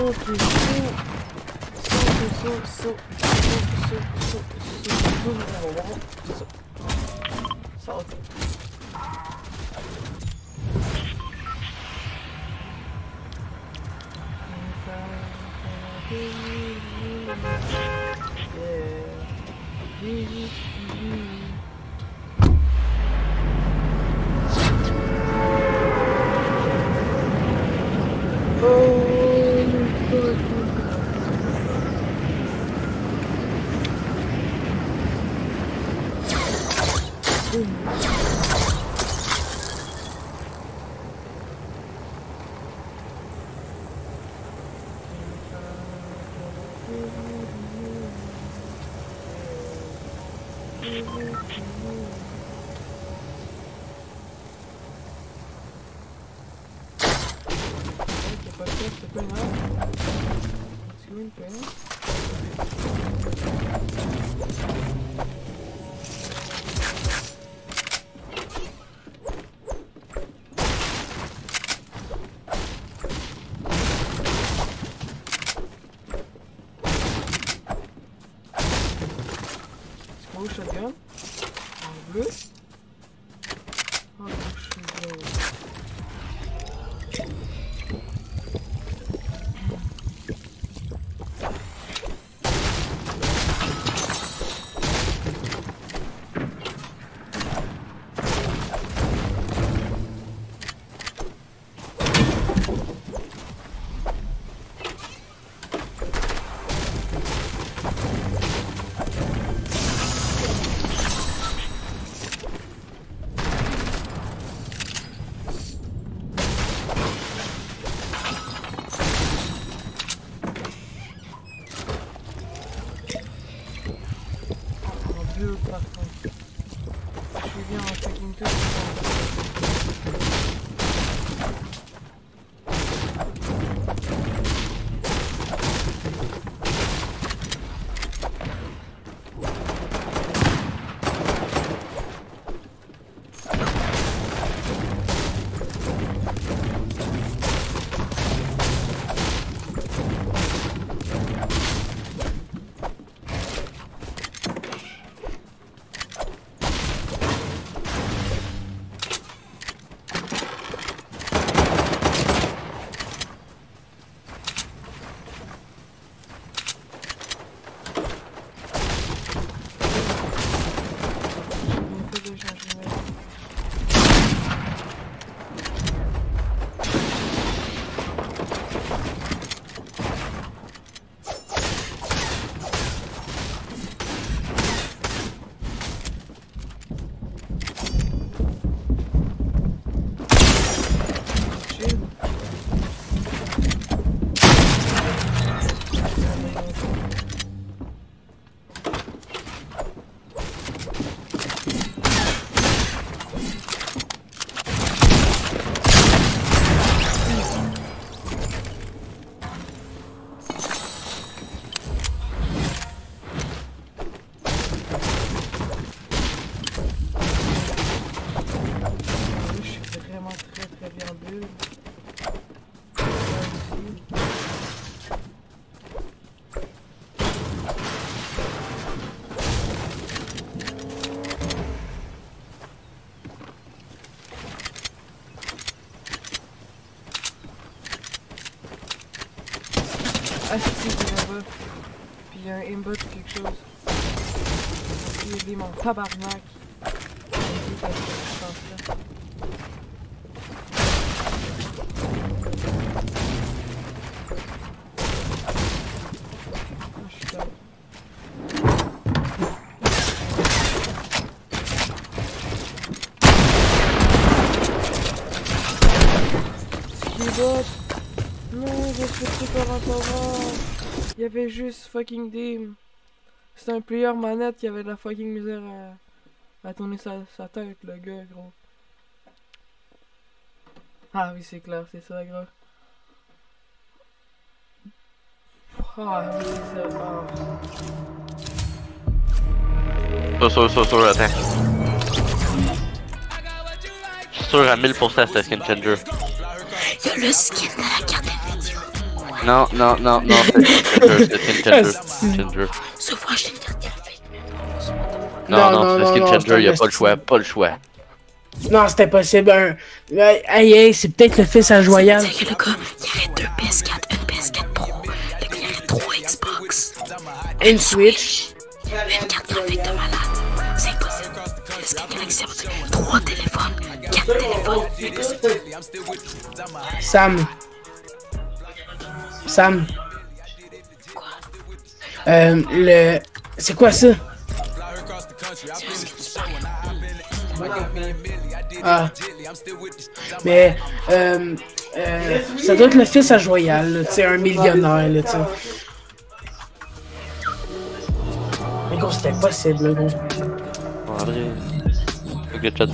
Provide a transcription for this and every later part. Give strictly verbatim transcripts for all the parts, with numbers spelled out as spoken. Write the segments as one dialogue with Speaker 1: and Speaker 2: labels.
Speaker 1: Ok, saut. Saut, saut, saut, saut, saut, saut, saut, saut. Shotgun en bleu. Oh, je suis bleu. Par contre, je suis bien en fucking tout. Ah si, si, il y a un bot. Puis il y a un aimbot ou quelque chose. Il est mon tabarnak. Non, je suis super encore. Il y avait juste fucking Dim. C'était un player manette qui avait de la fucking misère à, à tourner sa, sa tête, le gars, gros. Ah oui, c'est clair, c'est ça, gros. Ah oui, c'est ça.
Speaker 2: Oh. Sûr, sûr, sûr, sûr, attends. Je suis sûr à mille pour cent c'était Skin Changer.
Speaker 3: Y'a le skin de la carte de vidéo. Ouais.
Speaker 2: Non, non, non, non, c'est Skin Changer, c'est Skin Changer.
Speaker 3: Se voit, je t'ai dit
Speaker 2: Non, non,
Speaker 4: non,
Speaker 2: c'est
Speaker 4: non,
Speaker 2: Skin
Speaker 4: non,
Speaker 2: Changer, y'a
Speaker 4: c'est
Speaker 2: pas
Speaker 4: un
Speaker 2: le choix, pas le choix.
Speaker 4: Non, c'est impossible. Un... Hey, hey, c'est peut-être le fils à Joyal.
Speaker 3: C'est que le gars, il y aurait deux P S quatre, une P S quatre Pro. Le gars, il y aurait trois Xbox.
Speaker 4: Une Switch.
Speaker 3: Une carte graphique de malade. C'est impossible. Est-ce qu'il y a collection? Trois téléphones, quatre téléphones. C'est impossible.
Speaker 4: Sam. Sam.
Speaker 3: Quoi?
Speaker 4: Euh, le... C'est quoi ça? Ah. Mais, euh, euh, ça doit être le fils à Joyal, tu sais, un millionnaire, là, tu sais. Mais gros, c'était impossible, là, gros.
Speaker 2: André. Ok, chat.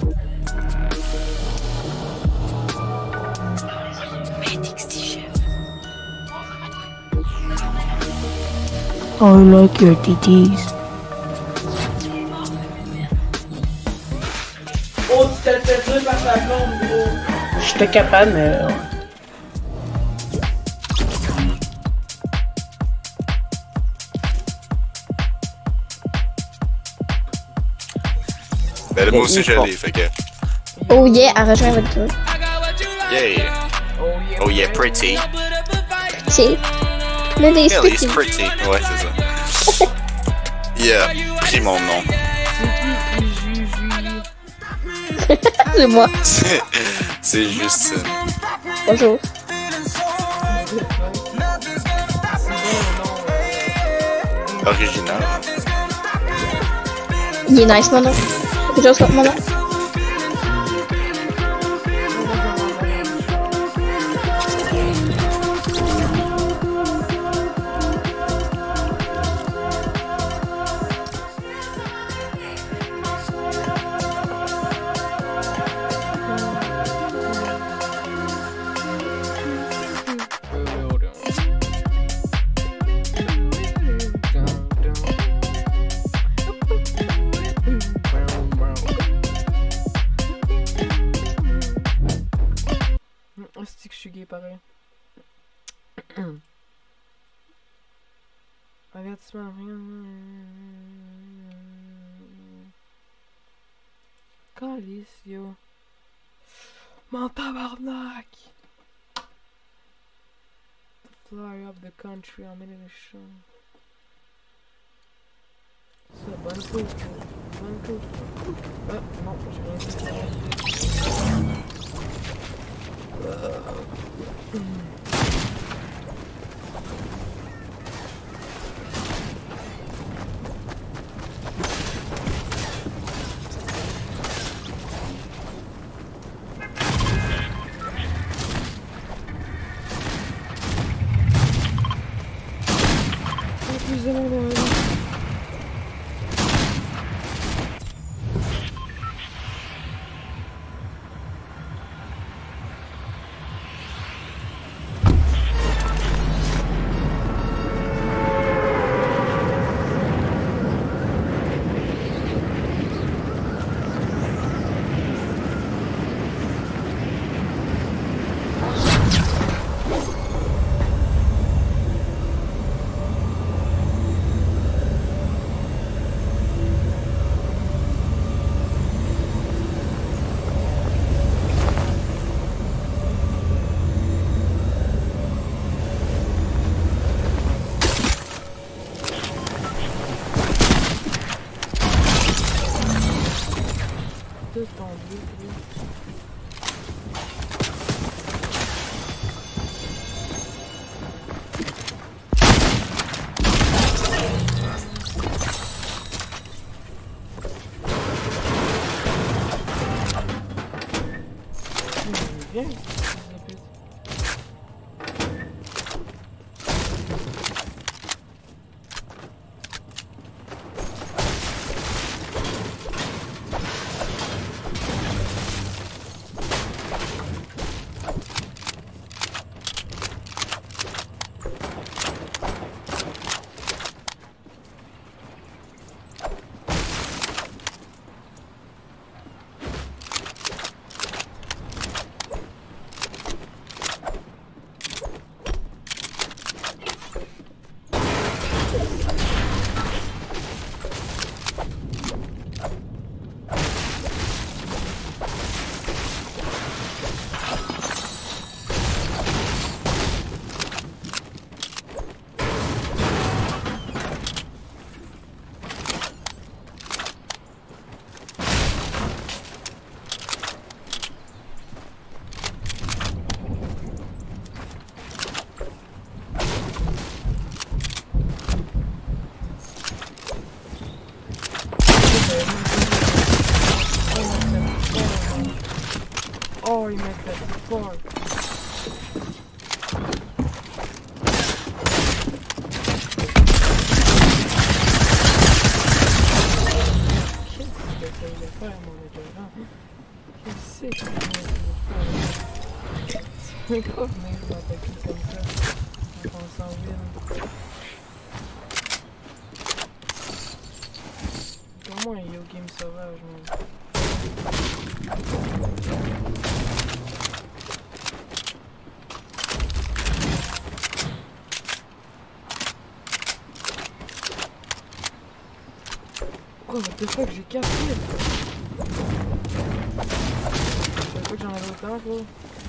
Speaker 3: I like your titties.
Speaker 1: Oh, tu t'es fait tuer par ta blonde, gros.
Speaker 4: J'étais capable, mais... ouais.
Speaker 5: Ben là, moi aussi je l'ai, fait que...
Speaker 6: Oh yeah, elle rejoint votre tour.
Speaker 5: Yeah! Oh yeah, pretty!
Speaker 6: C'est le des
Speaker 5: Kelly's
Speaker 6: spécifiques.
Speaker 5: pretty! Ouais, c'est ça. Il a pris mon nom.
Speaker 6: C'est moi.
Speaker 5: C'est c'est juste ça.
Speaker 6: Bonjour.
Speaker 5: Original.
Speaker 6: Il est nice mon nom. Quelque chose comme mon nom.
Speaker 1: C'est que je suis gay pareil. Avertissement, rien. Calice, yo. Mon tabarnak! Fly up the country en militia. Ça, bonne coupe. Bonne coupe. Ah, non, j'ai rien dit. Plus de monde dans la vie. on. Qu'est-ce que tu veux faire? Tu peux pas venir m'attaquer comme ça en pensant ville. Comment un Yo Game sauvage, man? Oh, what the fuck, j'ai quatre kills! Je savais pas que j'en avais autant, quoi.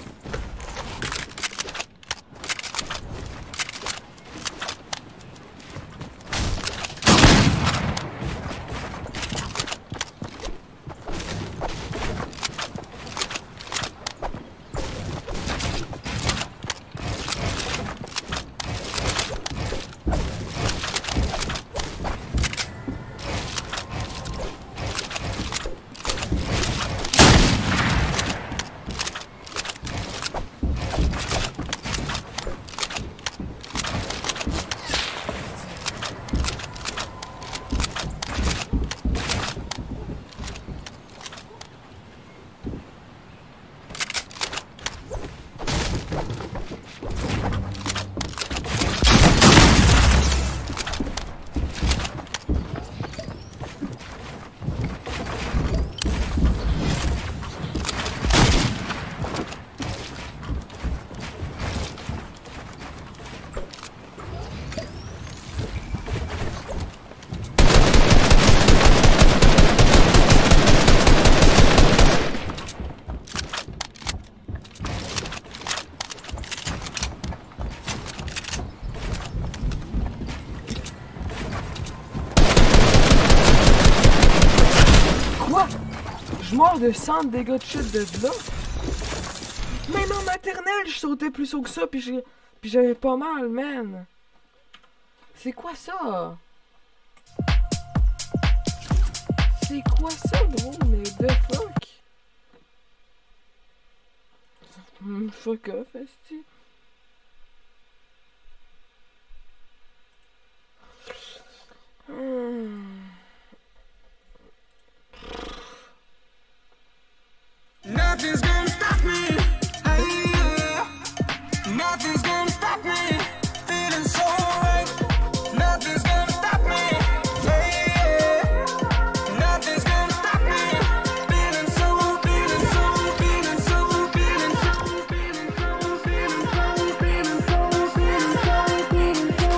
Speaker 1: Je meurs de cent dégâts de chute de là. Même en maternelle, je sautais plus haut que ça, puis j'ai, puis j'avais pas mal, man. C'est quoi ça? C'est quoi ça, gros? Mais the fuck? Mm, fuck off, esti. Hmm.
Speaker 7: Nothing's gonna stop me. Hey, yeah. Nothing's gonna stop me. Feeling so right. Nothing's gonna stop me. Hey, yeah. Nothing's gonna stop me. Feeling so, feeling so, feeling so, feeling so, feeling so, feeling so, feeling so, feeling so, feeling so,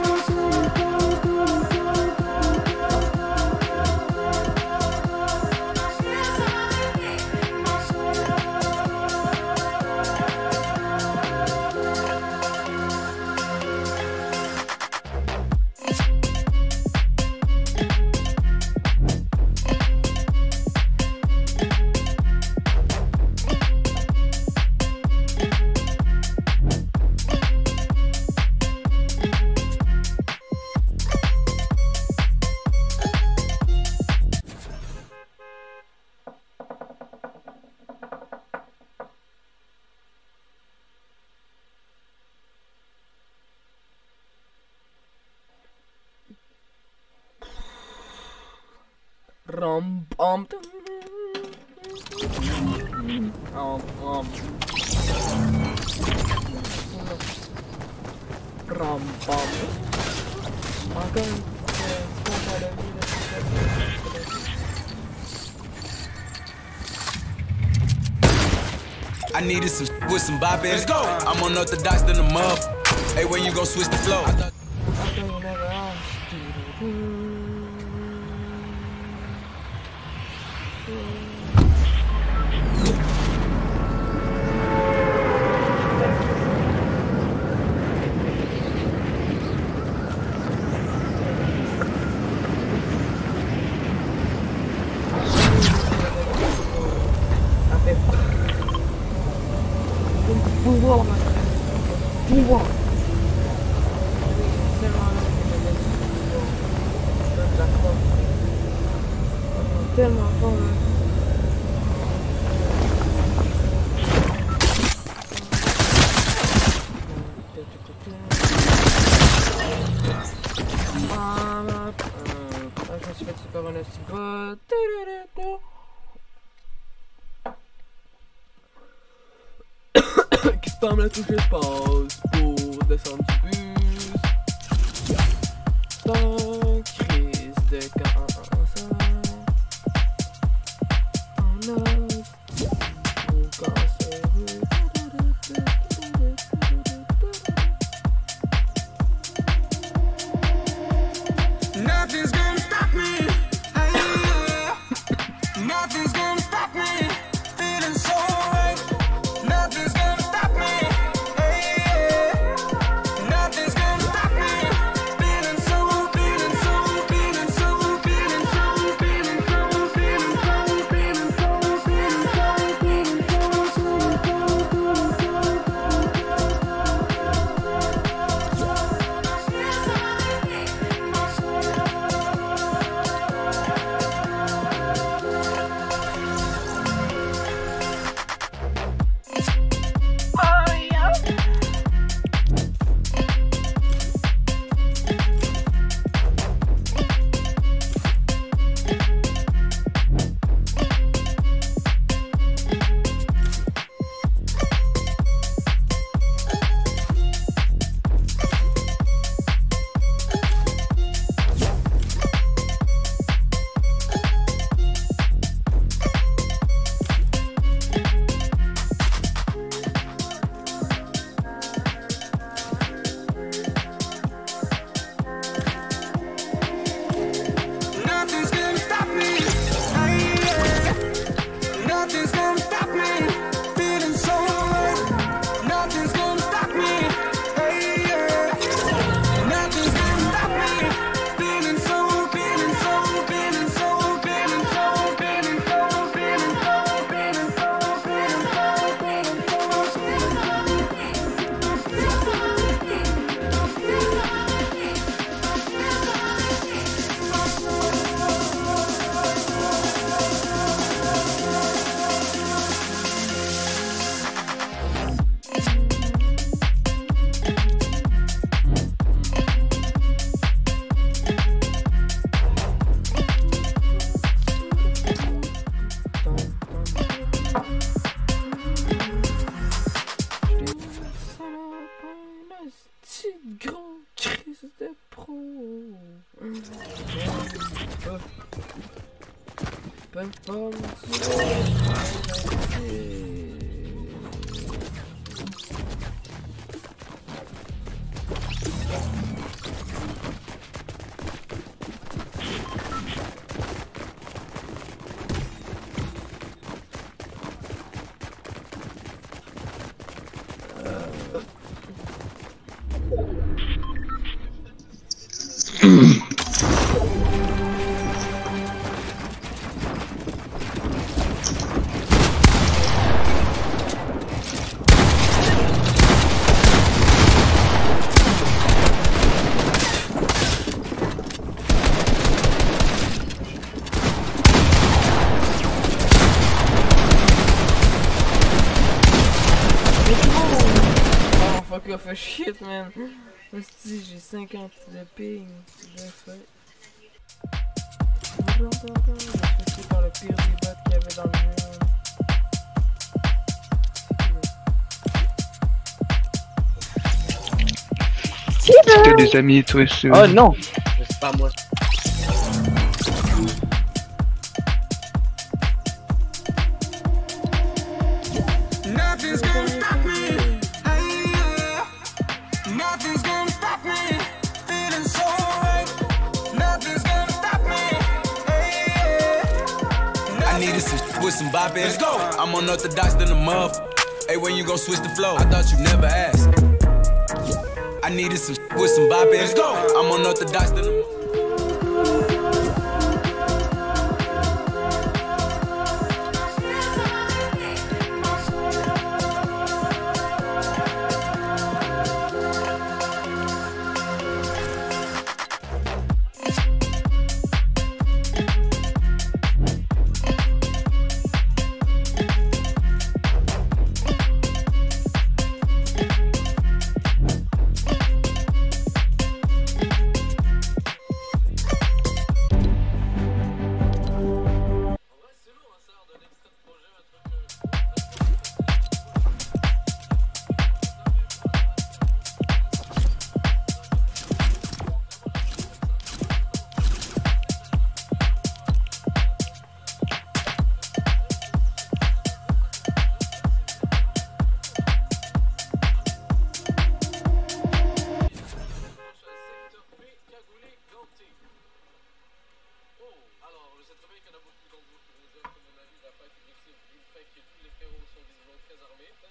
Speaker 1: Rum bum. Um um. Rum bum. Encore une petite à la vie de
Speaker 7: I needed some with some bop. Let's go. I'm unorthodox than the mug. Hey, when you gon' switch the flow?
Speaker 1: Encore une erreur. Pouvoir, pouvoir. Tellement fort, là. Spam la touche espace pour descendre du bus. Sans crise de cancer. En os ou cancéreux.
Speaker 7: Nothing's gonna stop me. Hey, nothing's gonna stop me. Feeling so right. Nothing's gonna stop me. Hey, nothing's gonna stop me. Feeling so, feeling so, feeling so, feeling so, feeling so, feeling so, feeling so, feeling so, feeling
Speaker 1: Gros crise de pro. Fuck off a shit, man. Hostie, j'ai cinquante de ping. J'ai fait. Je me suis fait par le pire des bots qu'il y avait dans le jeu.
Speaker 8: T'as des amis, toi aussi.
Speaker 9: Oh non! C'est pas moi.
Speaker 7: Nothing's gonna stop me. Hey, yeah. Nothing's gonna stop me. Feeling so right. Nothing's gonna stop me. Hey, yeah.
Speaker 10: I needed some shit with some bop in. Let's go. I'm unorthodox than a muff. Hey, when you gon' switch the flow? I thought you never asked. I needed some shit with some bop in. Let's go. I'm unorthodox than a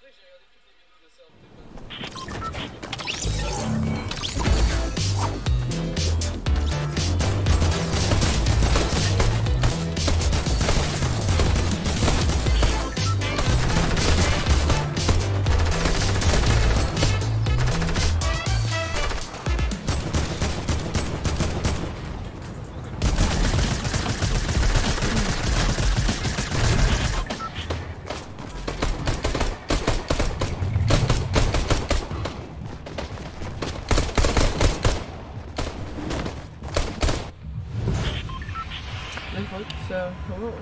Speaker 1: So, oh.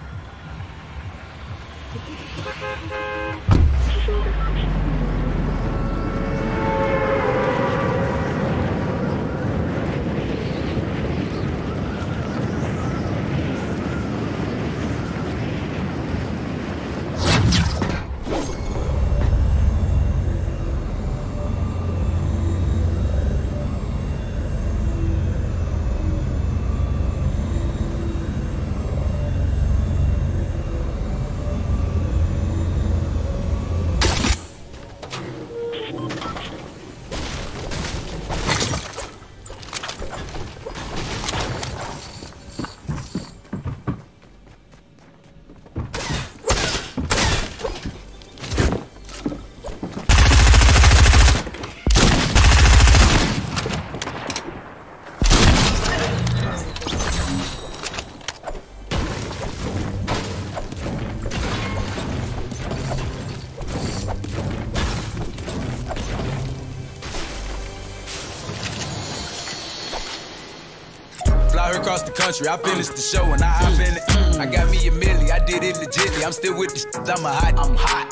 Speaker 10: Fly her across the country, I finished the show and I hop in it. I got me a milli, I did it legitly. I'm still with the shit, I'm a hot, I'm hot.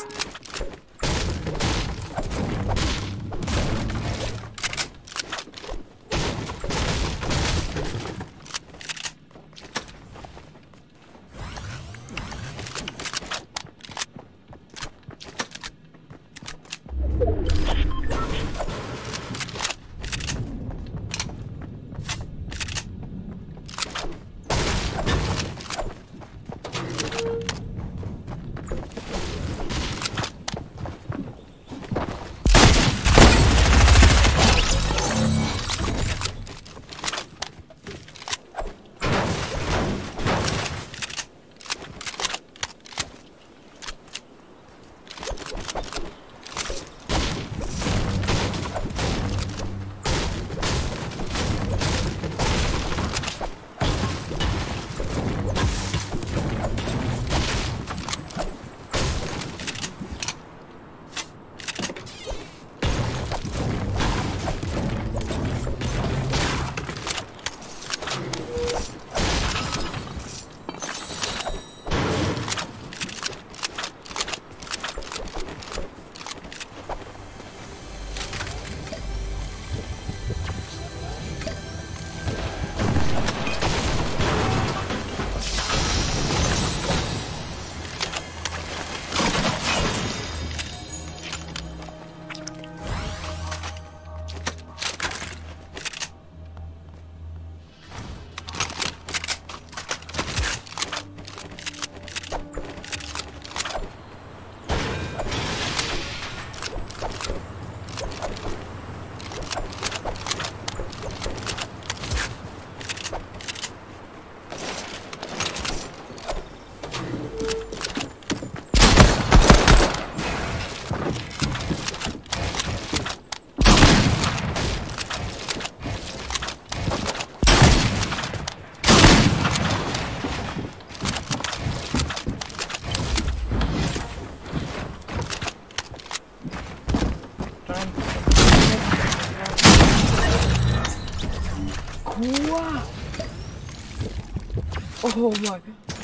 Speaker 1: Oh my.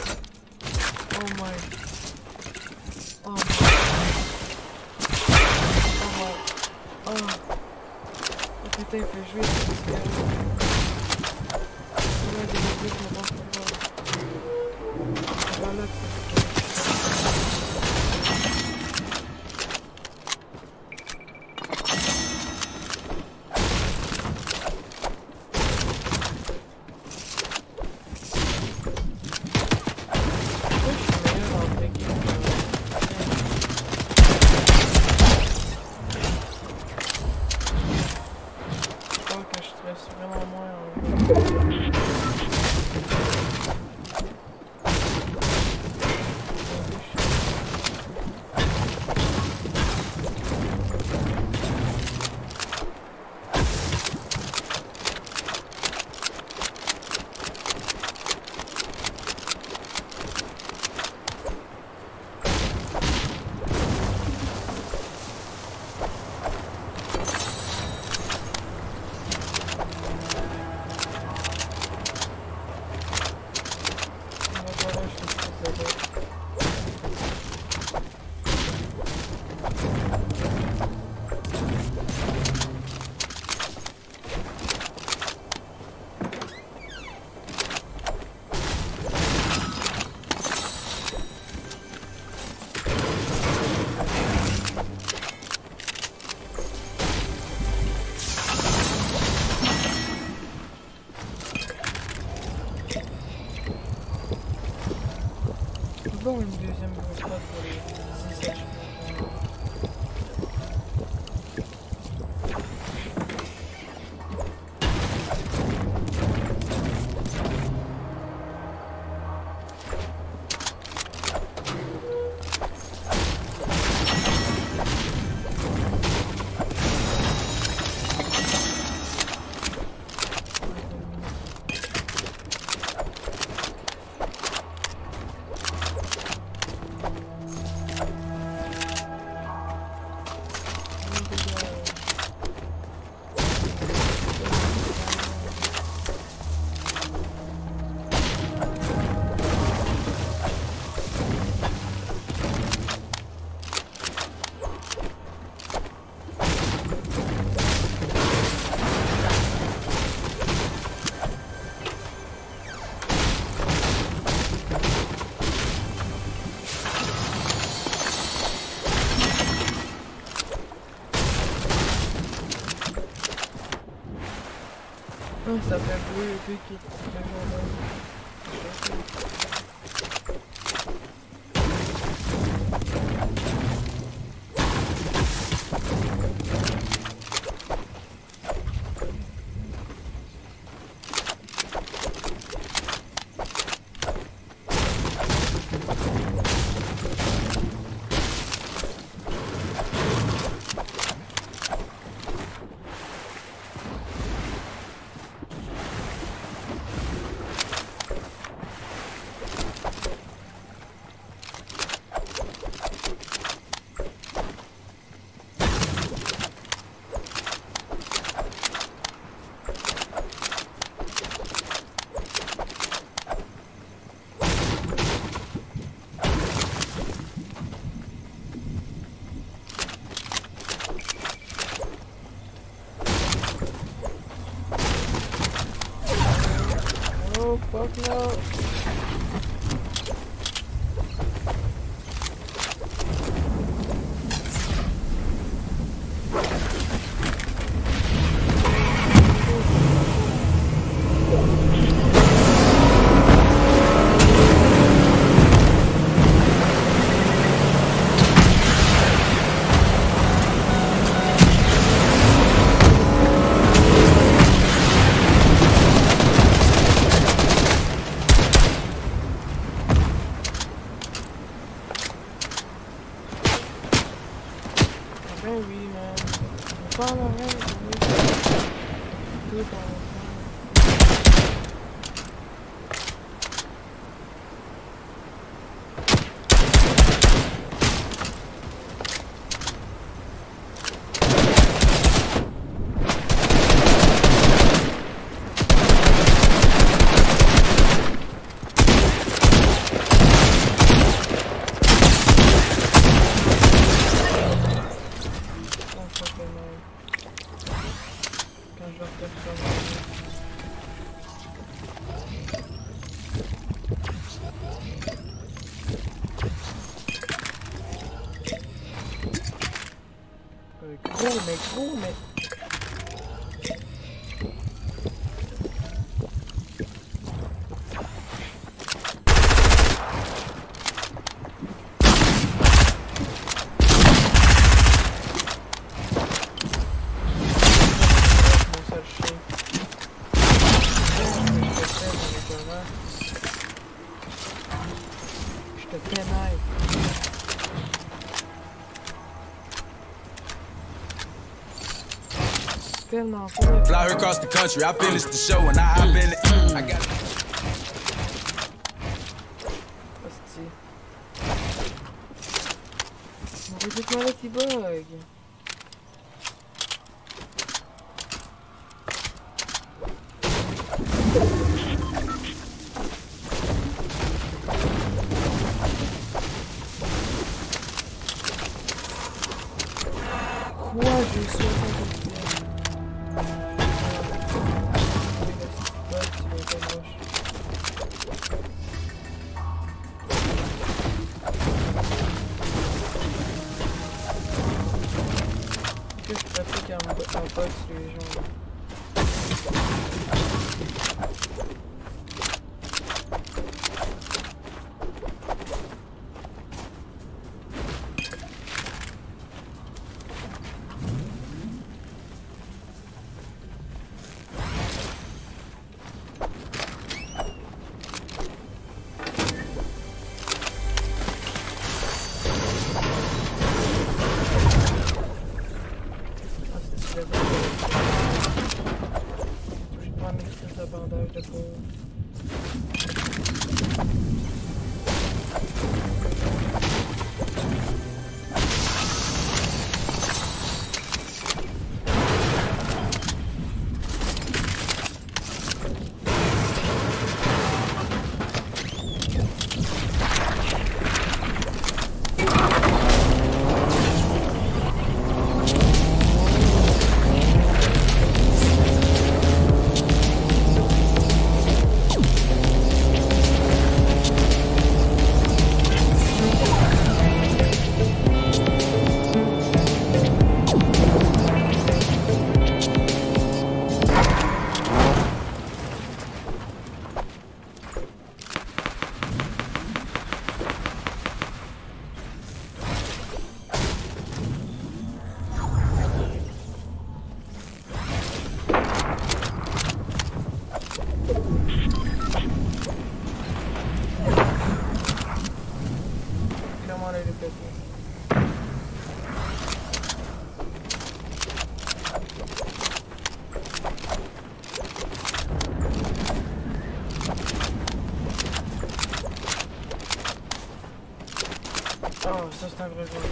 Speaker 1: Oh my. Oh my. Oh my. Oh. Oh putain, il fait jouer ce gars. Là, j'ai oublié que je m'avance pas. Voilà. bon une deuxième grosse spot pour les dix-sept. Ça fait bleu et puis qui est Oh, fuck no. Ben oui, man. On parle à rien, tout en gros, mais gros, mais...
Speaker 10: Fly her across the country, I finished the show and I hop in it. I got
Speaker 1: Quality bug. Quoi, j'ai soixante un bug sur les gens. vraiment aller le péter. Oh, ça c'est un vrai joueur.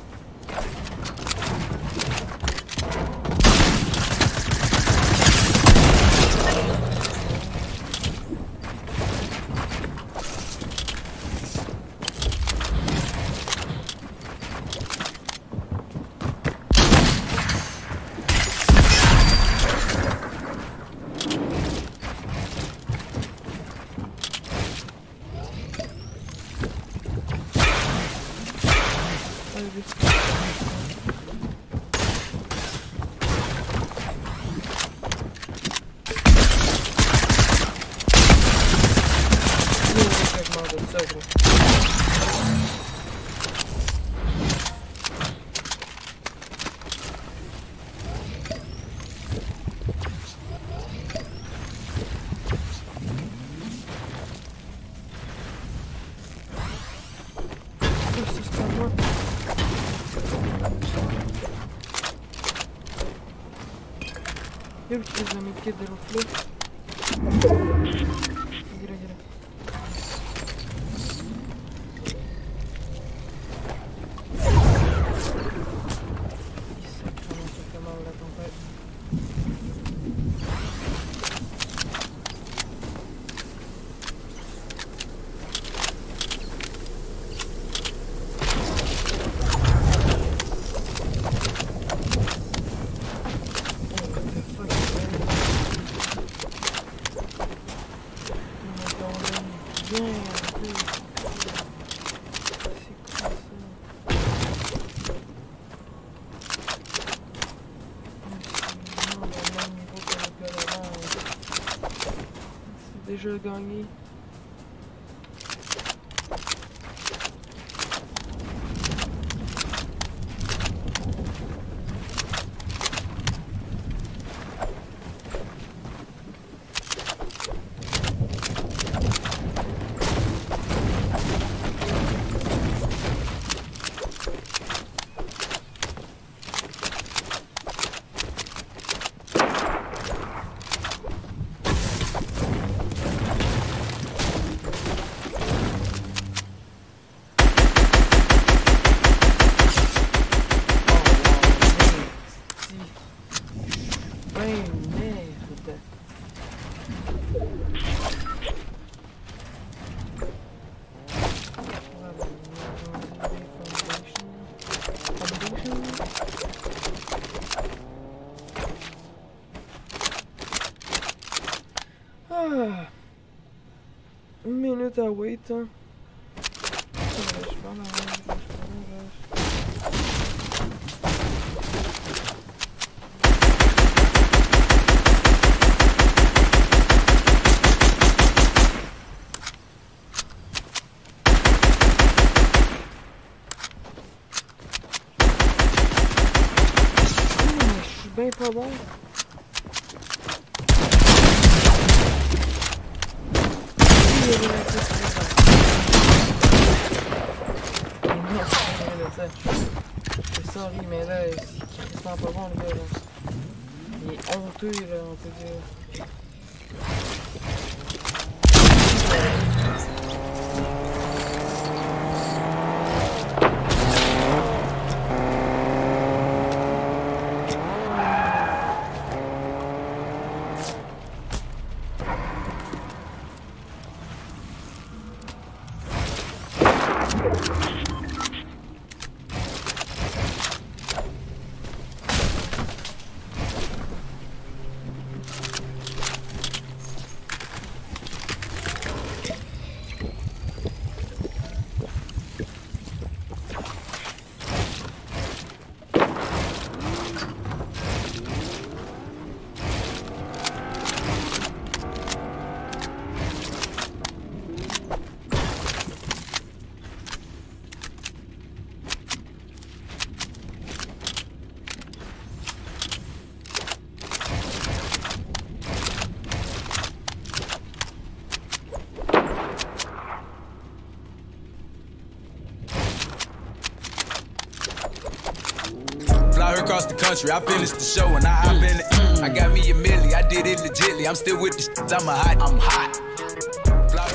Speaker 1: Yo, tu fais un medkit de l'autre flot. Gira, gira. Il sacrément ça fait mal la tempête. Déjà gagné. Ah, une minute à wait, hein. Je parle à je suis bien pas bon. C'est sorry, mais là, c'est pas bon, le gars, là. Il est honteux, là, on peut dire.
Speaker 10: across the country, I finished the show and I hop in it. I got me a milli, I did it legitly. I'm still with the shit, I'm a hot, I'm hot. Fly.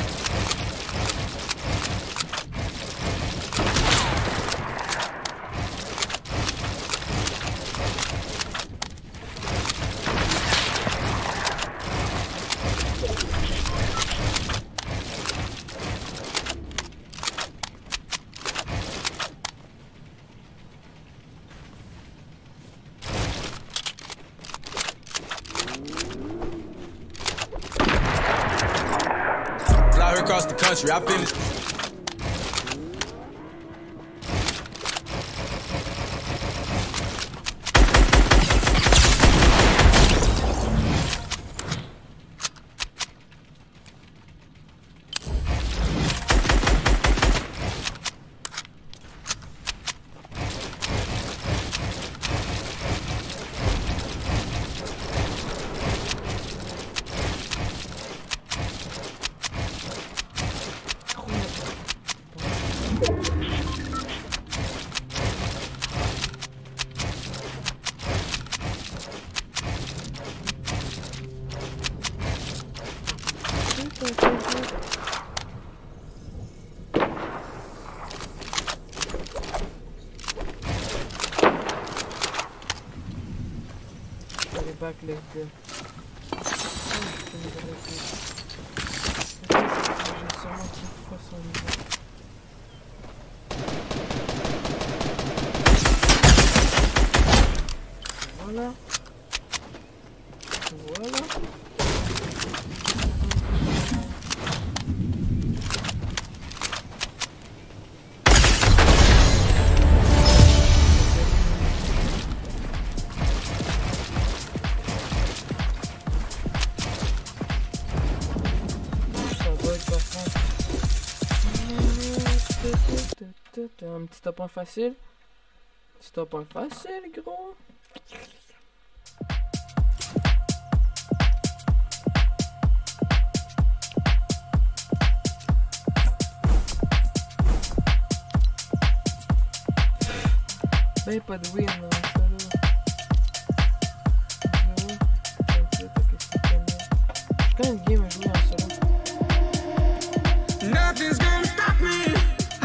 Speaker 10: Across the country, I finished.
Speaker 1: Back les deux. Voilà. Voilà. Un petit top un facile. Petit top un facile, gros. Ben, pas de win, non, ça là. J'ai quand même une game à jouer en solo.
Speaker 7: Nothing's gonna stop me.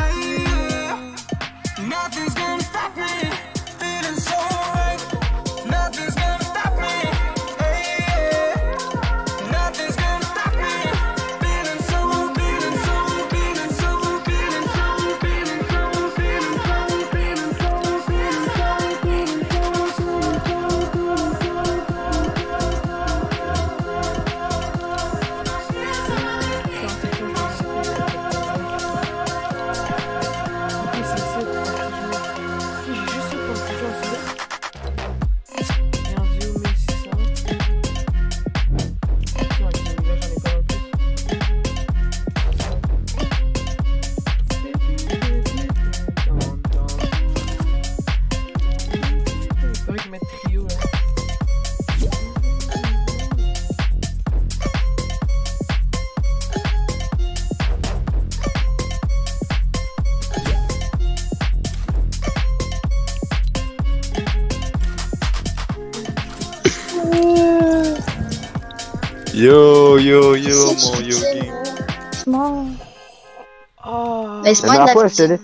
Speaker 7: Nothing's gonna stop me, feeling so right. Nothing's gonna stop me, hey, yeah. Nothing's gonna stop me, feeling so, feeling so, feeling so, feeling so, feeling so, feeling so, feeling so, feeling so,
Speaker 5: Yo, yo, yo, mon yogi.
Speaker 6: Small.
Speaker 1: Oh.
Speaker 6: Laisse-moi de la petite.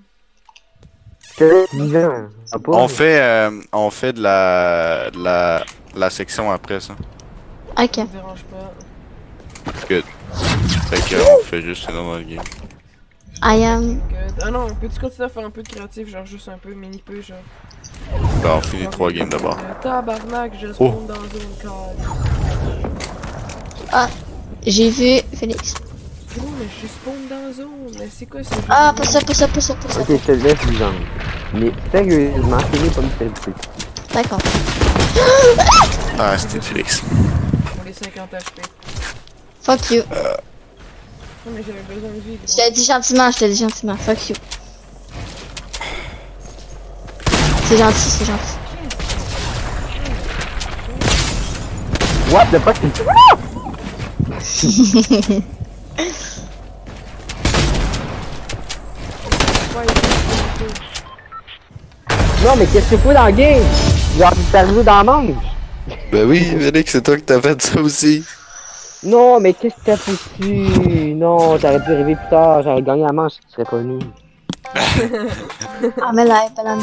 Speaker 5: On fait, euh, on fait de la, de la, de la section après ça.
Speaker 6: Ok.
Speaker 1: Ça me dérange pas.
Speaker 5: Good. Fait qu'on fait juste c'est dans le game.
Speaker 6: I am.
Speaker 1: Good. Ah non, peux-tu continuer à faire un peu de créatif, genre juste un peu, mini peu, genre.
Speaker 5: Ben, on finit trois games d'abord.
Speaker 1: Euh, tabarnak, je
Speaker 5: Oh.
Speaker 1: spawn dans la zone call.
Speaker 6: Ah, j'ai vu Félix.
Speaker 1: Gros, mais je spawn dans la zone, mais c'est quoi ce jeu?
Speaker 6: Ah, pas ça, pas ça, pas ça, pas ça.
Speaker 11: Ok, je te le laisse, Jean. Mais sérieusement, finis pas me faire plus.
Speaker 6: D'accord.
Speaker 5: Ah, c'était Félix.
Speaker 1: Pour les cinquante H P.
Speaker 6: Fuck you.
Speaker 5: Euh...
Speaker 1: Non, mais j'avais besoin de vie,
Speaker 6: Je te dis gentiment, je te dis gentiment. Fuck you. C'est gentil, c'est gentil.
Speaker 11: What the fuck? Non, mais qu'est-ce que tu fais dans le game? Genre, t'es arrivé dans la manche.
Speaker 5: Ben oui, Félix, c'est toi qui t'as fait ça aussi.
Speaker 11: Non, mais qu'est-ce que t'as foutu? Non, t'aurais dû arriver plus tard. J'aurais gagné la manche, tu serais pas venu.
Speaker 6: Ah, mais là, elle est pas là.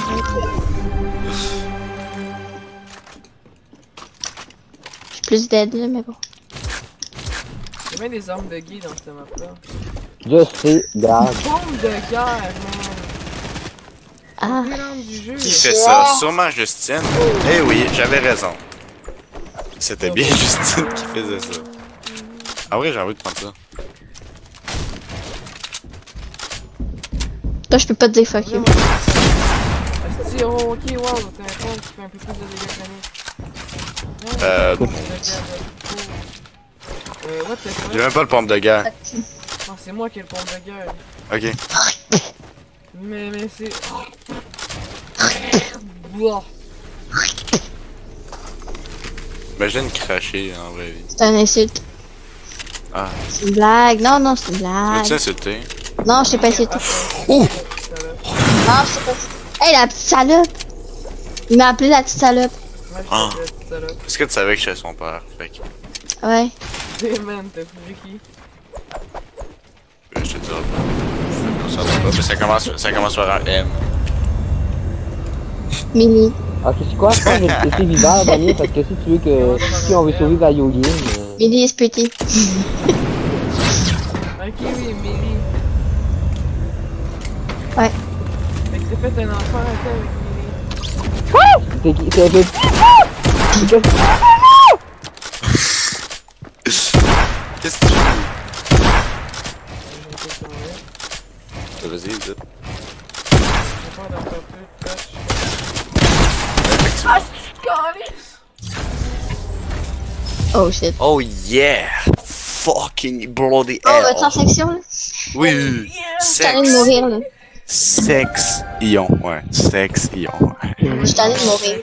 Speaker 6: J'ai plus d'aide, là, mais bon.
Speaker 1: Y'a bien des armes de guy dans cette map-là.
Speaker 11: Je sais, grave.
Speaker 1: Bombe de guerre, man.
Speaker 6: Ah.
Speaker 1: Du jeu.
Speaker 5: Qui fait ça? Sûrement Justine. Eh oui, j'avais raison. C'était bien Justine qui faisait ça. Ah oui, j'ai envie de prendre ça.
Speaker 6: Là, je peux pas te dire fuck you.
Speaker 1: Si, oh, ok, wow, t'as un pompe qui fait un peu plus de dégâts que la mienne.
Speaker 5: Euh.
Speaker 1: Euh, what the fuck?
Speaker 5: J'ai même pas le pompe de guerre.
Speaker 1: Non, c'est moi qui ai le pompe de guerre.
Speaker 5: Ok.
Speaker 1: Mais, mais c'est. Boah.
Speaker 5: Imagine cracher en vraie vie.
Speaker 6: C'est un insulte.
Speaker 5: Ah.
Speaker 6: C'est une blague. Non, non, c'est une blague.
Speaker 5: Tu insulté?
Speaker 6: Non, je t'ai pas insulté.
Speaker 5: Oh!
Speaker 6: Non, je t'ai pas insulté. Hey, la petite salope! Il m'a appelé la petite salope.
Speaker 5: Ah. Est-ce que tu savais que j'étais son père? Fait que...
Speaker 6: Ouais.
Speaker 1: Hey man, t'as plus qui?
Speaker 5: Je te dirai pas. Ça va pas, mais ça commence, ça commence par un M.
Speaker 6: Mini.
Speaker 11: Ah, tu sais quoi? Je pense que je vais te laisser vivre, Daniel, parce que si tu veux que. Si on veut survivre à Yo-Game. Euh...
Speaker 6: Mini is pretty.
Speaker 1: Ok, oui, Millie.
Speaker 6: Ouais.
Speaker 1: Fait que t'as fait un enfant avec Millie.
Speaker 11: Quoi? C'est qui? C'est un peu.
Speaker 5: Qu'est-ce que tu fais? Vas-y, vite.
Speaker 1: Ah, c'est
Speaker 6: Oh shit.
Speaker 5: Oh yeah! Fucking bloody
Speaker 6: Oh,
Speaker 5: hell!
Speaker 6: votre en section là?
Speaker 5: Oui!
Speaker 6: Je suis allé de mourir là.
Speaker 5: Sex ion, ouais. Sex ion, ouais.
Speaker 6: Je suis allé de mourir.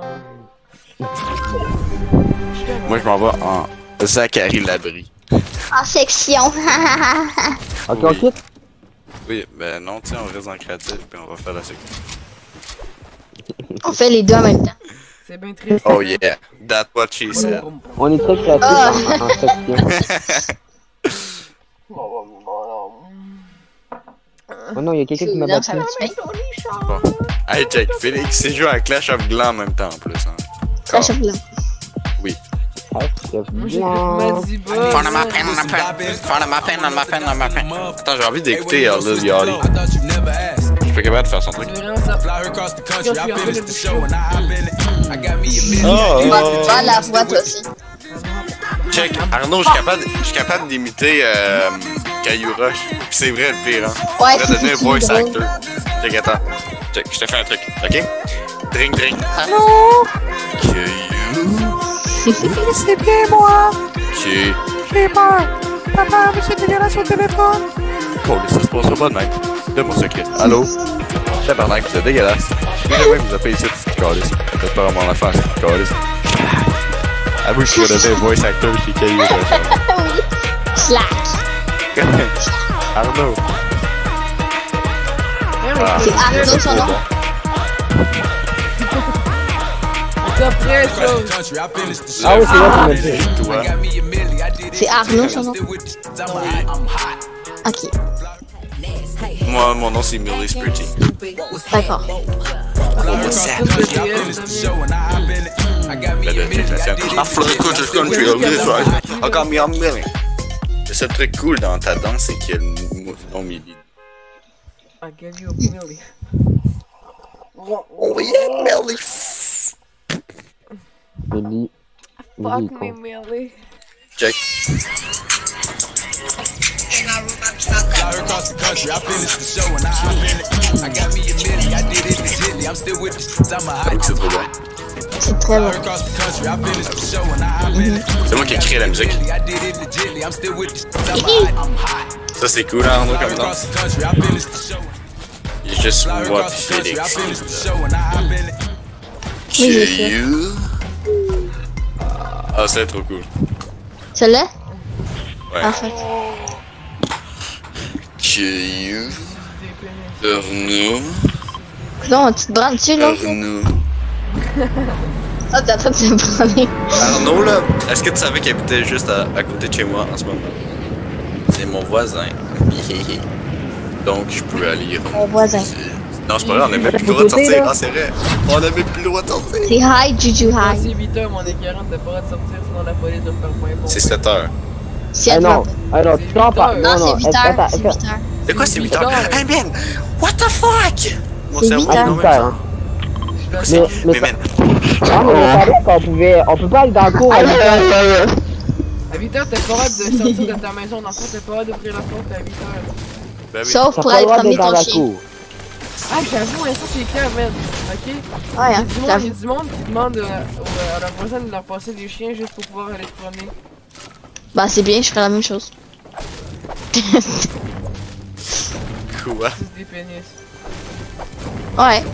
Speaker 5: Moi, je m'en vais en Zachary Labrie.
Speaker 6: En section.
Speaker 11: Ok, on quitte?
Speaker 5: Oui, ben non, tu sais, on reste en créatif puis on va faire la section.
Speaker 6: On fait les deux en même temps.
Speaker 1: C'est bien triste.
Speaker 5: Oh yeah, that's what she said.
Speaker 11: On est très créatifs
Speaker 6: Oh.
Speaker 11: en, en section. Oh non, il y a quelqu'un qui m'a battu.
Speaker 5: Bon. Hey, check, Félix s'est joué à Clash of Clans en même temps en plus. Hein.
Speaker 6: Clash of Clans.
Speaker 5: Oui.
Speaker 11: Clash of
Speaker 1: Moi j'ai
Speaker 11: Clans.
Speaker 1: Madiba.
Speaker 5: Fun of my pen, on my pen. Fun of my pen, on my pen, on my pen. Attends, j'ai envie d'écouter euh, Lil Yachty. Je suis pas capable de faire son truc.
Speaker 1: C'est vraiment ça.
Speaker 5: Oh,
Speaker 6: Va va la voix toi aussi.
Speaker 5: check, Arnaud, je suis capable, je suis capable d'imiter euh, Caillou Rush. Pis c'est vrai le pire, hein.
Speaker 6: Ouais,
Speaker 5: Je vais devenir
Speaker 6: c'est
Speaker 5: voice
Speaker 6: drôle.
Speaker 5: actor. Check, attends. Check, je te fais un truc, ok? Drink, drink.
Speaker 6: Allô?
Speaker 5: Caillou.
Speaker 7: C'est bien moi.
Speaker 5: Qui?
Speaker 7: J'ai peur. Papa, mais c'est dégueulasse au téléphone.
Speaker 5: Cool, ça se passera pas de même. Donne-moi ça, Chris. Allô? Tabarnak, vous êtes dégueulasse. Lui, le mec vous a payé ici, petite calice. Faites pas vraiment l'affaire, cette calice. Avoue que je vais devenir voice actor chez Caillou Rush.
Speaker 6: Oui. Slack.
Speaker 5: Arnaud. Ah,
Speaker 6: C'est Arnaud son nom.
Speaker 1: C'est après chose.
Speaker 11: Ah oui, c'est là qui m'a dit.
Speaker 5: Toi.
Speaker 6: C'est Arnaud son nom. Ok.
Speaker 5: Moi, mon nom c'est Millie Spritty.
Speaker 6: D'accord.
Speaker 5: I fly across the country, I'll get right. I got me a million. Le seul truc cool dans ta danse, c'est qu'il y a le nom Millie.
Speaker 1: I gave you a Millie.
Speaker 5: Oh yeah, Millie.
Speaker 11: Millie.
Speaker 1: Fuck
Speaker 11: Millie,
Speaker 1: me, Millie.
Speaker 5: Check.
Speaker 10: Fly across the country, I finished the show and I been it. I got me a million, I did it legitly. I'm still with the streets, I'm a hot.
Speaker 5: C'est trop bon.
Speaker 6: C'est très bon.
Speaker 10: Fly across the country, I finished the show and I been it.
Speaker 5: C'est moi qui ai créé la musique.
Speaker 10: I did it legitly. I'm still with the streets, I'm a hot. I'm hot.
Speaker 5: Ça c'est cool, hein, Arnaud,
Speaker 10: Fly
Speaker 5: comme
Speaker 10: across
Speaker 5: danse.
Speaker 10: the country, I finished the show.
Speaker 5: Il y a juste
Speaker 10: Fly
Speaker 5: moi
Speaker 10: across
Speaker 5: pis
Speaker 10: the country, I
Speaker 5: Félix.
Speaker 10: finished the show and I been it.
Speaker 6: Oui, j'ai fait.
Speaker 5: Caillou. Ah, c'est trop cool.
Speaker 6: Celle-là?
Speaker 5: Ouais.
Speaker 6: En fait.
Speaker 5: Caillou. Arnaud.
Speaker 6: Non, tu te branles dessus, là?
Speaker 5: Arnaud.
Speaker 6: Ah, t'es en train de te branler.
Speaker 5: Arnaud, là, est-ce que tu savais qu'il habitait juste à, à côté de chez moi en ce moment? C'est mon voisin. Donc, je peux aller y
Speaker 6: Mon voisin.
Speaker 5: Non, c'est pas vrai, on n'a même plus le droit de sortir. Ah, c'est vrai. On n'a même plus le droit de sortir.
Speaker 6: C'est high, Juju
Speaker 1: Ah,
Speaker 6: high.
Speaker 1: c'est huit heures, mon écœurant, t'as pas le droit de sortir, sinon la police va me faire moins bon.
Speaker 5: C'est sept heures.
Speaker 6: Si
Speaker 11: Ah
Speaker 6: elle
Speaker 11: non,
Speaker 6: veut.
Speaker 11: ah non, tu comprends pas.
Speaker 6: Non, c'est huit heures.
Speaker 11: attends,
Speaker 6: C'est
Speaker 11: attends.
Speaker 6: huit heures.
Speaker 5: C'est quoi, c'est huit heures?
Speaker 1: huit heures.
Speaker 5: Hey, man! What the fuck? Mon
Speaker 6: C'est
Speaker 5: cerveau
Speaker 6: huit
Speaker 5: est
Speaker 6: heures.
Speaker 5: non
Speaker 11: huit heures, hein.
Speaker 1: Je
Speaker 11: Mais,
Speaker 1: vais
Speaker 11: mais,
Speaker 5: Mais, man,
Speaker 11: non, mais on parlait qu'on pouvait, on peut pas aller dans le cours à huit heures.
Speaker 1: À huit heures, t'as pas le droit de sortir de ta maison, dans le fond, t'as pas le droit d'ouvrir la porte à huit heures.
Speaker 5: ben oui.
Speaker 6: Sauf
Speaker 11: T'as
Speaker 6: pour
Speaker 11: pas le
Speaker 6: aller
Speaker 11: droit
Speaker 6: promener
Speaker 11: d'être dans
Speaker 6: ton
Speaker 11: la
Speaker 6: chien.
Speaker 11: cour.
Speaker 1: Ah, j'avoue, hein, ça c'est cœur, man. Ok?
Speaker 6: Ouais,
Speaker 1: Il y a
Speaker 6: hein,
Speaker 1: du monde, il y
Speaker 6: j'avoue.
Speaker 1: a du monde qui demande euh, au- à leurs voisins de leur passer des chiens juste pour pouvoir aller se promener.
Speaker 6: Bah, c'est bien, je ferais la même chose.
Speaker 5: Quoi?
Speaker 1: C'est des pénis.
Speaker 6: Ouais.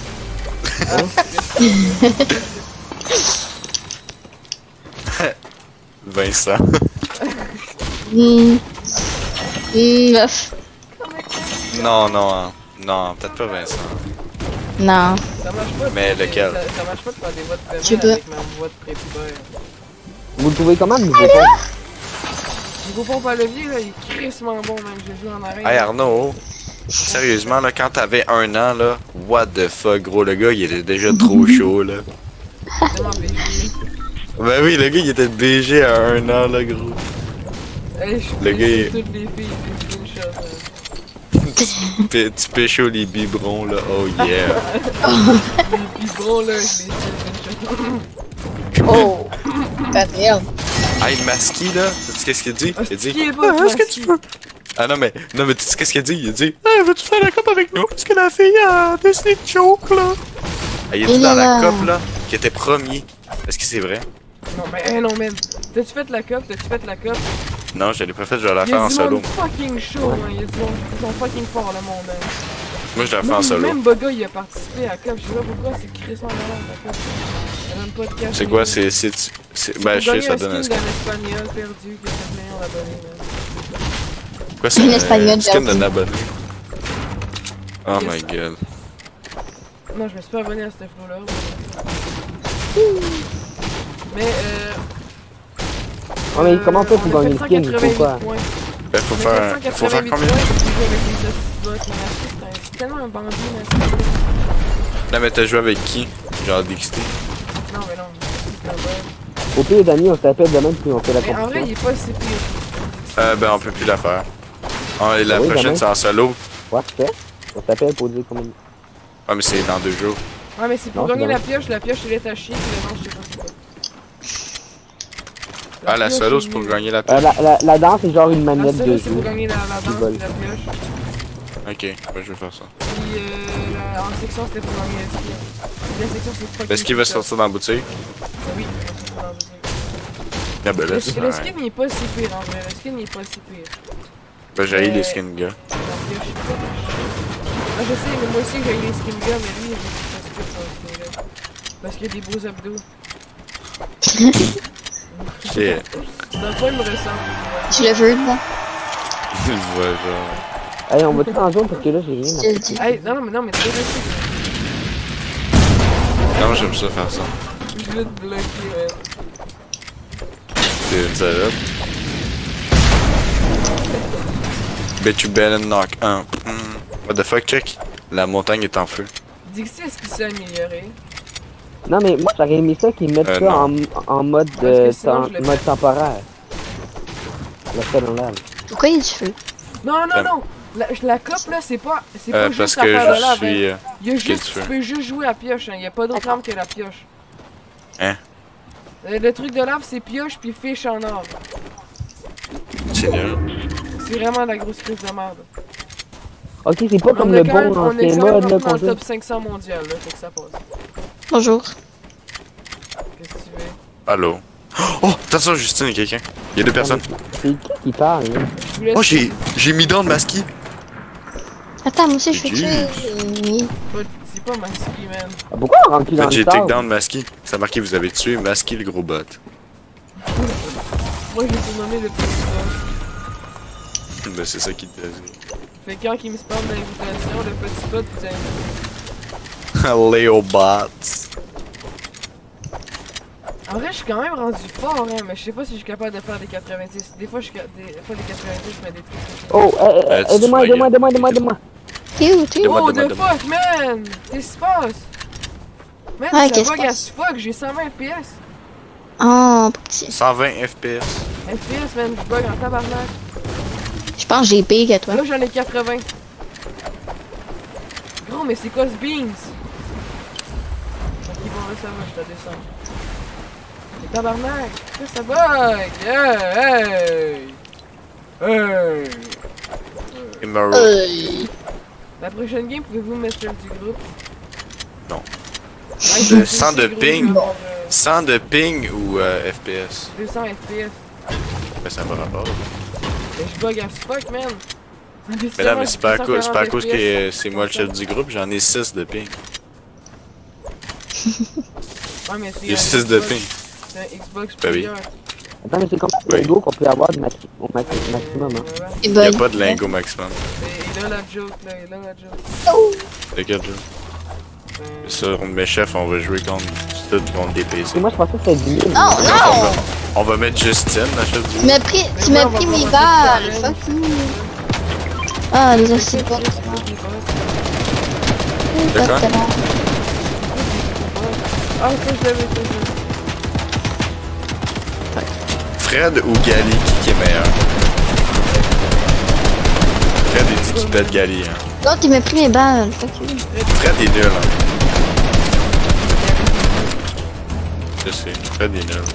Speaker 5: Vincent.
Speaker 6: Hmm. Hmm, neuf.
Speaker 5: Non, non, hein. Non, peut-être pas Vincent.
Speaker 6: Non.
Speaker 1: Ça marche pas. de
Speaker 5: Mais
Speaker 1: faire des-
Speaker 5: lequel?
Speaker 1: Ça, ça marche pas de faire des voix de
Speaker 6: Je sais
Speaker 1: paiement
Speaker 6: pas.
Speaker 1: avec ma voix de prépubère.
Speaker 11: Vous le trouvez comment, le nouveau pont?
Speaker 1: Niveau pompe à levier, là, il est crissement bon, même. J'ai vu en arrêt.
Speaker 5: Hey Arnaud, sérieusement, là, quand t'avais un an, là, what the fuck, gros, le gars, il était déjà trop chaud, là.
Speaker 1: Tellement B G.
Speaker 5: Ben oui, le gars, il était B G à un an, là, gros.
Speaker 1: Hey, je
Speaker 5: Le gars, il-
Speaker 1: toutes les filles, des screenshots. hein.
Speaker 5: P- Tu pécho les biberons, là, oh yeah.
Speaker 1: Les biberons, là, je les screenshots.
Speaker 6: Oh. Quatrième.
Speaker 5: Hey, Masky, là, sais-tu qu'est-ce qu'il dit? Il dit,
Speaker 1: qui est pas
Speaker 5: ah, est-ce que
Speaker 1: Masky?
Speaker 5: tu veux? Ah non, mais, non, mais tu sais qu'est-ce qu'il dit? Il dit, hey, veux-tu faire la coupe avec nous? Parce que la fille a décidé de joke, là. Ah, il a dit
Speaker 6: Et
Speaker 5: dans la
Speaker 6: là.
Speaker 5: coupe, là, qu'il était premier. Est-ce que c'est vrai?
Speaker 1: Non, mais eh, non, man. T'as-tu fait la cop? T'as-tu fait la cop?
Speaker 5: Non, je l'ai pas fait, je vais la
Speaker 1: Il y
Speaker 5: faire
Speaker 1: a
Speaker 5: en
Speaker 1: du
Speaker 5: solo.
Speaker 1: monde fucking chaud, hein. Il y a du monde. Ils sont fucking forts, le monde, hein.
Speaker 5: Moi, je la fais en
Speaker 1: Même,
Speaker 5: solo.
Speaker 1: même Boga, il a participé à cop. Je sais pas pourquoi, c'est crissement malade, la cop. Il y a même pas de cash.
Speaker 5: C'est quoi? C'est. c'est, c'est ben, je sais, ça donne un
Speaker 1: skin
Speaker 5: skin.
Speaker 1: d'un espagnol perdu qui a sept millions d'abonnés, man.
Speaker 5: Quoi, c'est
Speaker 6: Un
Speaker 5: un
Speaker 6: espagnol
Speaker 5: skin
Speaker 6: perdu.
Speaker 5: d'un abonné? Oh my god.
Speaker 1: Non, je me suis pas abonné à cette flow-là. Mais, euh.
Speaker 11: Oh, mais comment on fait pour
Speaker 1: on a
Speaker 11: gagner
Speaker 1: fait
Speaker 11: le skin?
Speaker 1: cent quatre-vingt-huit
Speaker 11: Pourquoi?
Speaker 1: points.
Speaker 5: Ben, faut
Speaker 1: On a
Speaker 5: faire.
Speaker 1: fait
Speaker 5: Faut faire
Speaker 1: cent quatre-vingt-huit
Speaker 5: combien?
Speaker 1: points, puis j'ai joué avec les astuces bots, mais c'est- c'est tellement un bandit, mais c'est-
Speaker 5: Là, mais t'as joué avec qui? Genre Dixty?
Speaker 1: Non, mais non, c'est un bug.
Speaker 11: Au pire, Dani, on s'appelle demain puis on fait la
Speaker 1: Mais en vrai,
Speaker 11: compétition.
Speaker 1: il est pas si pire.
Speaker 5: Euh, ben, on peut plus la faire. Ah, et la
Speaker 11: Ah oui,
Speaker 5: prochaine,
Speaker 11: demain.
Speaker 5: c'est en solo.
Speaker 11: Ouais, c'est fait. On s'appelle pour dire combien.
Speaker 5: Ah, mais c'est dans deux jours.
Speaker 1: Ouais, mais c'est pour
Speaker 11: Non,
Speaker 1: gagner
Speaker 11: c'est
Speaker 1: la
Speaker 11: bon.
Speaker 1: pioche, la pioche elle est à chier, puis le nom, je sais pas c'est quoi.
Speaker 5: Ah, la
Speaker 1: pioche,
Speaker 5: solo,
Speaker 1: est
Speaker 5: c'est pour
Speaker 1: nulle.
Speaker 5: gagner la
Speaker 11: Euh,
Speaker 5: pioche.
Speaker 11: la, la, la danse, c'est genre une
Speaker 1: La
Speaker 11: manette de
Speaker 1: solo, c'est
Speaker 11: jeu.
Speaker 1: pour gagner la, la danse
Speaker 11: vole.
Speaker 1: et la pioche.
Speaker 5: Ok, ben, je vais faire ça.
Speaker 1: Puis euh, la- en section, c'était pour gagner la ski. La section, c'est fucking
Speaker 5: Est-ce qu'il va
Speaker 1: ça.
Speaker 5: sortir dans la boutique?
Speaker 1: Oui, il va sortir dans la boutique.
Speaker 5: Ah, ben là,
Speaker 1: Le,
Speaker 5: c'est
Speaker 1: le
Speaker 5: ouais.
Speaker 1: skin, il est pas si pire en vrai. Le skin, il est pas si pire.
Speaker 5: Ben, j'ai
Speaker 1: Euh,
Speaker 5: les skins, gars.
Speaker 1: La pioche, il est pas moche. Ah, je sais, mais moi aussi, j'ai eu les skin gars, mais lui, il est pas si pire son skin gars. Parce qu'il y a des beaux abdos.
Speaker 5: Shit.
Speaker 1: Dans le fond, il me ressemble.
Speaker 6: Tu le veux, moi?
Speaker 5: Je vois, genre.
Speaker 11: Hey, on va tout en zone parce que là, j'ai rien.
Speaker 6: Je te le dis.
Speaker 1: Hey, non, non, mais non, mais t'es resté.
Speaker 5: Non, j'aime ça faire ça.
Speaker 1: Je vais te bloquer, ouais.
Speaker 5: C'est une salope. Bet you better knock un. Mm. What the fuck, check? La montagne est en feu.
Speaker 1: Dixie, est-ce qu'il s'est amélioré?
Speaker 11: Non, mais moi, j'aurais aimé ça qu'ils mettent
Speaker 5: Euh,
Speaker 11: ça en, en mode,
Speaker 1: Parce que
Speaker 11: euh,
Speaker 1: sinon,
Speaker 11: tem-
Speaker 1: je l'ai
Speaker 11: mode
Speaker 1: fait.
Speaker 11: temporaire. Le fait dans l'âme.
Speaker 6: Pourquoi il y a du feu?
Speaker 1: Non, non,
Speaker 5: Euh,
Speaker 1: non! La, la cope là, c'est pas, c'est
Speaker 5: Euh,
Speaker 1: pas
Speaker 5: parce
Speaker 1: juste
Speaker 5: que
Speaker 1: l'affaire de
Speaker 5: je
Speaker 1: lave.
Speaker 5: suis.
Speaker 1: Hein.
Speaker 5: euh,
Speaker 1: Il y a
Speaker 5: qu'est-ce
Speaker 1: juste,
Speaker 5: que tu
Speaker 1: tu
Speaker 5: fais?
Speaker 1: peux juste jouer à pioche, hein. Il y a pas d'autre arme que la pioche.
Speaker 5: Hein?
Speaker 1: Euh, Le truc de lave, c'est pioche puis fiche en or.
Speaker 5: C'est nul.
Speaker 1: C'est vraiment la grosse crise de merde.
Speaker 11: Ok, c'est pas
Speaker 1: On
Speaker 11: comme
Speaker 1: est
Speaker 11: le
Speaker 1: quand
Speaker 11: bon
Speaker 1: même, on est
Speaker 11: ancien
Speaker 1: quand même
Speaker 11: mode, là,
Speaker 1: rentré dans
Speaker 11: qu'on
Speaker 1: le
Speaker 11: joue.
Speaker 1: top cinq cents mondial, là, fait que ça passe.
Speaker 6: Bonjour.
Speaker 1: Qu'est-ce que tu veux?
Speaker 5: Allô? Oh, attention, Justine, il y a quelqu'un. Il y a deux personnes.
Speaker 11: C'est qui qui parle, là?
Speaker 1: Je vous laisse-
Speaker 5: Oh, j'ai j'ai mis dans le masqué.
Speaker 6: Attends, moi aussi, je fais
Speaker 5: Jeez.
Speaker 6: ça.
Speaker 1: Pas- C'est pas masqué, man.
Speaker 11: Ah, pourquoi on rentre plus dans
Speaker 5: En fait,
Speaker 11: le
Speaker 5: j'ai
Speaker 11: sable?
Speaker 5: take down Masky. Ça a marqué, vous avez tué Masky le gros bot.
Speaker 1: Moi, j'ai tout nommé le petit spot.
Speaker 5: Ben, c'est ça qui te dit.
Speaker 1: Fait que quand il me spawn dans l'invitation, le petit spot, vous avez
Speaker 5: Léobots.
Speaker 1: En vrai, je suis quand même rendu fort, hein, mais je sais pas si je suis capable de faire des quatre-vingt-dix. Des fois, je suis ca- des... pas des quatre-vingt-dix, je mets des trucs.
Speaker 11: Oh, eh, eh, eh, aidez-moi, aidez-moi, aidez-moi, aidez-moi, aidez-moi.
Speaker 6: T'es où, t'es où?
Speaker 1: Oh, the fuck, man! Qu'est-ce qui se passe? Man,
Speaker 6: Ouais,
Speaker 1: ça
Speaker 6: qu'est-ce
Speaker 1: bug
Speaker 6: qui se
Speaker 1: as fuck, j'ai cent vingt F P S.
Speaker 6: Oh, petit.
Speaker 5: cent vingt F P S.
Speaker 1: F P S, man, je bug en tabarnak.
Speaker 6: Je pense que j'ai pire que toi.
Speaker 1: Là, j'en ai quatre-vingts. Gros, mais c'est quoi ce beans? Ok, bon, là, ça va, je te descends. Mais tabarnak, qu'est-ce que ça bug? Hey, hey! Hey!
Speaker 5: Emerald.
Speaker 6: Hey.
Speaker 1: La prochaine game, pouvez-vous mettre du groupe?
Speaker 5: Non.
Speaker 1: Ouais,
Speaker 5: De cent de
Speaker 1: gros,
Speaker 5: ping?
Speaker 1: genre,
Speaker 5: cent de ping ou euh, F P S?
Speaker 1: deux cents F P S.
Speaker 5: Ben, ça va rapport.
Speaker 1: Mais je bug as fuck, man.
Speaker 5: Mais là, mais c'est pas à cause, c'est pas à cause que euh, c'est moi le chef du groupe, j'en ai six de ping.
Speaker 1: Ouais, mais c'est
Speaker 5: J'ai
Speaker 1: un
Speaker 5: six de
Speaker 1: Xbox.
Speaker 5: ping.
Speaker 1: C'est un Xbox
Speaker 5: Ben oui.
Speaker 1: player.
Speaker 11: Attends, mais c'est comme
Speaker 5: Oui.
Speaker 11: le go qu'on peut avoir du maxi au maxi maximum, hein.
Speaker 1: Voilà.
Speaker 6: Et
Speaker 5: Y'a
Speaker 6: bug.
Speaker 5: pas de lingot maximum.
Speaker 1: Et et là, la joke, là, et là, la joke.
Speaker 5: C'est quel jeu? Ça, mes chefs, on va jouer contre tout contre des P C.
Speaker 11: Et moi, je pensais que c'était dix mille.
Speaker 6: Non,
Speaker 5: On
Speaker 6: non!
Speaker 5: va, on va mettre Justine, la chef du
Speaker 6: Tu m'as pris, tu m'as pris mes balles. Fuck you. Ah, les acides bots.
Speaker 5: De quoi?
Speaker 1: Ah, ça, je l'avais, ça, je l'avais.
Speaker 5: Fred ou Gali, qui, qui est meilleur? Fred, il dit qu'il pète Gali, hein.
Speaker 6: Non, tu m'as pris mes balles. Fuck you.
Speaker 5: Fred est nul, hein. Je sais, Fred est nul.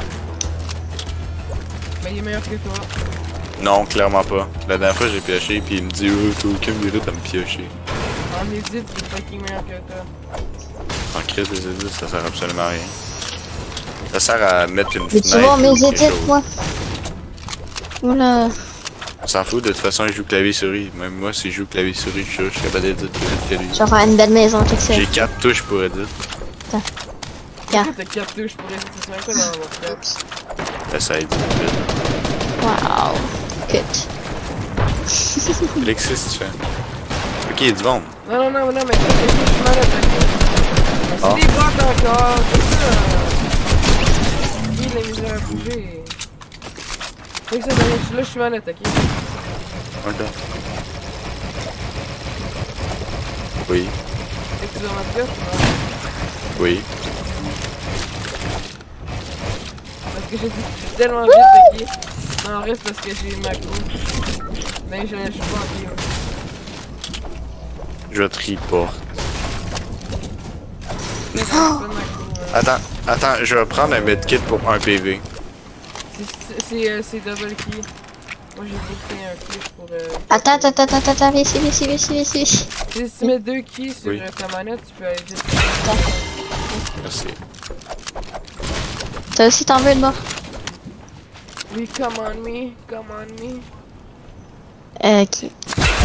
Speaker 1: Mais il est meilleur que toi.
Speaker 5: Non, clairement pas. La dernière fois, j'ai pioché, puis il me dit, oh, t'as aucun mérite à me piocher.
Speaker 1: En edit, il est fucking meilleur que toi.
Speaker 5: En crise des édits, ça sert absolument à rien. Ça sert à mettre une
Speaker 6: Mais tu
Speaker 5: fenêtre
Speaker 6: vois
Speaker 5: ou
Speaker 6: mes
Speaker 5: quelque
Speaker 6: édits,
Speaker 5: chose.
Speaker 6: moi. Voilà.
Speaker 5: On s'en fout, de toute façon, il joue clavier-souris. Même moi, si je joue clavier-souris, je suis capable d'éditer plus vite que lui.
Speaker 6: Je vais faire une belle maison, tout ça.
Speaker 5: J'ai quatre touches pour éditer.
Speaker 6: Yeah.
Speaker 1: T'as quatre touches pour edit, c'est même pas dans mon frère.
Speaker 5: Là, ça édite vite.
Speaker 6: Wow. Good.
Speaker 5: Alexis, tu fais. Ok, il y a du monde.
Speaker 1: Non, non, non, non, mais je suis mal attaqué.
Speaker 5: Ah.
Speaker 1: C'est des bots encore, c'est ça. Il a misère à bouger. Oui, ça, là, je suis mal attaqué.
Speaker 5: Ok. Oui.
Speaker 1: Est-ce que tu dans ma pièce ou non?
Speaker 5: Oui.
Speaker 1: Parce que j'ai dit que je suis tellement vite attaqué. Non, en reste parce que j'ai ma coupe. Mais je, je suis pas en game.
Speaker 5: Je triporte.
Speaker 1: Mais c'est pas de ma coupe. hein.
Speaker 5: Attends, attends, je vais prendre un medkit pour un P V.
Speaker 1: C'est- C'est euh, c'est double key. Moi j'ai bouffé un clip pour. Euh...
Speaker 6: Attends, attends, attends, attends, attends, viens ici, viens ici, viens ici, viens ici.
Speaker 1: Si tu mets deux keys sur
Speaker 5: Oui.
Speaker 1: euh, ta manette, tu peux aller vite.
Speaker 5: Merci.
Speaker 6: Toi aussi, t'en veux de mort?
Speaker 1: Oui, come on me, come on me.
Speaker 6: Euh, qui?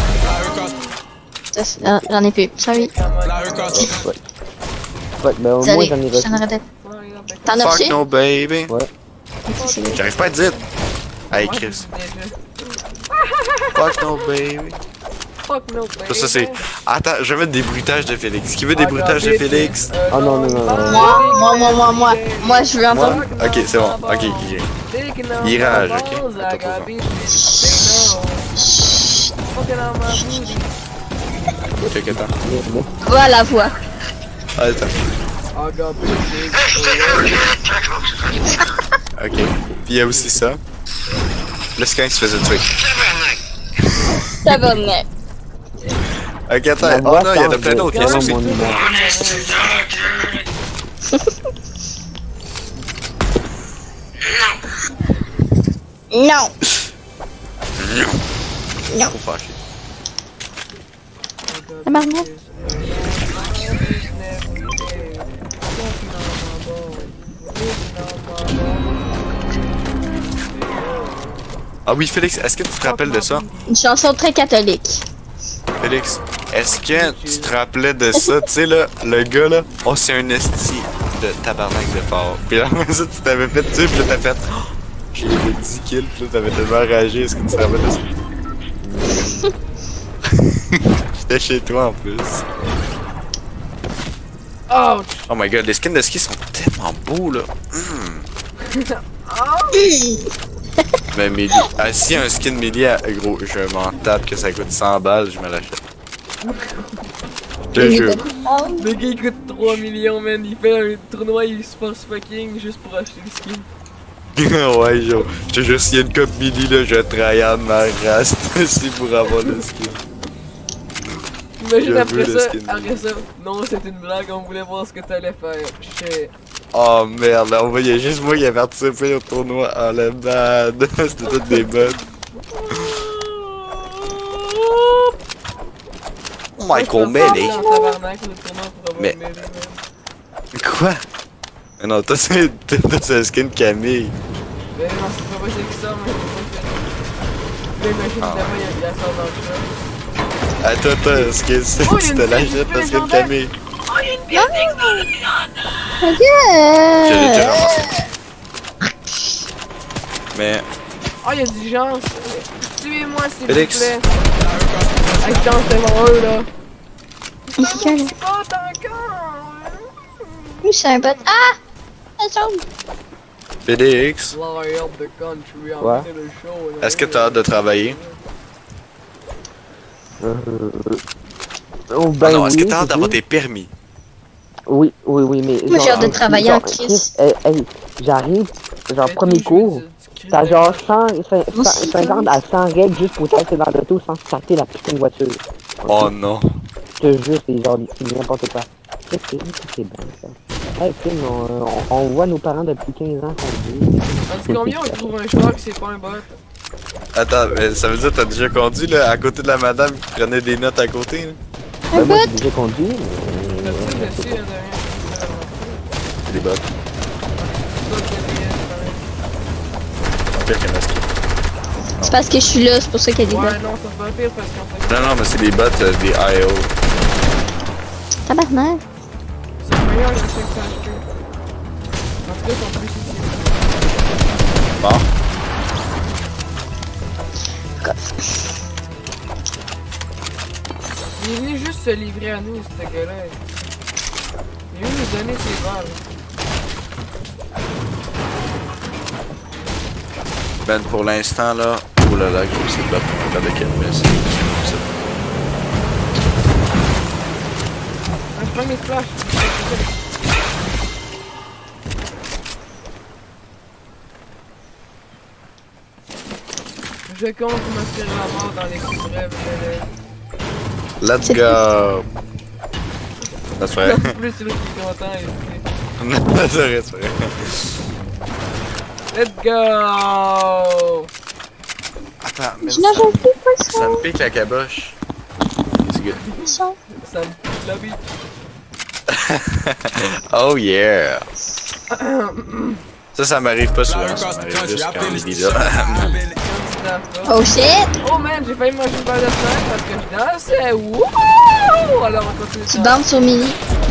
Speaker 6: Ça, c'est- ah, j'en ai plus, sorry.
Speaker 1: Come on me.
Speaker 11: Ouais, ben au moins,
Speaker 6: Désolé,
Speaker 11: j'en ai
Speaker 6: je
Speaker 11: reçu.
Speaker 6: t'en aurais deux. T'en as
Speaker 5: Fuck
Speaker 6: reçu?
Speaker 5: no baby.
Speaker 11: Ouais.
Speaker 5: J'arrive pas à dire. Hey
Speaker 1: Moi,
Speaker 5: Chris.
Speaker 1: je dis déjà.
Speaker 5: Fuck no baby.
Speaker 1: Fuck no baby.
Speaker 5: Ça, ça c'est. Attends, je vais mettre des bruitages de Félix. Qui veut des bruitages de Félix?
Speaker 1: Euh,
Speaker 11: Oh non, non, non, non.
Speaker 6: Moi, moi, moi, moi, moi. Moi, je veux entendre.
Speaker 5: Ok, c'est bon. Ok, ok. Virage, ok. Attends, Ok, attends.
Speaker 6: Voilà la voix.
Speaker 5: Attends. Ok. Puis il y a aussi ça. Là, c'est quand il se faisait tuer.
Speaker 6: Ça va venir.
Speaker 5: Ok, attends.
Speaker 11: La
Speaker 5: Oh
Speaker 11: voix
Speaker 5: non, il y en a
Speaker 11: change
Speaker 5: plein
Speaker 11: de-
Speaker 5: d'autres.
Speaker 11: de
Speaker 5: Qu'est-ce que
Speaker 11: mon
Speaker 5: c'est?
Speaker 11: numéro.
Speaker 6: Non. Non.
Speaker 5: Trop fâché.
Speaker 6: La marmotte.
Speaker 5: Ah oui, Félix, est-ce que tu te rappelles de ça?
Speaker 6: Une chanson très catholique.
Speaker 5: Félix, est-ce que tu te rappelais de ça? Tu sais, là, le gars, là, oh, c'est un esti de tabarnak de fort. Puis après ça, tu t'avais fait tuer, puis là, t'as fait. Oh, j'ai eu dix kills, puis là, t'avais tellement ragé. Est-ce que tu te rappelles de ça? J'étais chez toi en plus.
Speaker 1: Ouch!
Speaker 5: Oh my god, les skins de ski sont tellement beaux là. Mm. Mais Mélie, ah, si un skin Mélie, gros, je m'en tape que ça coûte cent balles, je me l'achète. Je te jure.
Speaker 1: Le gars il coûte trois millions, man. Il fait un tournoi, il se force fucking juste pour acheter le skin.
Speaker 5: Ouais, genre, je te jure, s'il y a une cop Mélie là, je tryhard ma race c'est pour avoir le skin.
Speaker 1: Imagine
Speaker 5: Je
Speaker 1: après
Speaker 5: veux le
Speaker 1: ça,
Speaker 5: skin.
Speaker 1: après ça, non c'est une blague, on voulait voir ce que t'allais faire. Shit.
Speaker 5: Oh merde, là, on voyait juste moi qui avait participé au tournoi. Oh le bad, c'était toutes des bots. Michael Melly. Mais. Quoi? Mais non, toi c'est c'est un skin Camille.
Speaker 1: Mais non, c'est pas possible que ça, mais c'est pas que. Mais imagine,
Speaker 5: Ah.
Speaker 1: évidemment, il y a- il y a ça dans le chat.
Speaker 5: Attends, attends, est-ce que c'est
Speaker 1: Oh, il y a
Speaker 5: tu
Speaker 1: une
Speaker 5: te
Speaker 1: fille,
Speaker 5: l'achètes
Speaker 1: une
Speaker 5: parce
Speaker 1: fille
Speaker 5: que
Speaker 1: légendaire.
Speaker 5: Camille?
Speaker 1: Oh, il y a une building dans le
Speaker 5: Je l'ai déjà
Speaker 6: Yeah!
Speaker 5: ramassé. Mais.
Speaker 1: Oh, il y a du genre. Tuez-moi s'il vous
Speaker 5: Félix.
Speaker 1: plaît. Hey, putain, c'était heureux là.
Speaker 6: Il est calme.
Speaker 1: Oh, t'as un corps.
Speaker 6: Oui, c'est un bot. Ah! Ça tombe.
Speaker 5: Félix,
Speaker 1: Fly up the country, on
Speaker 11: Ouais.
Speaker 1: fait le show, là.
Speaker 5: est-ce que t'as hâte de travailler?
Speaker 11: Euh... Oh, ben
Speaker 5: Ah non, est-ce que
Speaker 11: oui,
Speaker 5: t'as hâte
Speaker 11: oui.
Speaker 5: d'avoir tes permis?
Speaker 11: Oui, oui, oui, mais.
Speaker 6: Moi, j'ai hâte de
Speaker 11: genre,
Speaker 6: travailler
Speaker 11: genre,
Speaker 6: en crise.
Speaker 11: Hey, hey, j'arrive, genre,
Speaker 1: Mais
Speaker 11: premier
Speaker 1: tout,
Speaker 11: cours,
Speaker 1: je veux dire,
Speaker 11: t'as
Speaker 1: tu
Speaker 11: genre cent, cin-
Speaker 6: Moi
Speaker 11: cin-
Speaker 6: aussi,
Speaker 11: cinquante
Speaker 6: moi.
Speaker 11: à cent règles juste pour passer dans l'auto sans starter la putain de voiture.
Speaker 5: Oh non.
Speaker 11: Je te jure, c'est genre n'importe quoi. C'est c'est c'est bien ça. Hey, Tim, on, on, on voit nos parents depuis quinze ans conduire.
Speaker 1: Parce combien on trouve un choix que c'est pas un bot?
Speaker 5: Attends, mais ça veut dire que t'as déjà conduit là, à côté de la madame qui prenait des notes à côté là?
Speaker 11: Ben, moi, j'ai déjà conduit, mais.
Speaker 1: Personne ne sait, là, de rien.
Speaker 5: C'est des bots.
Speaker 1: C'est pas que rien,
Speaker 5: Pire qu'un masque.
Speaker 6: C'est parce que je suis là, c'est pour ça qu'il y a des
Speaker 1: ouais,
Speaker 6: bots.
Speaker 1: non, c'est pas pire parce qu'on fait.
Speaker 5: Non, non, mais c'est des bots, euh, des I O.
Speaker 6: Tabarnak.
Speaker 1: C'est meilleur que ceux que t'as acheté. En tout cas, ils sont plus utiles.
Speaker 5: Bon.
Speaker 1: Il est venu juste se livrer à nous, ce gars-là. Il est venu nous donner ses balles.
Speaker 5: Ben, pour l'instant là, oh là là, gros, c'est bot, on regarde quel mais c'est.
Speaker 1: Ah, je prends mes flashs. Je compte m'inspirer la mort dans les coups brèves.
Speaker 5: Let's go! That's vrai.
Speaker 1: Plus celui qui est content et plus.
Speaker 5: C'est vrai, c'est vrai.
Speaker 1: Let's go!
Speaker 5: Attends, mais
Speaker 6: Je nage un peu, quoi, ça?
Speaker 5: ça me pique la caboche. It's good.
Speaker 6: Ça.
Speaker 1: Ça me pique la bite.
Speaker 5: Oh yeah! Ça, ça m'arrive pas souvent, ça m'arrive juste quand il est là.
Speaker 6: Oh shit!
Speaker 1: Oh man, j'ai failli manger une balle de fer parce que je dansais. Wouhou! Alors on continue.
Speaker 6: Tu danses au mini.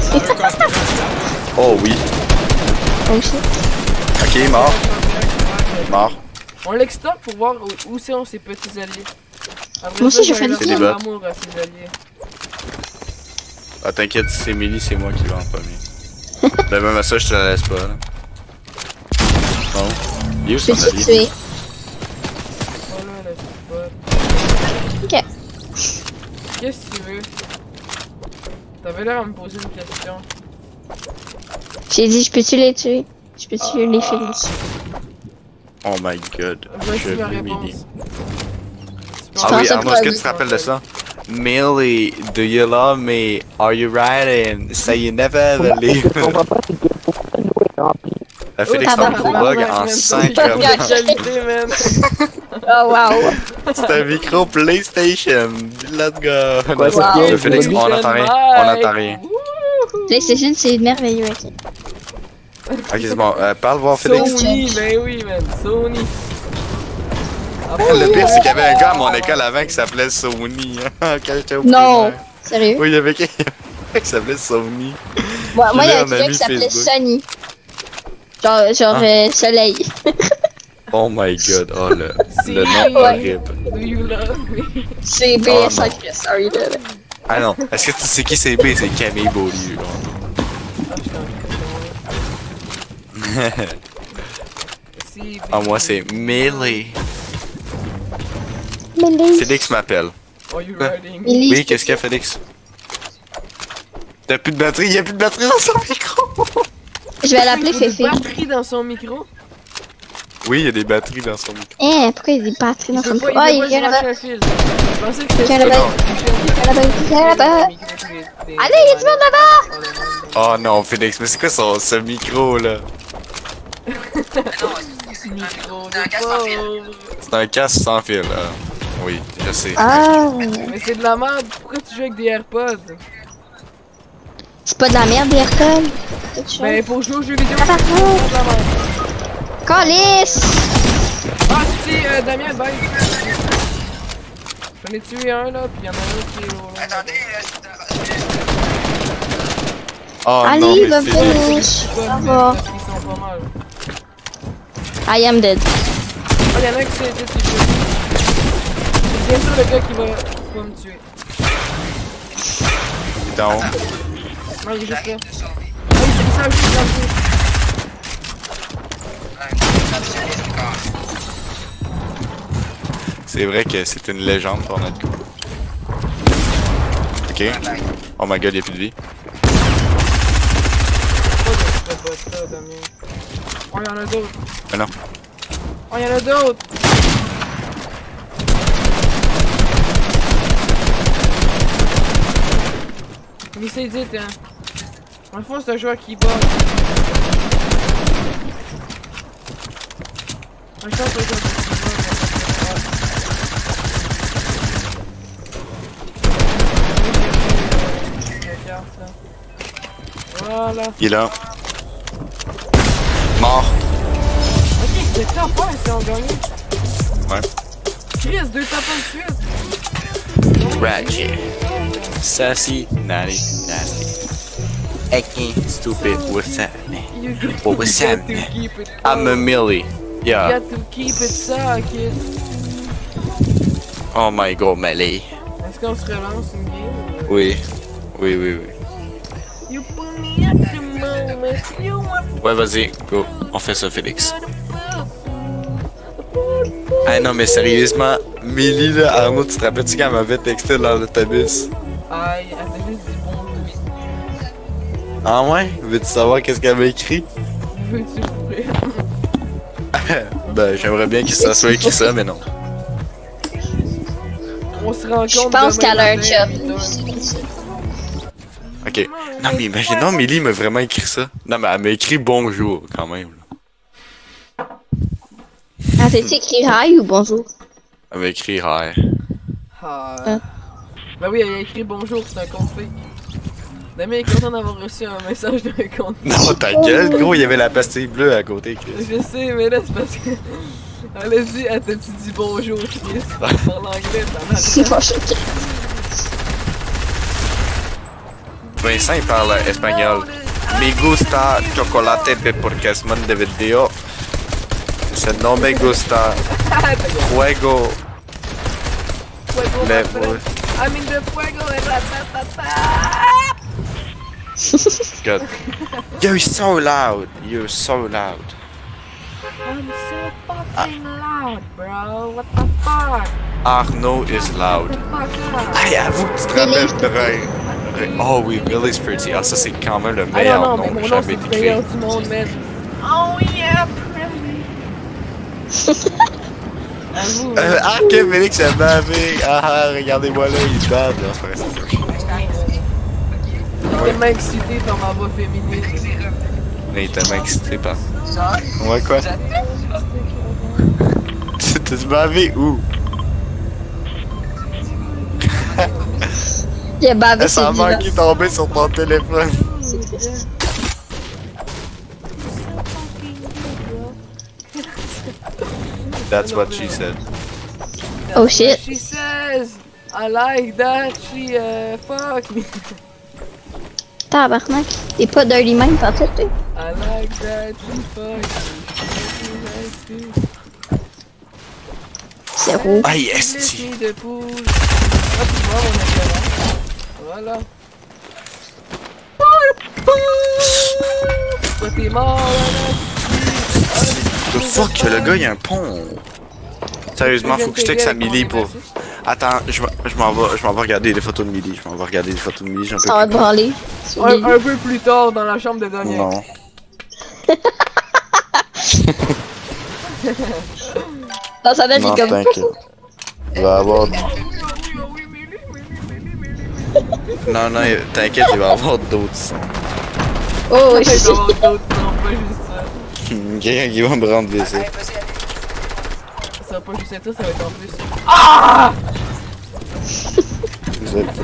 Speaker 5: Oh oui.
Speaker 6: Oh shit.
Speaker 5: Ok, mort. Mort.
Speaker 1: On l'extoppe pour voir où, où sont ses petits alliés. Après
Speaker 6: Moi aussi,
Speaker 1: ça,
Speaker 6: j'ai fait
Speaker 1: leur
Speaker 6: le
Speaker 5: C'est des
Speaker 1: faire
Speaker 5: bots.
Speaker 1: l'amour à ses alliés.
Speaker 5: Ah, t'inquiète, si c'est Mélie, c'est moi qui vais en premier. Ben, même à ça, je te la laisse pas, là. Bon. Il est où son
Speaker 6: Peux-tu
Speaker 5: allié?
Speaker 6: tuer?
Speaker 1: Voilà la petite botte.
Speaker 6: Ok.
Speaker 1: Qu'est-ce que tu veux? T'avais l'air à me poser une question.
Speaker 6: J'ai dit, je peux-tu les tuer? Je peux-tu les filer?
Speaker 5: Oh my god.
Speaker 1: Voici
Speaker 5: Je
Speaker 1: ma
Speaker 5: veux
Speaker 1: réponse.
Speaker 5: Mélie.
Speaker 6: Je
Speaker 5: Ah
Speaker 6: pense
Speaker 5: oui,
Speaker 6: à
Speaker 5: Arnaud,
Speaker 6: toi,
Speaker 5: est-ce que
Speaker 6: oui.
Speaker 5: tu te rappelles de ça? Millie, do you love me? Are you riding? Say you never ever leave.
Speaker 11: Je comprends pas, c'est que pour que nous est rempli.
Speaker 5: La Félix
Speaker 6: Oh,
Speaker 5: tombe au bug
Speaker 1: tabarnak,
Speaker 5: en
Speaker 1: man,
Speaker 5: cinq
Speaker 1: c'est
Speaker 5: comme
Speaker 1: une qualité, man.
Speaker 6: Oh wow.
Speaker 5: C'est un micro PlayStation. Let's go.
Speaker 11: Quoi,
Speaker 6: Wow.
Speaker 11: c'est
Speaker 5: Le Félix, on n'entend rien. On n'entend rien.
Speaker 6: PlayStation, c'est merveilleux, ok.
Speaker 5: Ok, c'est bon. Euh, parle voir Félix.
Speaker 1: Sony, ben oui, man. Sony.
Speaker 5: Le pire, c'est qu'il y avait un gars à mon école avant qui s'appelait Sony. hein, quand j'étais au
Speaker 6: Non.
Speaker 5: primaire.
Speaker 6: Sérieux?
Speaker 5: Oui, il y avait quelqu'un qui s'appelait Sony.
Speaker 6: Moi, moi, il y
Speaker 5: J'ai
Speaker 6: a
Speaker 5: un
Speaker 6: quelqu'un
Speaker 5: ami
Speaker 6: qui s'appelait
Speaker 5: Facebook.
Speaker 6: Sonny. Genre, genre
Speaker 5: Ah.
Speaker 6: euh, Soleil.
Speaker 5: Oh my god, oh le, le nom
Speaker 1: Ouais.
Speaker 5: horrible.
Speaker 1: Do you love me?
Speaker 6: C'est B
Speaker 5: Oh,
Speaker 6: S cinq, sorry là.
Speaker 5: Ah non, est-ce que tu sais qui c'est B? C'est Camille Beaulieu. là.
Speaker 1: Si,
Speaker 5: Ah, moi, c'est Melee.
Speaker 6: Melee.
Speaker 5: Félix m'appelle.
Speaker 1: Are you riding?
Speaker 6: Melee.
Speaker 5: Oui, qu'est-ce qu'il y a, Félix? T'as plus de batterie? Y'a plus de batterie dans son micro!
Speaker 6: Je vais l'appeler
Speaker 1: Il y a des
Speaker 6: Féfé.
Speaker 1: batteries dans son micro?
Speaker 5: Oui, il y a des batteries dans son micro.
Speaker 6: Eh, pourquoi il y a des batteries dans
Speaker 1: Il
Speaker 6: son
Speaker 1: peut pas,
Speaker 6: micro? Oh,
Speaker 1: il
Speaker 6: il
Speaker 1: peut
Speaker 6: y en
Speaker 1: pas
Speaker 6: a
Speaker 1: se
Speaker 6: là-bas.
Speaker 1: brancher un fil. Je pensais que c'était
Speaker 6: Il y en a
Speaker 1: ça.
Speaker 6: là-bas. Il y en a là-bas. Il y en a là-bas. Allez, il y a du monde là-bas!
Speaker 5: Oh non, Félix, mais c'est quoi son, ce micro là?
Speaker 1: Micro de pauvre.
Speaker 5: C'est un casque sans fil, là. Oui, je sais.
Speaker 6: Ah!
Speaker 1: Mais c'est de la merde, pourquoi tu joues avec des AirPods?
Speaker 6: C'est pas de la merde, des AirPods.
Speaker 1: Ben pour jouer aux jeux vidéo,
Speaker 6: Ah, par
Speaker 1: c'est
Speaker 6: contre.
Speaker 1: de la merde.
Speaker 6: Calice!
Speaker 1: Ah si, euh, Damien, bye! J'en ai tué un là, pis y'en a un autre qui est là. Attendez,
Speaker 5: Oh
Speaker 6: Allez,
Speaker 5: non,
Speaker 6: il va
Speaker 5: mais c'est...
Speaker 6: finish. Au revoir.
Speaker 1: Ils sont pas mal.
Speaker 6: I am dead.
Speaker 1: Ah, y'en a un qui s'est dit, c'est chaud. C'est bien sûr le gars qui va, qui va me tuer.
Speaker 5: Non.
Speaker 1: Non, il est juste là. Ah, il s'est ça juste là.
Speaker 5: C'est vrai que c'est une légende pour notre coup. Ok. Oh my god, y'a plus de vie.
Speaker 1: Oh, y'en a d'autres.
Speaker 5: Mais non.
Speaker 1: Oh, y'en a d'autres. Mais c'est dit, hein. Dans le fond, c'est un joueur qui bat. Un joueur, c'est un joueur qui bat. Voilà.
Speaker 5: Il est là. Mort.
Speaker 1: Ok, c'est top un si on gagne.
Speaker 5: Ouais.
Speaker 1: Chris, deux top un de suite.
Speaker 5: Ratchet. Sassy, naughty, nasty. Acting stupid, what's happening?
Speaker 1: You got-
Speaker 5: What was
Speaker 1: you got to
Speaker 5: happening?
Speaker 1: keep it
Speaker 5: I'm a
Speaker 1: calm.
Speaker 5: Millie.
Speaker 1: You
Speaker 5: Yeah.
Speaker 1: got to keep it ça, kid.
Speaker 5: Oh my god, Millie.
Speaker 1: Est-ce qu'on se relance une game?
Speaker 5: Oui. Oui, oui, oui.
Speaker 1: You put me at the moment. You want
Speaker 5: Ouais, vas-y, go. On fait ça, Félix. Ah non, mais sérieusement, Millie, là, Arnaud, tu te rappelles-tu quand elle m'avait texté dans l'autobus?
Speaker 1: Aïe, elle t'a juste dit bonjour.
Speaker 5: Ah ouais? Veux-tu savoir qu'est-ce qu'elle m'a écrit?
Speaker 1: Veux-tu mourir?
Speaker 5: Ben, j'aimerais bien que ça soit écrit ça, mais non.
Speaker 1: On se rend compte.
Speaker 6: Je pense qu'elle a un
Speaker 1: demain
Speaker 6: job.
Speaker 1: matin,
Speaker 5: Ok. Non, mais imaginons, Millie m'a vraiment écrit ça. Non, mais elle m'a écrit bonjour, quand même.
Speaker 6: Ah, t'as-tu écrit hi ou bonjour?
Speaker 5: Elle m'a écrit hi.
Speaker 1: Ah.
Speaker 6: Ah.
Speaker 1: Bah oui, elle a écrit bonjour, c'est un compte fake. Damien est content d'avoir reçu un message d'un compte.
Speaker 5: Non, ta gueule, gros, il y avait la pastille bleue à côté, Chris.
Speaker 1: Je sais, mais là c'est parce que. Elle a dit, elle t'a dit bonjour, Chris. Elle parle anglais, ça m'a.
Speaker 6: Bonjour.
Speaker 5: Vincent, il parle espagnol. Me gusta chocolate porque es man de video. Se no me gusta juego.
Speaker 1: Fuego,
Speaker 5: Le-
Speaker 1: ratata. I'm in the fuego de ratatata.
Speaker 5: God. You're so loud. You're so loud.
Speaker 1: I'm so fucking loud, bro. What the fuck?
Speaker 5: Arnaud is loud.
Speaker 1: Fuck up.
Speaker 5: Hey, avoue que tu te rappelles de Ray. Oh oui, Millie's pretty. Ah, ça, c'est quand même le
Speaker 1: Ah
Speaker 5: meilleur
Speaker 1: non, non,
Speaker 5: nom
Speaker 1: mais mon nom
Speaker 5: jamais
Speaker 1: c'est le
Speaker 5: été créé.
Speaker 1: meilleur du monde, man. Oh yeah, pretty. Avoue,
Speaker 5: Euh, ah, ok, Félix a bavé. Ah, ah, regardez-moi là, il bave. Non, c'est pas vrai.
Speaker 1: je suis tellement excité par ma voix féminine.
Speaker 5: Mais il est tellement excité par. Ouais, quoi? T'as bavé où?
Speaker 6: Il a bavé
Speaker 5: Elle
Speaker 6: ses
Speaker 5: s'en va
Speaker 6: vivants.
Speaker 5: qui tombait sur ton téléphone. That's what she said.
Speaker 6: Oh shit.
Speaker 1: She says, I like that, she uh, fuck me.
Speaker 6: Tabarnak. T'es pas dirty même, pas tout, toi.
Speaker 1: I like that, she fuck me.
Speaker 6: Zéro.
Speaker 5: Ah, yes,
Speaker 1: Laisse me de poule. Ah, tu vois, on est là. Voilà. pourquoi t'es mort?
Speaker 5: The fuck, le gars, il y a un pont. Sérieusement, faut que je texte à Millie pour... Attends, je je m'en vais, je m'en vais regarder des photos de Millie. Je m'en vais regarder des photos de Millie.
Speaker 6: Ça va te branler.
Speaker 1: Un, un peu plus tard dans la chambre de Daniel.
Speaker 5: Non.
Speaker 6: Dans sa tête, il
Speaker 5: Non,
Speaker 6: est comme...
Speaker 5: t'inquiète. Il va avoir... Non, non, t'inquiète, il va avoir d'autres sons.
Speaker 6: Oh, oui.
Speaker 1: Il va avoir d'autres sons, pas juste ça.
Speaker 5: Quelqu'un qui va me rendre V C.
Speaker 1: Ça va pas juste être ça, ça va être en plus. Ah!
Speaker 5: Vous êtes...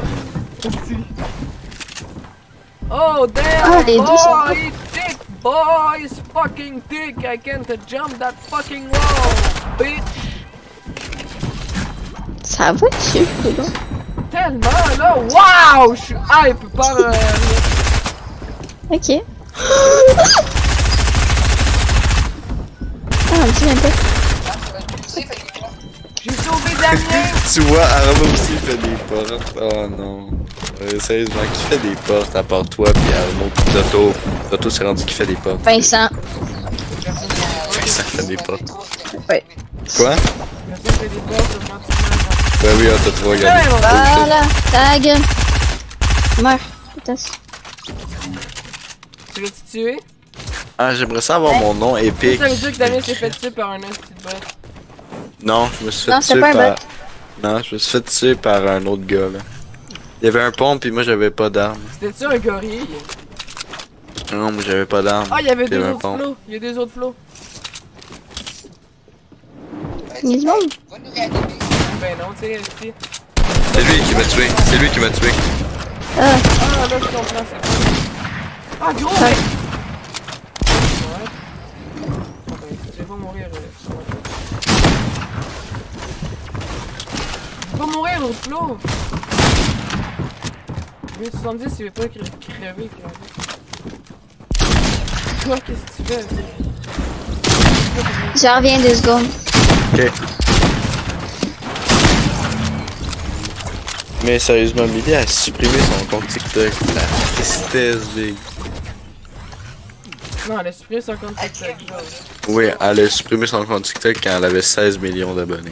Speaker 1: Oh damn!
Speaker 6: Ah, les deux sont
Speaker 1: boy, dick, boys, fucking dick! I can't jump that fucking wall, bitch!
Speaker 6: Ça va dessus, c'est bon.
Speaker 1: Tellement là! Wow! Je suis hype par. Euh...
Speaker 6: Ok. Ah, un petit même pas.
Speaker 1: J'ai sauvé Damien!
Speaker 5: Tu vois, Arnaud aussi fait des portes. Oh non. Euh, sérieusement, qui fait des portes à part toi pis Arnaud pis Toto? Toto s'est rendu qui fait des portes.
Speaker 6: Vincent.
Speaker 5: Vincent fait des portes.
Speaker 6: Ouais.
Speaker 5: Quoi?
Speaker 1: Vincent fait des portes,
Speaker 5: Ben oui, on t'a trop regardé.
Speaker 6: Voilà, tag. Meurs, putain.
Speaker 1: Tu veux-tu tuer?
Speaker 5: Ah, j'aimerais ça avoir mon nom épique.
Speaker 1: Ça veut dire que Damien s'est fait tuer par un autre petit bot.
Speaker 5: Non, je me suis fait
Speaker 6: Non, c'est
Speaker 5: tuer
Speaker 6: pas un
Speaker 5: par...
Speaker 6: bot.
Speaker 5: Non, je me suis fait tuer par un autre gars, là. Il y avait un pont, pis moi j'avais pas d'armes.
Speaker 1: C'était-tu un gorille?
Speaker 5: Non, moi j'avais pas d'armes.
Speaker 1: Ah, il y avait
Speaker 5: pis
Speaker 1: deux
Speaker 5: un
Speaker 1: autres
Speaker 5: pont.
Speaker 1: flots. Il y a deux autres flots.
Speaker 6: Il y a du monde.
Speaker 1: Ben non, tu sais, ici.
Speaker 5: C'est lui qui m'a tué, c'est lui qui m'a tué.
Speaker 6: Ah.
Speaker 1: Ah, là, je comprends, c'est pas. Ah, gros!
Speaker 6: Ouais.
Speaker 1: Ouais. Je vais pas mourir. euh, Je vais pas mourir, l'autre flot! huit soixante-dix, il veut pas cre- crever, crever. Toi, qu'est-ce que tu fais?
Speaker 6: Je reviens deux secondes.
Speaker 5: Ok. Mais sérieusement, Millie a supprimé son compte TikTok. La tristesse, big.
Speaker 1: Non, elle a supprimé son compte TikTok.
Speaker 5: Oui, elle a supprimé son compte TikTok quand elle avait seize millions d'abonnés.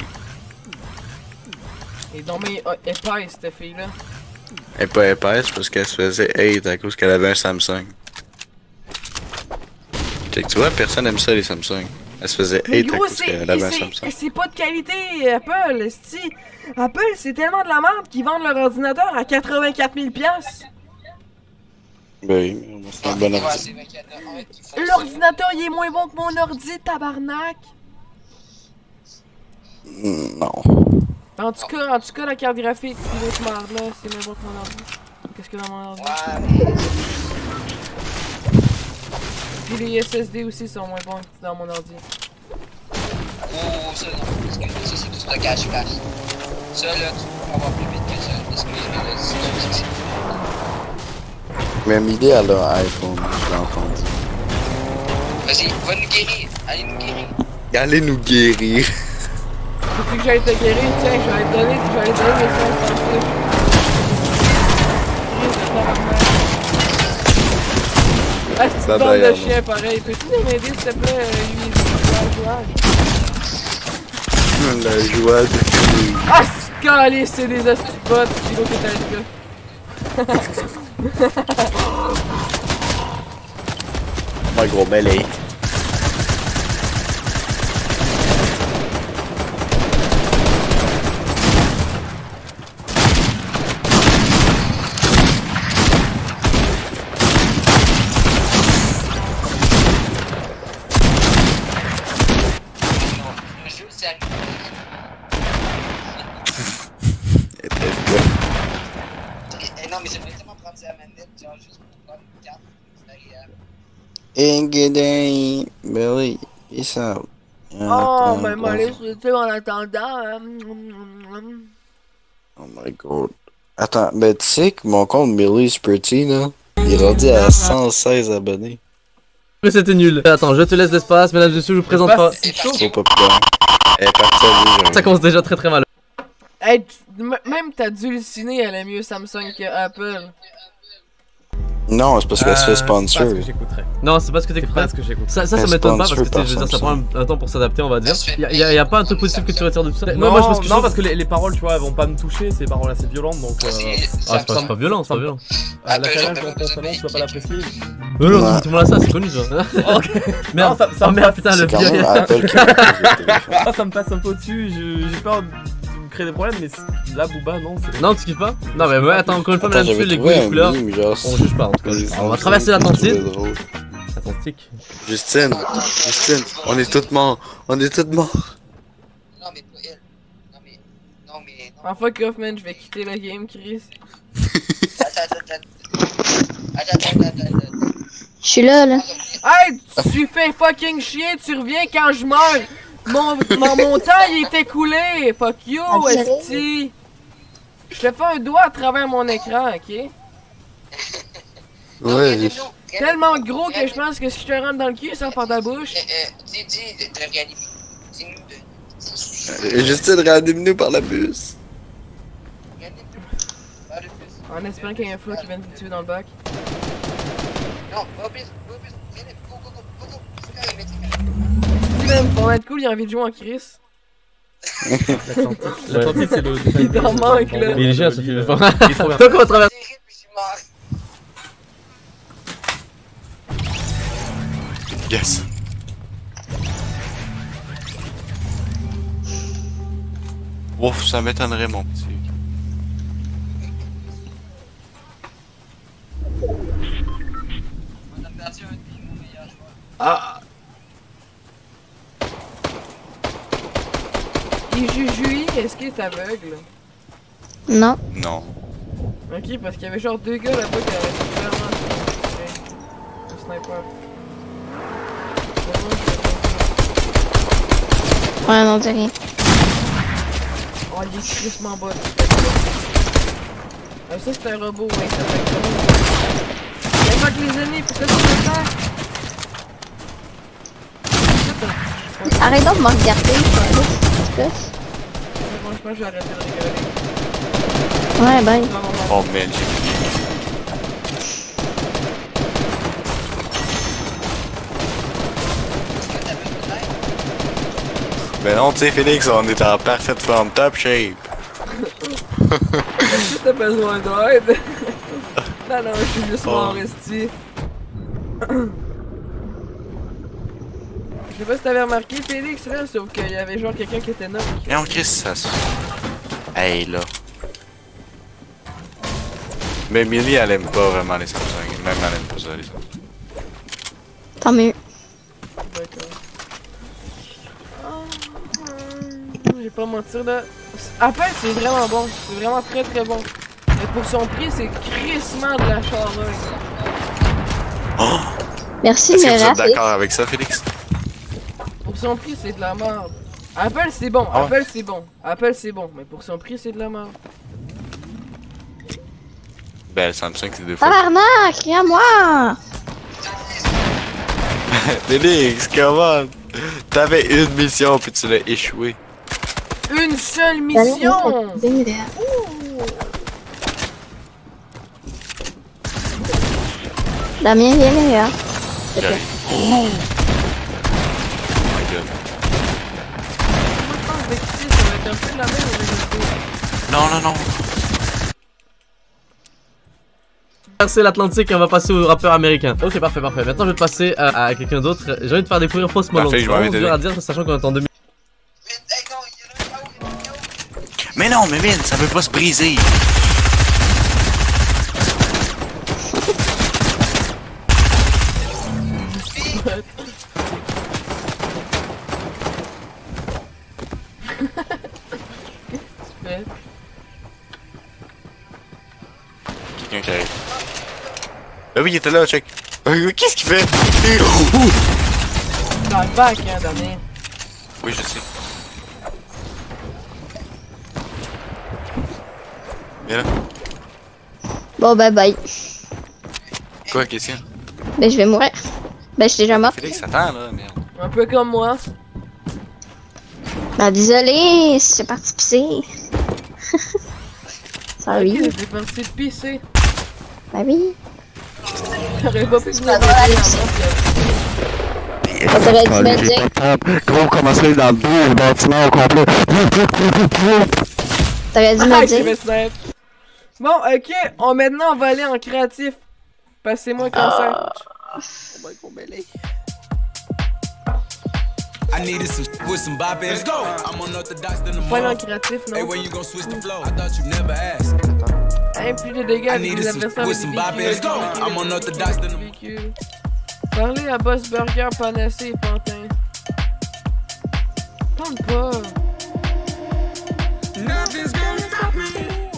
Speaker 1: Et donc, mais épaisse, cette fille-là.
Speaker 5: Elle est pas épaisse parce qu'elle se faisait hate à cause qu'elle avait un Samsung. Fait que tu vois, personne aime ça les Samsung. Elle se faisait
Speaker 1: Mais
Speaker 5: hate à
Speaker 1: gros,
Speaker 5: cause qu'elle avait un Samsung.
Speaker 1: c'est c'est pas de qualité, Apple, esti. Apple, c'est tellement de la merde qu'ils vendent leur ordinateur à quatre-vingt-quatre mille piastres.
Speaker 5: Ben oui, c'est un bon ordi.
Speaker 1: L'ordinateur, il est moins bon que mon ordi, tabarnak.
Speaker 5: Non.
Speaker 1: En tout cas, en tout cas, la carte graphique, puis l'autre merde là, c'est moins bon que mon ordi. Qu'est-ce que dans mon ordi? Puis les S S D aussi sont moins bons que dans mon ordi.
Speaker 9: Oh, ça non, parce que ça c'est du stockage flash. Ça là, tu peux avoir plus vite que ça. Excuse-moi, là, c'est juste ici.
Speaker 5: Mais Millie, elle a un iPhone, je l'ai entendu.
Speaker 9: Vas-y, va nous guérir. Allez nous guérir.
Speaker 5: Allez nous guérir.
Speaker 1: Veux-tu que j'aille te guérir? Tiens, je vais te donner, je vais te donner mes soins sensibles. Ah, c'est une
Speaker 5: Bye
Speaker 1: bande
Speaker 5: bye,
Speaker 1: de
Speaker 5: Arnaud.
Speaker 1: chiens pareil. Peux-tu m'aider s'il te plaît, euh, lui, le
Speaker 5: La joie de vivre.
Speaker 1: Ah, c'est calé, c'est des astipotes, c'est l'autre qui est avec
Speaker 5: Un gros mêlé.
Speaker 9: Non, mais j'aimerais tellement prendre ça à manette, genre juste pour prendre une carte. C'est agréable.
Speaker 5: Ingeding, Billy, peace out.
Speaker 1: Oh, mais moi, allez sur YouTube en attendant. hein.
Speaker 5: Oh my god. Attends, ben tu sais que mon compte Millie Spurty, là, il est rendu à cent seize abonnés.
Speaker 12: C'était nul. Attends, je te laisse l'espace, mesdames et messieurs, je vous présente pas.
Speaker 5: Trop populaire. Elle est partie à lui,
Speaker 12: Ça commence déjà très très mal.
Speaker 1: Hey, tu- m- même ta dulcinée, elle est mieux Samsung que Apple.
Speaker 5: Non, c'est parce que c'est sponsor.
Speaker 12: C'est pas ce que j'écouterais. Non, c'est pas ce que t'écouterais.
Speaker 1: ce que j'écoute.
Speaker 12: Ça, ça, ça m'étonne pas parce que je veux dire, ça prend un, un temps pour s'adapter, on va dire. Y'a y a, y a pas un truc positif que tu retires de tout ça?
Speaker 1: Non, moi, je pense que non, parce que les, les paroles, tu vois, elles vont pas me toucher, c'est des paroles assez violentes donc. Euh...
Speaker 12: Ah, c'est pas, pas violent, c'est pas violent.
Speaker 1: Ah, la calage dans ton salon, tu vas pas l'apprécier.
Speaker 12: Non, non, tout le monde a ça, c'est connu ça. Ok. Merde, ça, ça, oh, merde, putain, le vieux.
Speaker 1: Ah, ça me passe un peu au-dessus, j'ai peur de me créer des problèmes, mais là, Booba, non.
Speaker 12: Non, tu kiffes pas? Non, mais ouais, attends, encore une fois, madame, tu fais les goûts et les couleurs. On juge pas en tout cas. On va traverser l'Atlantide. Atlantique.
Speaker 5: Justine, Justine, on est toutes morts, on est toutes morts.
Speaker 9: Non, mais pas elle. Non, mais. Non, mais.
Speaker 1: Ah, fuck off, man, je vais quitter le game, Chris.
Speaker 9: Attends, attends, attends. Attends, attends, attends, attends.
Speaker 6: Je suis là, là.
Speaker 1: Hey, tu fais fucking chier, tu reviens quand je meurs. Mon, mon, mon temps, il est écoulé. Fuck you, esti. Je te fais un doigt à travers mon écran, ok?
Speaker 5: Ouais.
Speaker 1: Tellement gros que je pense que si je te rentre dans le cul, ça va faire ta bouche.
Speaker 9: Dis, dis, de réanimer. Dis-nous de.
Speaker 5: Justine, réanime-nous par la bus.
Speaker 1: En espérant qu'il y ait un flot qui vienne te tuer dans le bac.
Speaker 9: Non, va au bus, va au bus. Go, go, go, go, go. C'est carré, c'est
Speaker 1: carré. Pour être cool, il a envie de jouer en Chris.
Speaker 12: L'Atlantique, c'est le.
Speaker 1: Il t'en manque là.
Speaker 12: Il est génial ce film. Il est trop bien. Donc on va traverser.
Speaker 5: Yes. Ouf, ça m'étonnerait mon petit.
Speaker 1: Ah. Il Jujui, est-ce qu'il est aveugle?
Speaker 6: Non.
Speaker 5: Non.
Speaker 1: Ok, parce qu'il y avait genre deux gars là-bas qui avaient vraiment un sniper.
Speaker 6: Ouais, non, t'as rien.
Speaker 1: Oh, il est crissement bas. Ah, ça c'est un robot, ouais, ça fait que. Il pas que les ennemis, pourquoi tu fais ça?
Speaker 6: Arrête donc de me regarder, je
Speaker 1: pense que je vais arrêter de rigoler.
Speaker 6: Ouais, bye.
Speaker 5: Oh, man, j'ai fini. Ben non, tu sais, Félix, on est en parfaite forme, top shape.
Speaker 1: Est-ce que t'as besoin d'aide? Non, non, je suis juste mort, esti. Je sais pas si t'avais remarqué, Félix, là, sauf qu'il y avait genre quelqu'un qui était knock.
Speaker 5: Mais on Chris, ça se. Hey, là. Mais Millie, elle aime pas vraiment les Samsung. Même elle aime pas ça, les Samsung.
Speaker 6: Tant mieux.
Speaker 1: D'accord. Je vais pas mentir là. Appel, c'est vraiment bon. C'est vraiment très très bon. Mais pour son prix, c'est crissement de la charreuse.
Speaker 5: Oh!
Speaker 6: Merci,
Speaker 5: est-ce que
Speaker 6: mais
Speaker 5: vous
Speaker 6: là,
Speaker 5: êtes d'accord avec ça, Félix?
Speaker 1: Pour son prix, c'est de la merde. Apple, c'est bon.
Speaker 5: Ah ouais?
Speaker 1: Apple, c'est bon. Apple, c'est bon. Mais pour son prix, c'est de la merde.
Speaker 5: Ben, le Samsung, c'est deux fois.
Speaker 6: Tabarnak, à moi!
Speaker 5: Félix, comment? T'avais une mission puis tu l'as échoué.
Speaker 1: Une seule mission!
Speaker 6: Damien, viens là.
Speaker 5: J'arrive. Oh my god. Non, non, non.
Speaker 12: C'est l'Atlantique et on va passer au rappeur américain. Ok, parfait, parfait. Maintenant, je vais te passer à, à quelqu'un d'autre. J'ai envie de faire découvrir Post Malone. C'est vraiment dur à dire, sachant qu'on est en deux mille.
Speaker 5: Mais non, mais Vin, ça veut pas se briser. Quelqu'un qui arrive. Ah oui, il était là, check. Qu'est-ce qu'il fait?
Speaker 1: Dans le bac, hein, Damien.
Speaker 5: Oui, je sais. Viens là.
Speaker 6: Bon, bye bye.
Speaker 5: Quoi, qu'est-ce qu'il y a?
Speaker 6: Ben, je vais mourir. Ben, je suis déjà mort.
Speaker 5: Félix, attends là, merde.
Speaker 1: Un peu comme moi.
Speaker 6: Ben, désolé, c'est parti pisser. Sorry.
Speaker 1: Ok, c'est parti pisser.
Speaker 6: Ben oui.
Speaker 1: T'aurais pas pu venir
Speaker 5: Gros, commencer dans le dos, le bâtiment au complet.
Speaker 6: T'aurais dû me dire.
Speaker 1: Bon, ok, on, maintenant on va aller en créatif. Passez-moi un cancer.
Speaker 10: I needed some with some bop in. Let's go. I'm unorthodox than the
Speaker 1: Pas
Speaker 10: mall.
Speaker 1: en créatif, non?
Speaker 10: Hey, when you gon' switch the flow? I thought you never asked.
Speaker 1: Hey, plus de dégâts
Speaker 10: I
Speaker 1: avec
Speaker 10: needed
Speaker 1: les
Speaker 10: some
Speaker 1: adversaires
Speaker 10: with
Speaker 1: avec
Speaker 10: some
Speaker 1: des
Speaker 10: bop in.
Speaker 1: véhicules.
Speaker 10: Let's go. I'm unorthodox than the
Speaker 1: Véhicules. Parlez à Boss Burger, Panacée et Pantin. Tente pas.
Speaker 7: Nothing's gonna stop me.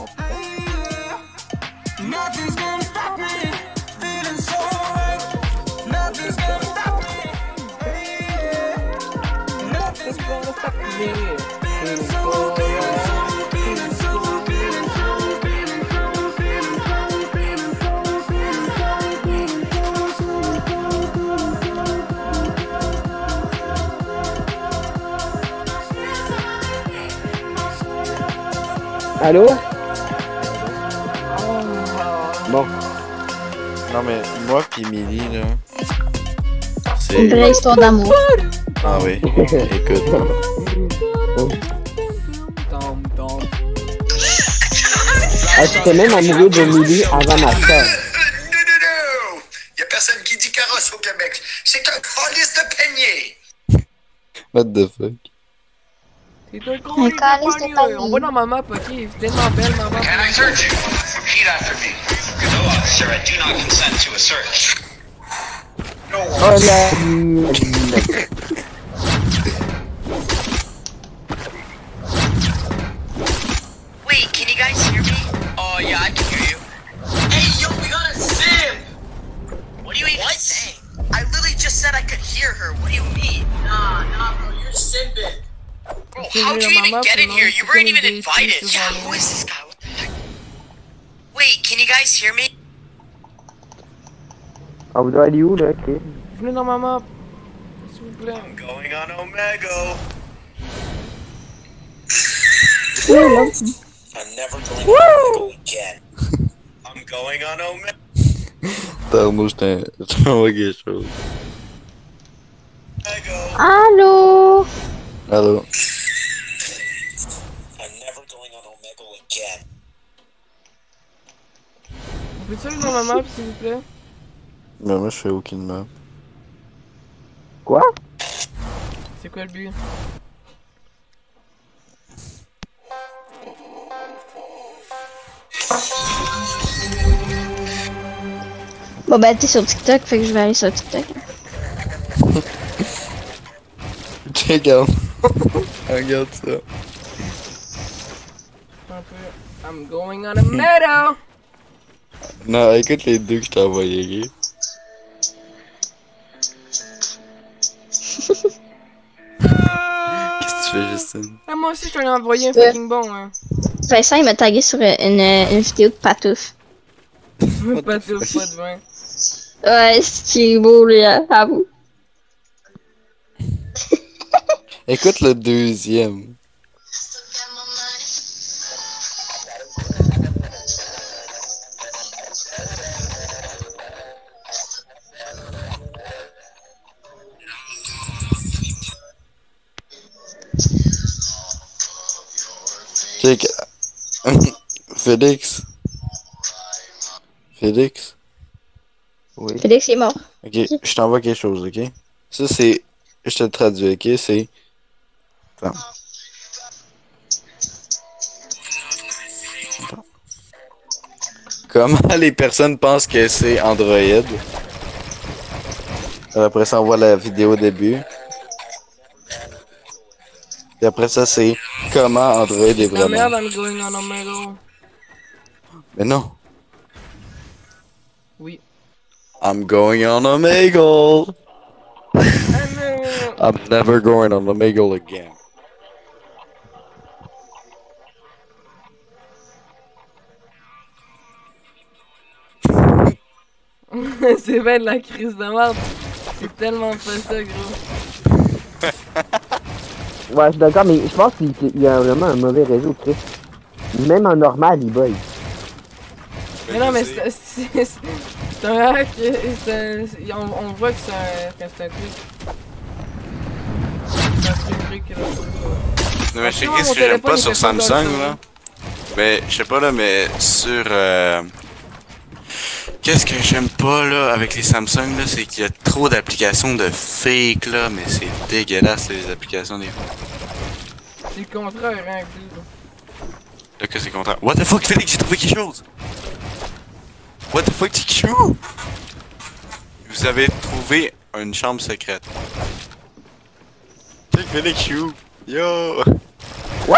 Speaker 7: Nothing's gonna stop me. Feeling so right. Nothing's gonna stop me. Nothing's gonna stop me. Feeling so right. Feeling so, feeling so, feeling so, feeling so, feeling so, feeling
Speaker 11: Allô? Bon.
Speaker 5: Non mais moi pis Millie là. C'est
Speaker 6: Une vraie histoire d'amour.
Speaker 5: Ah oui, écoute.
Speaker 11: Ah, j'étais même amoureux de Millie avant ma soeur.
Speaker 13: Y'a personne qui dit carrosse au Québec. C'est un calice de peigné.
Speaker 5: What the fuck?
Speaker 1: C'est un gros livre. On va dans ma map, ok? C'est tellement belle ma map.
Speaker 13: Can I search you? Repeat after me. No, officer, I do not consent to a search. No,
Speaker 11: officer.
Speaker 9: Wait, can you guys hear me? Oh, yeah, I can hear you. Hey, yo, we got a sim! What do you even what? saying? I literally just said I could hear her. What do you mean? Nah, nah, bro, you're simbing. Bro, how'd you even get in here? You weren't even invited. Yeah, who is this guy? What the heck? Wait, can you guys hear me?
Speaker 11: Ah, vous doit aller où là? Ok.
Speaker 1: Venez dans ma map. S'il vous plaît.
Speaker 13: I'm going on Omega. I'm never going on Omega again. I'm going on Omega.
Speaker 5: Tellement je t'envoie quelque chose.
Speaker 6: Allô?
Speaker 5: Allô?
Speaker 13: I'm never going on Omega again.
Speaker 1: On peut-tu aller dans ma map, s'il vous plaît?
Speaker 5: Mais moi je fais aucune map.
Speaker 11: Quoi?
Speaker 1: C'est quoi le but?
Speaker 6: Bon bah t'es sur TikTok, fait que je vais aller sur TikTok.
Speaker 5: Regarde. Regarde ça.
Speaker 1: Un peu. I'm going on a meadow!
Speaker 5: Non, écoute les deux que je t'ai envoyés, ok? Qu'est-ce que tu fais, Justine?
Speaker 1: Ah, moi aussi je t'en ai envoyé un fucking bon, hein.
Speaker 6: Vincent il m'a tagué sur une, une vidéo de Patouf.
Speaker 1: Pas de pas de vin.
Speaker 6: Ouais, c'est qui est beau lui, à vous.
Speaker 5: Écoute le deuxième. Check. Félix. Félix.
Speaker 11: Oui.
Speaker 6: Félix est mort.
Speaker 5: Ok, je t'envoie quelque chose, ok? Ça c'est... Je te le traduis, ok? C'est... Attends. Attends. Comment les personnes pensent que c'est Android? Après ça, on voit la vidéo au début. Et après ça, c'est comment Android est
Speaker 1: La
Speaker 5: vraiment.
Speaker 1: merde, I'm going on Omega.
Speaker 5: Mais non.
Speaker 1: Oui.
Speaker 5: I'm going on Omegle. I'm never going on Omegle again.
Speaker 1: C'est bien de la crise de merde. C'est tellement pas ça, gros.
Speaker 11: Ouais, je suis d'accord, mais je pense qu'il y a vraiment un mauvais réseau, Chris. Même en normal, il bug.
Speaker 1: Mais non, mais c'est... C'est un hack, c'est un... On, on voit que c'est un... c'est un truc. C'est un truc, truc, là.
Speaker 5: Non, mais je sais qu'est-ce que j'aime pas sur Samsung, là. Mais, je sais pas, là, mais sur... Euh... Qu'est-ce que j'aime pas, là, avec les Samsung, là, c'est qu'il y a trop d'applications de fake, là, mais c'est dégueulasse, les applications des fois.
Speaker 1: C'est le contraire, hein, avec lui, là.
Speaker 5: Là, que c'est le contraire. What the fuck, Félix, j'ai trouvé quelque chose! What the fuck, c'est chou? Vous avez trouvé une chambre secrète. Check Félix, chou! Yo! Wouh!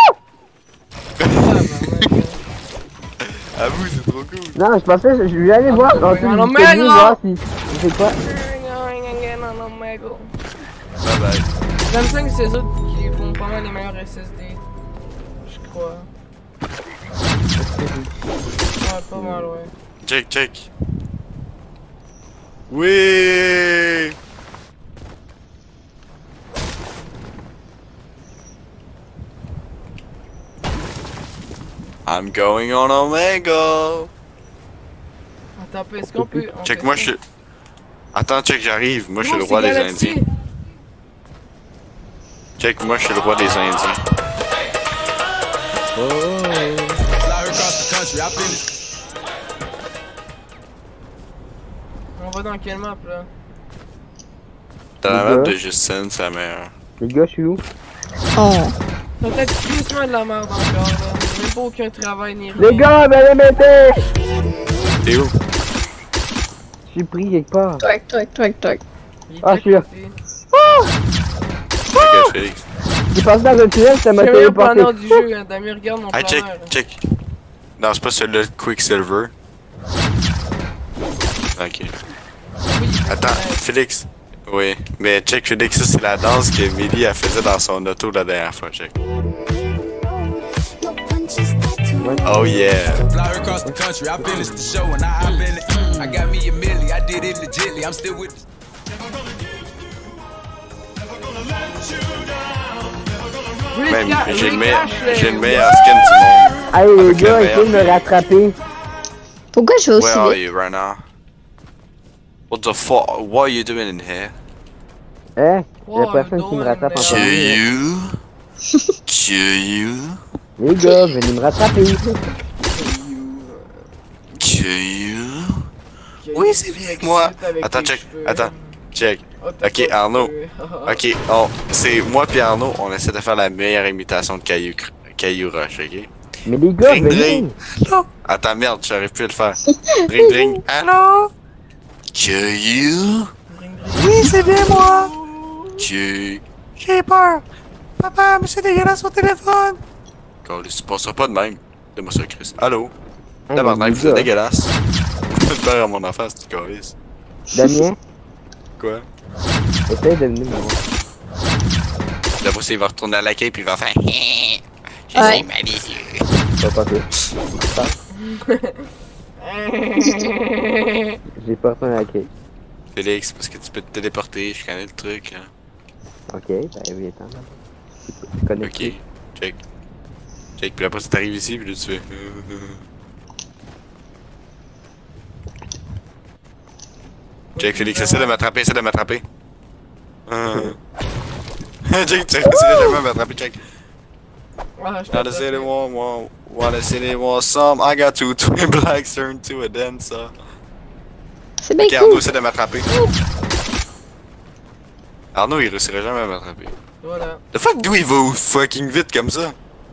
Speaker 5: À vous, c'est trop cool!
Speaker 11: Non, je pensais, je, je vais aller voir,
Speaker 1: non,
Speaker 11: ensuite,
Speaker 1: non,
Speaker 11: je
Speaker 1: mais
Speaker 11: vais
Speaker 1: non.
Speaker 11: voir si... C'est quoi?
Speaker 5: Bye bye.
Speaker 1: Samsung, c'est eux qui font pas mal les meilleurs S S D. Je crois. Ouais, pas mal, ouais.
Speaker 5: Check, check. Oui! I'm going on Omega!
Speaker 1: Attends, est-ce qu'on peut... on
Speaker 5: Check,
Speaker 1: peut
Speaker 5: moi
Speaker 1: ça?
Speaker 5: je suis... Attends, check, j'arrive. Moi je suis
Speaker 1: Non,
Speaker 5: le roi
Speaker 1: c'est
Speaker 5: des
Speaker 1: Galaxy.
Speaker 5: Indiens. Check, moi je suis le roi des Indiens.
Speaker 10: Fly her across the country, I finished.
Speaker 1: On va dans quelle map, là?
Speaker 5: Dans la
Speaker 11: Les
Speaker 5: map
Speaker 11: gars.
Speaker 5: de Justine, c'est la meilleure.
Speaker 11: Les gars, je suis où?
Speaker 6: Oh.
Speaker 1: T'as peut-être plus loin de la merde encore, là. Même pas aucun travail ni rien.
Speaker 11: Les gars, venez m'aider!
Speaker 5: T'es où?
Speaker 11: Je suis pris quelque part.
Speaker 6: Twerk, twerk, twerk, twerk.
Speaker 11: Ah, je suis là.
Speaker 5: Regarde, Félix.
Speaker 11: J'ai passé dans un tunnel, ça m'a
Speaker 1: J'ai même pas
Speaker 11: téléporté.
Speaker 1: le planeur du jeu, hein. Damien, regarde mon
Speaker 5: Ah, check,
Speaker 1: planeur.
Speaker 5: check. Non, c'est pas celui-là, Quicksilver. Ok. Attends, Félix. Oui, mais check, Félix, ça c'est la danse que Millie a faisait dans son auto la dernière fois, check. Oh yeah.
Speaker 10: Fly her across the country, I finished the show and I hop in it. I got me a milli, I did it legitly, I'm still with
Speaker 5: Même, j'ai le meilleur, j'ai le meilleur skin du monde.
Speaker 11: Hey les
Speaker 5: Avec le
Speaker 11: gars,
Speaker 5: meilleur
Speaker 11: essayez de me rattraper.
Speaker 6: Pourquoi je vais aussi
Speaker 5: Where are
Speaker 6: vite?
Speaker 5: you right now? What the fuck? What are you doing in here?
Speaker 11: Hein? Y'a
Speaker 1: Oh,
Speaker 11: personne qui me rattrape en
Speaker 5: To
Speaker 11: premier.
Speaker 5: you? To you?
Speaker 11: Les gars, venez me rattraper.
Speaker 5: To you? Oui, c'est bien avec moi. Attends, check. Attends, check. Ok, Arnaud. Ok, on, c'est moi puis Arnaud, on essaie de faire la meilleure imitation de Caillou, Caillou Roche, ok?
Speaker 11: Mais les gars,
Speaker 5: Dring,
Speaker 11: venez.
Speaker 5: dring. Allô? Attends, merde, j'arrive plus à le faire. Dring, dring. Allô? Caillou? Oui, c'est bien moi. Tu... J'ai peur. Papa, mais c'est dégueulasse au téléphone. Quand tu passeras pas de même. Donne-moi ça, Chris. Allô?
Speaker 11: Hey,
Speaker 5: Tabarnak,
Speaker 11: les
Speaker 5: c'est
Speaker 11: gars.
Speaker 5: dégueulasse. Je vais te faire à mon enfant, c'est du calice.
Speaker 11: Damien,
Speaker 5: Quoi?
Speaker 11: essaye de venir me voir.
Speaker 5: D'après ça, il va retourner à la quai puis il va faire. Je
Speaker 6: Ouais.
Speaker 5: suis malicieux.
Speaker 11: Pas pas tout. J'ai pas retourné à la quai.
Speaker 5: Félix, parce que tu peux te téléporter, je connais le truc. Hein.
Speaker 11: Ok, ben oui, attends. Je connais.
Speaker 5: Ok, check. Check, puis après ça t'arrives ici, puis là tu fais. Check, Félix, essaie de m'attraper, essaie de m'attraper. Euh. Check, tu essaie jamais de m'attraper, check.
Speaker 1: Ah, je
Speaker 5: Now the city want, want, want the city want some. I got two twin blacks turned to a dancer.
Speaker 6: C'est bien
Speaker 5: Ok, Arnaud,
Speaker 6: cool.
Speaker 5: essaie de m'attraper. Arnaud, il réussirait jamais à m'attraper.
Speaker 1: Voilà.
Speaker 5: The fuck, d'où il va fucking vite comme ça?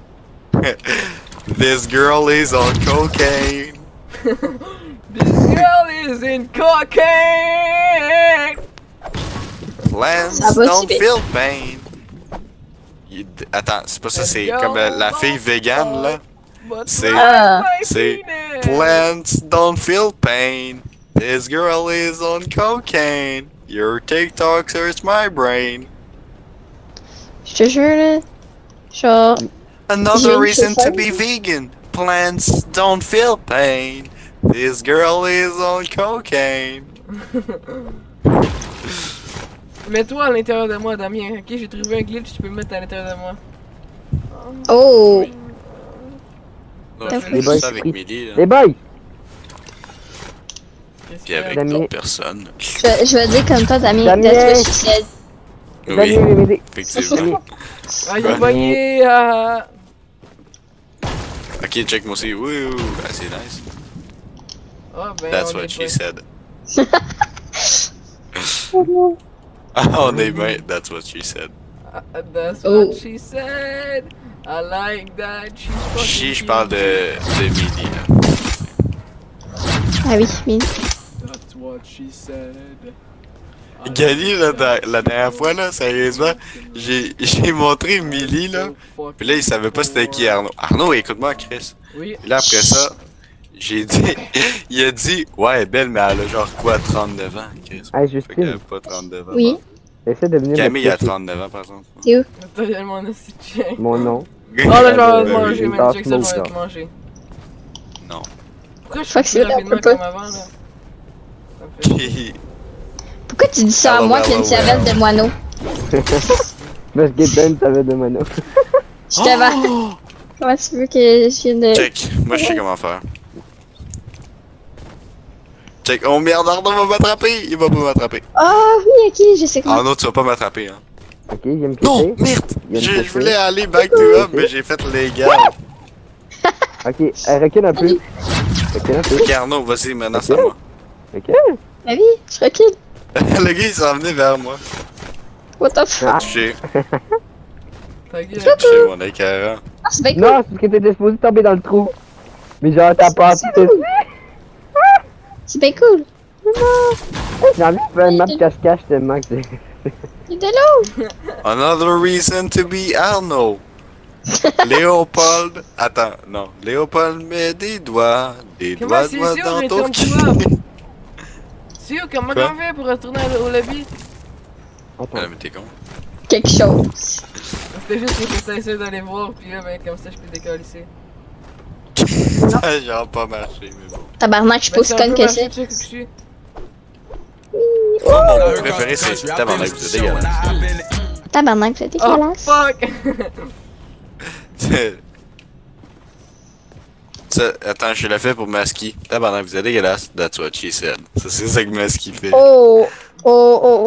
Speaker 5: This girl is on cocaine.
Speaker 1: This girl is in cocaine!
Speaker 5: Plants
Speaker 6: Ça va
Speaker 5: don't
Speaker 6: si vite.
Speaker 5: feel pain. Il- Attends, c'est pas ça, c'est comme euh, la fille végane là. C'est.
Speaker 6: Ah.
Speaker 5: C'est. Plants don't feel pain. This girl is on cocaine. Your TikTok hurts my brain.
Speaker 6: Je te jure, là. Genre.
Speaker 5: Another
Speaker 6: J'ai une
Speaker 5: reason to
Speaker 6: chauffeur.
Speaker 5: be vegan. Plants don't feel pain. This girl is on cocaine.
Speaker 1: Mets-toi à l'intérieur de moi, Damien. Ok, j'ai trouvé un glitch, tu peux me mettre à l'intérieur de moi.
Speaker 6: Oh!
Speaker 5: Non,
Speaker 6: T'as
Speaker 5: je
Speaker 6: fait
Speaker 5: fais
Speaker 11: Les boys,
Speaker 5: ça avec
Speaker 11: pris.
Speaker 5: Millie là.
Speaker 11: Les boys!
Speaker 5: Puis avec
Speaker 6: Damien.
Speaker 5: d'autres personnes.
Speaker 6: Je, je vais dire comme toi, Damien,
Speaker 11: Damien.
Speaker 6: that's what she said.
Speaker 5: Oui,
Speaker 11: Damien, viens m'aider.
Speaker 5: effectivement.
Speaker 1: Ah, il est pogné! Ah.
Speaker 5: Ok, check moi aussi. Wouh, ah, c'est nice.
Speaker 1: Oh, ben,
Speaker 5: That's
Speaker 1: on
Speaker 5: what
Speaker 1: est
Speaker 5: she
Speaker 1: pas-
Speaker 5: said. Ah, on est bien. That's what she said.
Speaker 1: Ah, That's
Speaker 6: Oh.
Speaker 1: what she said. I like that. She's fucking
Speaker 5: Chi, je
Speaker 1: cute.
Speaker 5: parle de, de Millie, là.
Speaker 6: Ah oui, oui.
Speaker 1: That's what she said.
Speaker 5: Gali, là, da- la dernière fois, là, sérieusement, j'ai j'ai montré Millie, là. Puis là, il savait pas c'était qui Arnaud. Arnaud, écoute-moi, Chris.
Speaker 1: Oui.
Speaker 5: Puis là, après ça, j'ai dit. Il a dit, ouais, elle est belle, mais elle a genre quoi, trente-neuf ans, Chris.
Speaker 11: Hey,
Speaker 5: Fait qu'elle a
Speaker 11: Justine,
Speaker 5: pas trente-neuf ans.
Speaker 6: Oui.
Speaker 11: essaie de venir
Speaker 5: Camille
Speaker 11: me
Speaker 5: a
Speaker 11: toucher.
Speaker 5: trente-neuf ans, par exemple.
Speaker 6: T'es où?
Speaker 1: T'as tellement de chien.
Speaker 11: Mon nom.
Speaker 1: Oh là, je vais
Speaker 5: Ben
Speaker 1: te manger,
Speaker 5: oui.
Speaker 1: man.
Speaker 11: Ah,
Speaker 1: Check ça, je vais
Speaker 11: smoke,
Speaker 1: te manger.
Speaker 5: Non.
Speaker 1: Pourquoi je
Speaker 6: Fuck,
Speaker 1: suis
Speaker 6: c'est
Speaker 1: plus
Speaker 6: vrai, on
Speaker 1: rapidement
Speaker 6: peut pas.
Speaker 1: comme avant, là? Ça me fait chier.
Speaker 6: Pourquoi tu dis ça à
Speaker 5: Ah,
Speaker 6: moi
Speaker 5: ouais,
Speaker 6: qui a une
Speaker 5: ouais,
Speaker 6: cervelle
Speaker 5: ouais.
Speaker 6: de moineau?
Speaker 11: Parce que Ben savait de mon nom.
Speaker 6: Je te va. Comment tu veux que je vienne de.
Speaker 5: Check, moi je sais comment faire. Check, oh merde, Arnaud va m'attraper! Il va pas m'attraper.
Speaker 6: Oh oui, ok, je sais comment.
Speaker 5: Arnaud, tu vas pas m'attraper, hein.
Speaker 11: Ok, il vient me
Speaker 5: Non,
Speaker 11: toucher.
Speaker 5: merde!
Speaker 11: Il vient
Speaker 5: Je,
Speaker 11: me
Speaker 5: je voulais
Speaker 11: toucher.
Speaker 5: aller back to up, mais j'ai fait légal.
Speaker 11: Ok, elle recule un peu. Recule un peu.
Speaker 5: Ok, Arnaud, vas-y, maintenant c'est à moi.
Speaker 11: Ok.
Speaker 6: Ah oui, je recule.
Speaker 5: Le gars, il s'en venait vers moi.
Speaker 6: What the fuck?
Speaker 11: Ah.
Speaker 5: Touché.
Speaker 1: Ta gueule.
Speaker 5: Touché, mon écœurant.
Speaker 6: Ah, c'est bien cool.
Speaker 11: Non, c'est parce que t'étais supposé tomber dans le trou. Mais genre, t'as pas
Speaker 6: C'est
Speaker 11: tout.
Speaker 6: cool. C'est bien cool.
Speaker 11: J'ai envie de faire une map cache-cache tellement que c'est.
Speaker 6: Il est de l'eau.
Speaker 5: Another reason to be Arnaud. Léopold. Attends, non. Léopold met des doigts. Des
Speaker 1: Comment
Speaker 5: doigts,
Speaker 1: c'est
Speaker 5: doigts
Speaker 1: sûr,
Speaker 5: dans ton
Speaker 1: retourne-toi?
Speaker 5: cul.
Speaker 1: C'est où, comment
Speaker 5: Quoi?
Speaker 1: on fait pour retourner au lobby?
Speaker 5: Ah, mais t'es con.
Speaker 6: Quelque chose.
Speaker 1: C'était juste pour que ça essaie d'aller voir, puis là, ben, comme ça, je peux décalisser.
Speaker 5: Ça a genre pas marché, mais bon.
Speaker 6: Tabarnak, je suis pas aussi conne que c'est.
Speaker 5: Mon préféré, c'est tabarnak, vous êtes dégueulasse.
Speaker 6: Tabarnak, c'est
Speaker 1: Oh,
Speaker 6: dégueulasse.
Speaker 1: fuck!
Speaker 5: Ça, attends, je l'ai fait pour Maski. Tabarnak, vous êtes dégueulasse. That's what she said. Ça, c'est ça que Maski fait.
Speaker 6: Oh, oh, oh.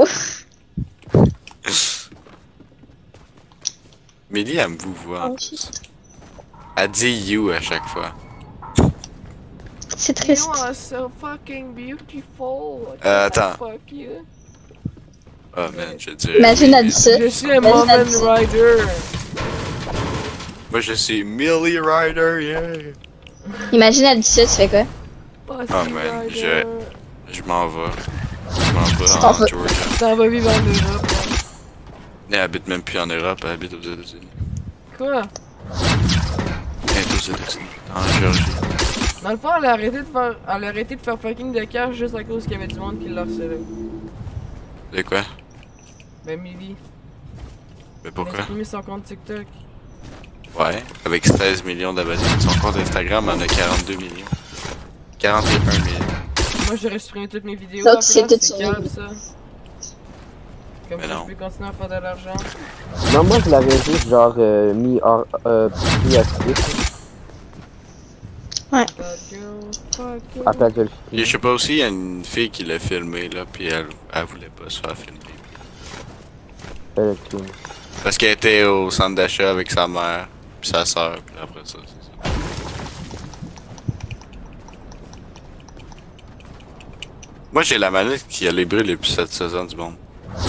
Speaker 5: Millie, elle me vous voit en plus. Elle dit you à chaque fois.
Speaker 6: C'est triste.
Speaker 1: You are so fucking beautiful.
Speaker 5: Euh, attends.
Speaker 1: Fuck you.
Speaker 5: Oh man, je dirais.
Speaker 6: Imagine, elle dit ça.
Speaker 1: Je suis un
Speaker 6: Imagine,
Speaker 1: moment
Speaker 6: elle dit ça.
Speaker 1: rider.
Speaker 5: Moi, je suis Millie Rider, yeah.
Speaker 6: Imagine, elle dit ça, tu fais quoi?
Speaker 5: Oh man, je. Je m'en vais. Je m'en vais
Speaker 6: Tu t'en
Speaker 5: en
Speaker 6: vas.
Speaker 5: Georgia.
Speaker 1: T'en vas vivre en Europe.
Speaker 5: Elle habite même plus en Europe, elle habite aux États-Unis.
Speaker 1: Quoi?
Speaker 5: Elle est aux États-Unis. En Géorgie.
Speaker 1: Dans le fond, elle a arrêté de faire, elle a arrêté de faire fucking de cash juste à cause qu'il y avait du monde qui l'a harcelé.
Speaker 5: De quoi?
Speaker 1: Ben, Millie.
Speaker 5: Mais
Speaker 1: Elle a
Speaker 5: pourquoi?
Speaker 1: supprimé son compte TikTok.
Speaker 5: Ouais, avec seize millions d'abonnés. Son compte Instagram en a quarante-deux millions. quarante et un millions.
Speaker 1: Moi, j'aurais supprimé toutes mes vidéos.
Speaker 6: Ça,
Speaker 1: à
Speaker 6: tu sais
Speaker 1: place,
Speaker 6: tout
Speaker 1: c'est
Speaker 6: sur
Speaker 1: calme,
Speaker 6: les-
Speaker 1: ça. Comme
Speaker 5: Mais
Speaker 1: ça,
Speaker 5: non.
Speaker 1: je peux continuer à faire de l'argent.
Speaker 11: Non, moi je l'avais juste genre euh, mis hors. Euh, pris à six.
Speaker 6: Ouais.
Speaker 11: Attends, je le
Speaker 5: Et je sais pas aussi, il y a une fille qui l'a filmé là, puis elle, elle voulait pas se faire filmer.
Speaker 11: fais le film.
Speaker 5: Parce qu'elle était au centre d'achat avec sa mère, puis sa soeur, puis après ça, c'est ça. Moi j'ai la manette qui a les brûlé depuis cette saison du monde.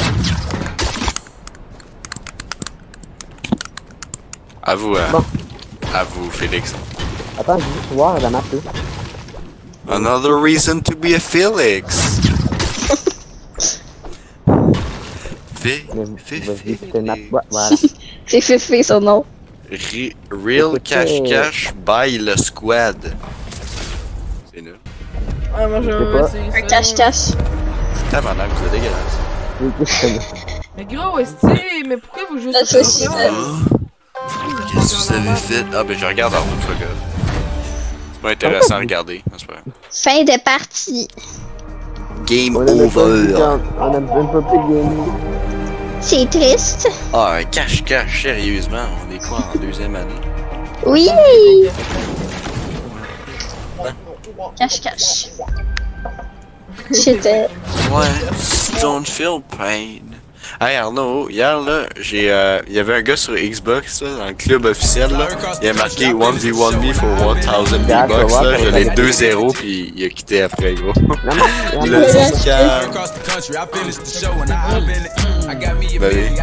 Speaker 5: À vous, hein.
Speaker 11: Bon.
Speaker 5: À vous, Félix.
Speaker 11: Attends, je veux juste voir la map là.
Speaker 5: Another reason to be a Felix. Fé, fé,
Speaker 11: Vas-y,
Speaker 5: fé,
Speaker 11: c'est une map. Ouais, voilà.
Speaker 6: C'est Fifi son nom.
Speaker 5: Re- Real Cash Cash by le squad. C'est nul.
Speaker 1: Ouais, moi, je
Speaker 11: sais
Speaker 1: vais
Speaker 11: pas.
Speaker 1: essayer
Speaker 6: Un
Speaker 1: ça.
Speaker 6: cache-cache.
Speaker 5: Tabarnak, vous êtes dégueulasse.
Speaker 1: Mais gros, esti, mais pourquoi vous jouez
Speaker 6: La
Speaker 1: sur
Speaker 6: saucisse,
Speaker 1: ça?
Speaker 6: elle.
Speaker 5: Qu'est-ce que vous avez fait? Ah ben je regarde en route, gars. C'est pas intéressant à regarder, c'est pas grave.
Speaker 6: Fin de partie.
Speaker 5: Game
Speaker 11: On a même pas
Speaker 5: over.
Speaker 11: plus- on a même pas plus gagné.
Speaker 6: C'est triste.
Speaker 5: Ah, un cache-cache, sérieusement, on est quoi en deuxième année?
Speaker 6: Oui. Cache-cache. J'étais.
Speaker 5: Ouais, don't feel pain. Hey Arnaud, hier là, j'ai, euh, il y avait un gars sur Xbox là, dans le club officiel là, il a marqué one v one me for one thousand V-Bucks là, je l'ai deux zéro puis il a quitté après gros. Il a dit calme. Ben oui.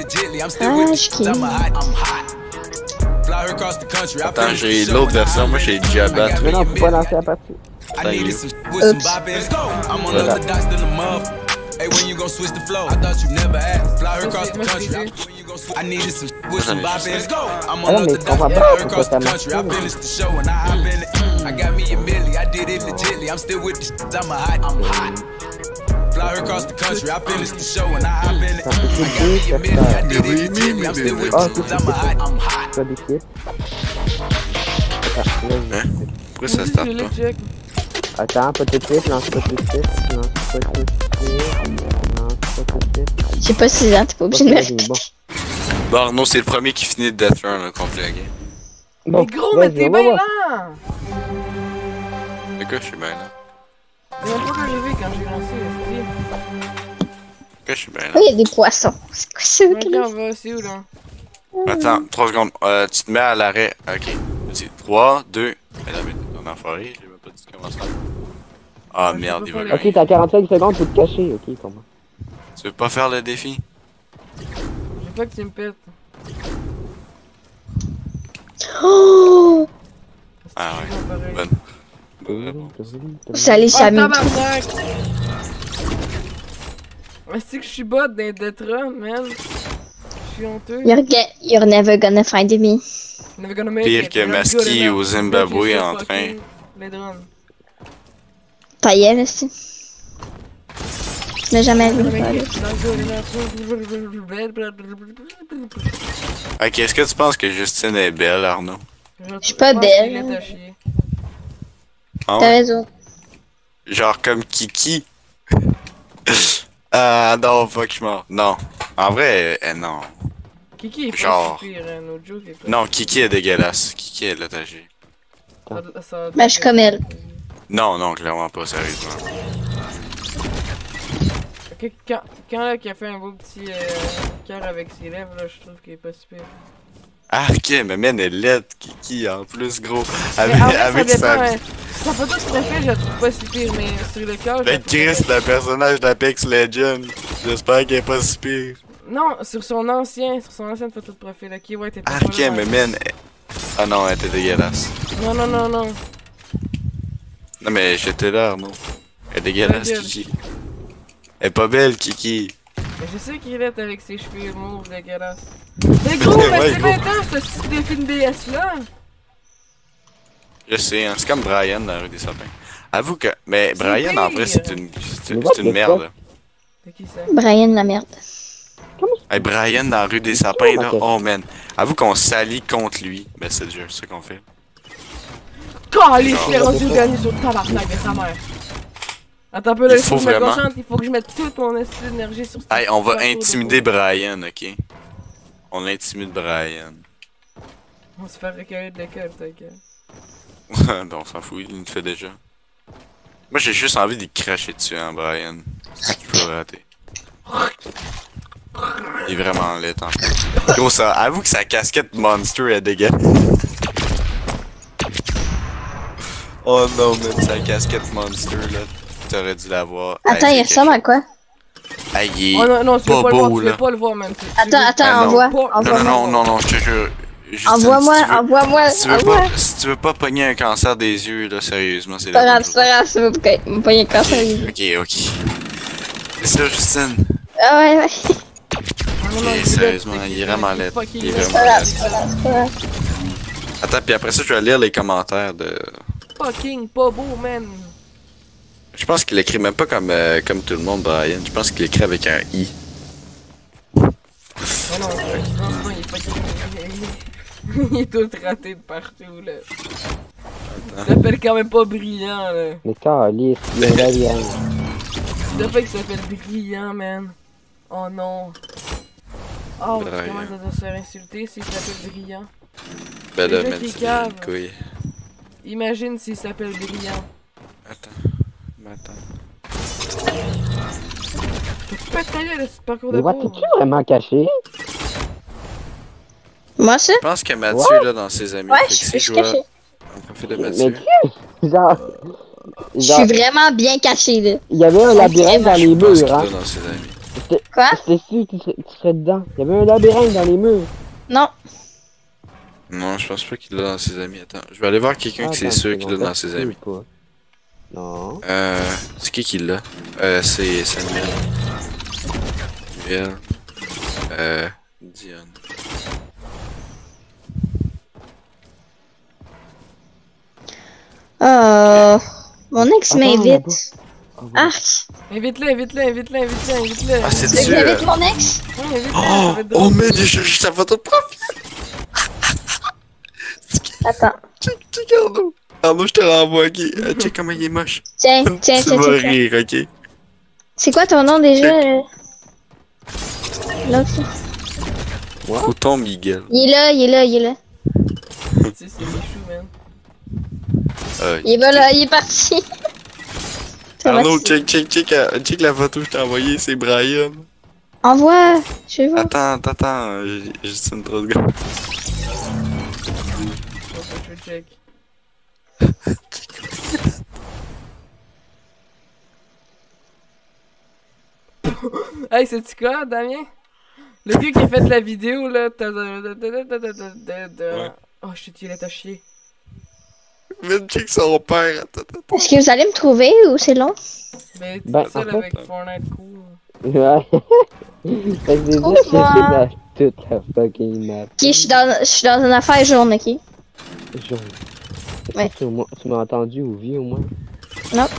Speaker 5: Attends, j'ai l'autre version, moi j'ai Jabba.
Speaker 11: Mais non, faut pas lancer la partie.
Speaker 5: Attends, il est où?
Speaker 11: Voilà.
Speaker 10: Hey, when you gon' switch the flow? I thought you never asked. Fly her across the country. I needed some with some bop in it. I'm on the dice. Fly her across the country. I finished the show and I hop in it. I got me a milli. I did it legitly. I'm still with the shit. I'm a hot. I'm hot. Fly her across the country. I finished the show and I hop in it. I got me a milli. I did it legitly. I'm still with the shit. I'm a hot. I'm hot.
Speaker 5: Pourquoi ça start pas?
Speaker 11: Attends, pas tout de suite, lance pas tout de suite, lance pas tout de suite, lance pas tout de suite.
Speaker 6: J'ai pas six ans, t'es pas obligé de me répéter.
Speaker 5: Bon Arnaud, c'est le premier qui finit le Death Run là, complet, ok?
Speaker 1: Mais gros, mais t'es bien là!
Speaker 5: Le gars, je suis bien là.
Speaker 1: J'ai même pas arrivé quand j'ai lancé le stream.
Speaker 5: Le gars, je suis bien là.
Speaker 6: Oui, il y a des poissons. C'est quoi ça,
Speaker 1: Ok, on va, c'est où là?
Speaker 5: Attends, trois secondes. Euh, tu te mets à l'arrêt. Ok. C'est trois, deux. Elle avait ton enfoiré, j'ai même pas dit comment ça. Ah merde, il va gagner.
Speaker 11: Ok, t'as quarante-cinq secondes pour te cacher, ok, comment?
Speaker 5: Tu veux pas faire le défi?
Speaker 1: J'ai pas que tu me pètes.
Speaker 6: Oh!
Speaker 5: Ah ouais, bonne. Bonne réponse.
Speaker 6: Salut, Samy.
Speaker 1: Oh tabarnak! Mais c'est que je suis bot dans Death Run, man. Je suis honteux.
Speaker 6: You're, you're never gonna find me.
Speaker 1: Never gonna make
Speaker 5: Pire
Speaker 1: it.
Speaker 5: que Maski au Zimbabwe en train.
Speaker 1: Les drones.
Speaker 6: Ta gueule, aussi. Tu n'as jamais vu ça.
Speaker 5: Ok, est-ce que tu penses que Justine est belle, Arnaud?
Speaker 6: Je suis pas belle.
Speaker 5: Ah
Speaker 6: T'as
Speaker 5: ouais?
Speaker 6: raison.
Speaker 5: Genre comme Kiki. Ah non, fuck, je suis mort. Non. En vrai, eh, non.
Speaker 1: Kiki est pas
Speaker 5: Genre...
Speaker 1: si pire, hein, no joke, est pas...
Speaker 5: Non, Kiki est dégueulasse. Kiki est létagée.
Speaker 1: Ça, ça...
Speaker 6: Ben, je suis comme elle.
Speaker 5: Non, non, clairement pas, sérieusement.
Speaker 1: Ok, quand, quand là, qui a fait un beau petit euh, cœur avec ses lèvres, là, je trouve qu'il est pas si pire.
Speaker 5: Ah, ok, mais man, elle est laide, Kiki, en plus, gros. Avec,
Speaker 1: Mais en vrai,
Speaker 5: avec
Speaker 1: ça
Speaker 5: sa...
Speaker 1: dépend, hein. Sa photo de profil, je la trouve pas si pire, mais sur le cœur, je la
Speaker 5: Ben,
Speaker 1: trouve
Speaker 5: Chris, le personnage d'Apex Legends. J'espère qu'elle est pas si pire.
Speaker 1: Non, sur son ancien, sur son ancienne photo de profil, ok, ouais, t'étais
Speaker 5: Ah,
Speaker 1: pas
Speaker 5: ok,
Speaker 1: là,
Speaker 5: mais
Speaker 1: ouais.
Speaker 5: man... elle- Ah non, elle était dégueulasse.
Speaker 1: Non, non, non, non.
Speaker 5: Non, mais j'étais là, Arnaud. Elle est dégueulasse,
Speaker 1: Belle.
Speaker 5: Kiki. Elle est pas belle, Kiki.
Speaker 1: Mais je sais qu'il est avec ses cheveux mauves dégueulasses. Mais gros, mais
Speaker 5: Ouais,
Speaker 1: c'est
Speaker 5: gros.
Speaker 1: maintenant ce style de film B S là!
Speaker 5: Je sais, hein, c'est comme Brian dans la rue des sapins. Avoue que... Mais
Speaker 1: C'est
Speaker 5: Brian, en vrai,
Speaker 1: pire.
Speaker 5: c'est une... C'est c'est une merde.
Speaker 1: C'est qui ça?
Speaker 6: Brian la merde.
Speaker 5: Hey, Brian dans la rue des sapins, là, oh man. Avoue qu'on s'allie contre lui. Ben, c'est déjà ça qu'on fait.
Speaker 1: Calé, je
Speaker 5: Genre.
Speaker 1: l'ai rendu gagné sur le tabarnak de sa mère. Attends un peu là,
Speaker 5: Il
Speaker 1: il faut
Speaker 5: faut
Speaker 1: que je me
Speaker 5: vraiment-
Speaker 1: concentre, il faut que je mette toute mon esprit d'énergie sur ce
Speaker 5: Hey, on va
Speaker 1: plateau de
Speaker 5: intimider Brian, ok? On intimide Brian.
Speaker 1: On se fait recueillir de l'école, t'inquiète.
Speaker 5: Non, on s'en fout, il le fait déjà. Moi, j'ai juste envie de cracher dessus, hein, Brian. C'est ce qu'il faut rater. Il est vraiment laid, en fait. Gros, ça, avoue que sa casquette Monster est dégueulasse. Oh non, man, sa casquette Monster, là. T'aurais dû la voir.
Speaker 6: Attends,
Speaker 5: Hey,
Speaker 6: il
Speaker 5: c'est
Speaker 6: ressemble à quoi?
Speaker 5: quelque- Hey, il est
Speaker 1: Oh non, non, tu veux
Speaker 5: pas
Speaker 1: pas le voir,
Speaker 5: beau,
Speaker 1: tu
Speaker 5: là.
Speaker 1: veux pas le voir, man. Tu- tu
Speaker 6: Attends,
Speaker 1: veux-
Speaker 6: attends,
Speaker 5: Ah, non.
Speaker 6: envoie.
Speaker 1: Pas-
Speaker 5: Non, non,
Speaker 6: Envoie-moi.
Speaker 5: non, non, non, je te jure. Justine,
Speaker 6: Envoie-moi,
Speaker 5: si tu veux-
Speaker 6: envoie-moi,
Speaker 5: Si tu veux
Speaker 6: envoie.
Speaker 5: pas, si tu veux pas pogner un cancer des yeux, là, sérieusement, c'est
Speaker 6: C'est pas
Speaker 5: la
Speaker 6: grave,
Speaker 5: bonne
Speaker 6: c'est
Speaker 5: chose.
Speaker 6: pas grave, ça va pas me pogner le cancer des yeux.
Speaker 5: Ok, ok. C'est ça, Justine.
Speaker 6: Ah ouais, ouais.
Speaker 1: Non, non,
Speaker 5: Ok,
Speaker 1: il est
Speaker 5: sérieusement,
Speaker 1: laid,
Speaker 5: il est vraiment laid.
Speaker 1: fucking
Speaker 5: Il est
Speaker 1: laid.
Speaker 6: C'est pas
Speaker 5: vraiment
Speaker 6: grave,
Speaker 5: laid.
Speaker 6: c'est pas grave, c'est pas grave.
Speaker 5: Attends, puis après ça, je vais lire les commentaires de...
Speaker 1: Fucking pas beau, man.
Speaker 5: Je pense qu'il écrit même pas comme, euh, comme tout le monde, Brian. Je pense qu'il écrit avec un I.
Speaker 1: Oh non, non, non, il est fucking... Il est tout raté de partout, là. Il s'appelle quand même pas Brillant, là.
Speaker 11: Mais calice, il est Brian.
Speaker 1: Le fait qu'il s'appelle Brillant, man. Oh non. Oh, tu
Speaker 5: Brillant.
Speaker 1: commences à se faire insulter s'il s'appelle Brillant.
Speaker 5: Ben là,
Speaker 1: Déjà
Speaker 5: man,
Speaker 1: qu'il
Speaker 5: c'est
Speaker 1: cave.
Speaker 5: une couille.
Speaker 1: Imagine s'il s'appelle Brillant.
Speaker 5: Attends. Mais attends.
Speaker 1: Tu peux te tailler, là, ce parcours de
Speaker 11: Mais what,
Speaker 1: pauvre.
Speaker 11: t'es-tu vraiment caché?
Speaker 6: Moi, ça?
Speaker 5: Je pense que Mathieu, là, dans ses amis.
Speaker 6: Ouais,
Speaker 5: fait que
Speaker 6: je
Speaker 5: si
Speaker 6: suis
Speaker 5: je vois
Speaker 6: caché.
Speaker 5: un profil de
Speaker 11: Mais
Speaker 5: Mathieu.
Speaker 11: qui? Genre...
Speaker 6: Je suis vraiment bien caché, là.
Speaker 11: Il y avait un labyrinthe dans les
Speaker 5: Je pense qu'il
Speaker 11: murs, hein.
Speaker 5: est dans ses amis.
Speaker 11: C'était-
Speaker 6: Quoi?
Speaker 11: C'était sûr que tu serais, tu serais dedans. Il y avait un labyrinthe dans les murs.
Speaker 6: Non.
Speaker 5: Non, je pense pas qu'il l'a dans ses amis. Attends, je vais aller voir quelqu'un
Speaker 11: Ah,
Speaker 5: qui c'est
Speaker 11: attends,
Speaker 5: sûr
Speaker 11: c'est
Speaker 5: qu'il l'a
Speaker 11: bon,
Speaker 5: dans ses amis.
Speaker 11: pas. Non.
Speaker 5: Euh, c'est qui qui l'a? Euh, c'est Samuel. Samuel. Euh, Diane.
Speaker 6: Euh... Mon ex
Speaker 11: Attends,
Speaker 6: m'invite.
Speaker 11: là-bas.
Speaker 6: Arc.
Speaker 1: Invite-le, invite-le, invite-le, invite-le, invite-le.
Speaker 5: Ah, c'est
Speaker 6: Tu veux que
Speaker 5: Dieu.
Speaker 6: j'invite mon ex?
Speaker 1: Ouais, invite-le,
Speaker 5: Oh,
Speaker 1: ça va être drôle.
Speaker 5: oh, mais j'ai juste sa photo de profil.
Speaker 6: Attends.
Speaker 5: Check, check, Arnaud. Arnaud, je te renvoie, ok. Euh, check comment il est moche.
Speaker 6: Tiens, tiens,
Speaker 5: Tu
Speaker 6: tiens,
Speaker 5: vas
Speaker 6: tiens.
Speaker 5: rire, ok.
Speaker 6: C'est quoi ton nom déjà? euh? L'autre.
Speaker 5: Couton Miguel.
Speaker 6: Il est là, il est là, il est là.
Speaker 1: Tu sais, c'est Michou, man.
Speaker 5: Euh,
Speaker 6: Il est là, il est parti.
Speaker 5: Arnaud, check, check, check, euh, check la photo que je t'ai envoyée, c'est Brian.
Speaker 6: Envoie, je vais voir.
Speaker 5: Attends, attends, attends, euh, j'ai j'ai juste une trop de secondes.
Speaker 1: Je vais check. Hey, c'est-tu quoi, Damien? Le gars qui a fait la vidéo, là, t'as...
Speaker 5: Ouais.
Speaker 1: Oh shit, il est à chier.
Speaker 5: Même check son père, attends, attends.
Speaker 6: Est-ce que vous allez me trouver ou c'est long?
Speaker 1: Mais tu
Speaker 11: Ben,
Speaker 1: fais ça
Speaker 11: en
Speaker 1: là,
Speaker 11: fait-
Speaker 1: avec Fortnite cool.
Speaker 11: Ouais. Fait que j'ai
Speaker 6: Trouve-moi.
Speaker 11: déjà cherché dans toute la fucking map.
Speaker 6: Ok, je suis dans, je suis dans une affaire jaune, ok?
Speaker 11: Genre.
Speaker 6: Ouais.
Speaker 11: Tu m'as- tu m'as entendu ou vu au moins?
Speaker 6: Non.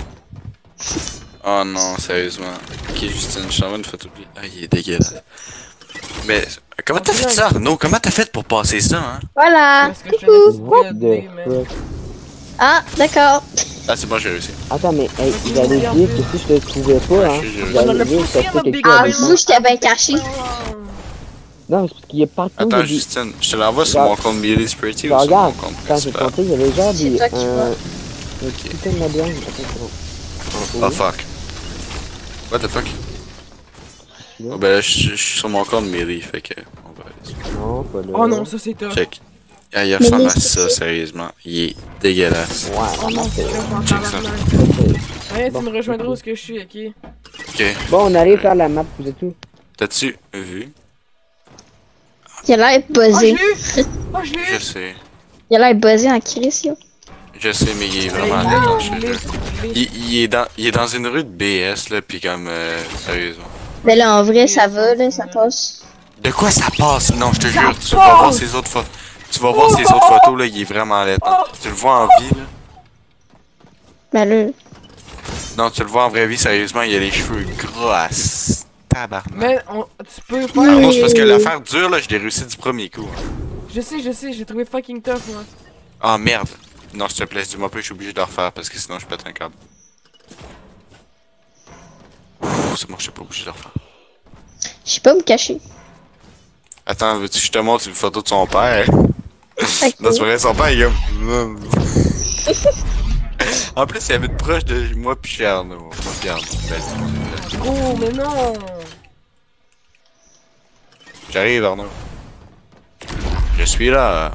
Speaker 5: Oh non, sérieusement. Ok, Justine, je t'envoie une photo de lui. Ah, il est dégueulasse. Mais, comment t'as fait ça, Arnaud? Comment t'as fait pour passer ça, hein?
Speaker 6: Voilà.
Speaker 1: Parce que je te laisse
Speaker 11: What
Speaker 1: regarder,
Speaker 11: the
Speaker 1: man.
Speaker 11: fuck?
Speaker 6: Ah, d'accord.
Speaker 5: Ah, c'est bon, j'ai réussi.
Speaker 11: Attends, mais hey, j'allais dire que si je te trouvais pas, hein,
Speaker 5: je- je-
Speaker 11: j'allais dire que c'était quelque
Speaker 6: Ah,
Speaker 11: chose.
Speaker 6: vous, j'étais bien caché.
Speaker 11: Non, mais c'est parce qu'il y a partout.
Speaker 5: Attends,
Speaker 11: il y a des-
Speaker 5: Justine, je te l'envoie sur
Speaker 11: Regarde.
Speaker 5: mon compte Billy's Pretty ou
Speaker 11: Genre,
Speaker 5: sur mon
Speaker 11: regarde,
Speaker 5: compte
Speaker 11: quand j'ai
Speaker 5: principal?
Speaker 11: compté, il y avait genre
Speaker 6: C'est
Speaker 11: des.
Speaker 6: toi qui
Speaker 11: Un
Speaker 6: vois.
Speaker 11: un petit putain de labyrinthe. Attends, c'est bon. En haut.
Speaker 5: Oh fuck. What the fuck?
Speaker 11: Là.
Speaker 5: Oh, ben là, je je suis sur mon compte Millie, fait que. On va aller sur-
Speaker 11: Non, pas là.
Speaker 1: Oh non, ça c'est top.
Speaker 5: Check. Ah, il ressemble à ça, sérieusement. Il est dégueulasse.
Speaker 11: Ouais,
Speaker 1: Oh non,
Speaker 11: vraiment,
Speaker 1: c'est
Speaker 11: c'est.
Speaker 1: top en
Speaker 5: Check ça.
Speaker 1: tabarnak. Ouais,
Speaker 11: Bon.
Speaker 1: tu me rejoindras où est-ce que je suis, ok?
Speaker 5: Ok.
Speaker 11: Bon, on arrive faire la map, vous êtes où?
Speaker 5: T'as-tu vu?
Speaker 6: Il a l'air
Speaker 1: Oh, je
Speaker 6: buzzé.
Speaker 1: l'ai eu! Oh, je l'ai
Speaker 5: Je
Speaker 1: eu!
Speaker 5: sais.
Speaker 6: Il a l'air buzzé en crise, yo.
Speaker 5: Je sais, mais il est vraiment
Speaker 1: Hey,
Speaker 5: laid,
Speaker 1: je
Speaker 5: je te
Speaker 1: l'ai,
Speaker 5: jure.
Speaker 1: je l'ai.
Speaker 5: Il, il est dans, il est dans une rue de B S, là, pis comme, euh, sérieusement.
Speaker 6: Mais là, en vrai, ça va, là, ça passe.
Speaker 5: De quoi ça passe? Non, je te
Speaker 1: Ça
Speaker 5: jure, tu vas voir
Speaker 1: passe!
Speaker 5: ses autres photos. Tu vas voir ses autres photos, là, il est vraiment laid. hein. Tu le vois en vie, là?
Speaker 6: Ben là,
Speaker 5: Non, tu le vois en vraie vie, sérieusement, il a les cheveux gras à s- tabarnak.
Speaker 1: Mais on, tu peux
Speaker 5: Ah
Speaker 1: faire.
Speaker 5: non, c'est parce que l'affaire dure, là, je l'ai réussi du premier coup. hein.
Speaker 1: Je sais, je sais, j'ai trouvé fucking tough, moi.
Speaker 5: Ah merde! Non, s'il te plaît, dis-moi pas, je suis obligé de le refaire parce que sinon je pète un câble. Ouh, c'est bon, je suis pas obligé de le refaire.
Speaker 6: je sais pas me cacher.
Speaker 5: Attends, veux-tu que je te montre une photo de son père?
Speaker 6: Ok.
Speaker 5: Non, c'est vrai, son père, il est comme. En plus, il habite proche de moi pis chez Arnaud. Moi pis Arnaud. Ben,
Speaker 1: Oh, mais non!
Speaker 5: J'arrive, Arnaud. Je suis là.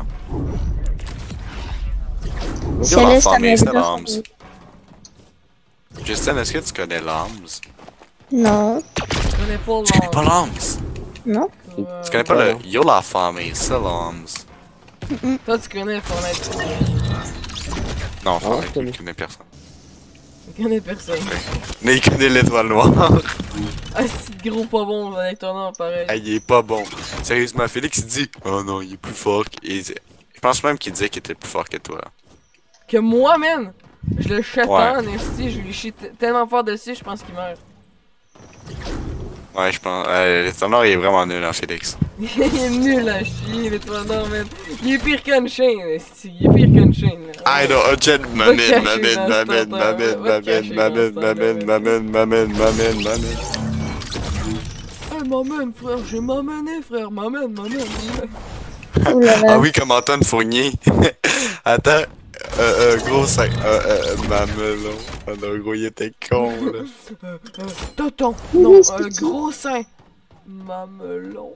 Speaker 6: C'est
Speaker 5: Yo, la
Speaker 6: là, ça
Speaker 5: famille, c'est
Speaker 6: m'a
Speaker 5: l'Arms. Justin, est-ce que tu connais l'Arms?
Speaker 6: Non.
Speaker 1: Je connais pas
Speaker 5: Tu connais pas l'Arms?
Speaker 6: Non.
Speaker 5: Tu connais pas le Yo la famille, c'est l'Arms?
Speaker 1: Toi, tu connais Fortnite.
Speaker 5: Non,
Speaker 11: Ah,
Speaker 5: Fortnite,
Speaker 11: je
Speaker 5: il
Speaker 11: connais.
Speaker 5: connaît personne.
Speaker 1: Je connais personne.
Speaker 5: Mais il connaît l'étoile noire.
Speaker 1: Ah, c'est gros pas bon avec ton nom, pareil.
Speaker 5: Ah, il est pas bon. Sérieusement, Félix il dit oh non, il est plus fort. que- Et je pense même qu'il disait qu'il était plus fort que toi.
Speaker 1: Que moi, man! Je le chatonne,
Speaker 5: Ouais.
Speaker 1: esti, je lui chie t- tellement fort dessus, je pense qu'il meurt.
Speaker 5: Ouais, je pense. Euh, l'étoile noire, il est vraiment nul, hein, Félix.
Speaker 1: Il est nul à chier, l'étoile d'or, man. Il est pire qu'une chaîne, esti. Il est pire qu'une chaîne.
Speaker 5: I know, a jet,
Speaker 1: Va
Speaker 5: m'amène,
Speaker 1: te
Speaker 5: m'amène,
Speaker 1: cacher dans
Speaker 5: m'amène,
Speaker 1: ce
Speaker 5: m'amène,
Speaker 1: temps-là, va te cacher
Speaker 5: m'amène,
Speaker 1: dans
Speaker 5: m'amène,
Speaker 1: ce
Speaker 5: m'amène, m'amène, m'amène, m'amène, m'amène.
Speaker 1: Hey, m'amène, frère, j'ai m'amené, frère, m'amène, m'amène, m'amène.
Speaker 6: Ouh là là.
Speaker 5: Ah oui, comme Antoine Fournier. Attends, euh, euh, gros sein, euh, euh, mamelon. Oh non, gros, il était con, là.
Speaker 1: Euh, euh, tonton. Non, euh, gros sein. Mamelon.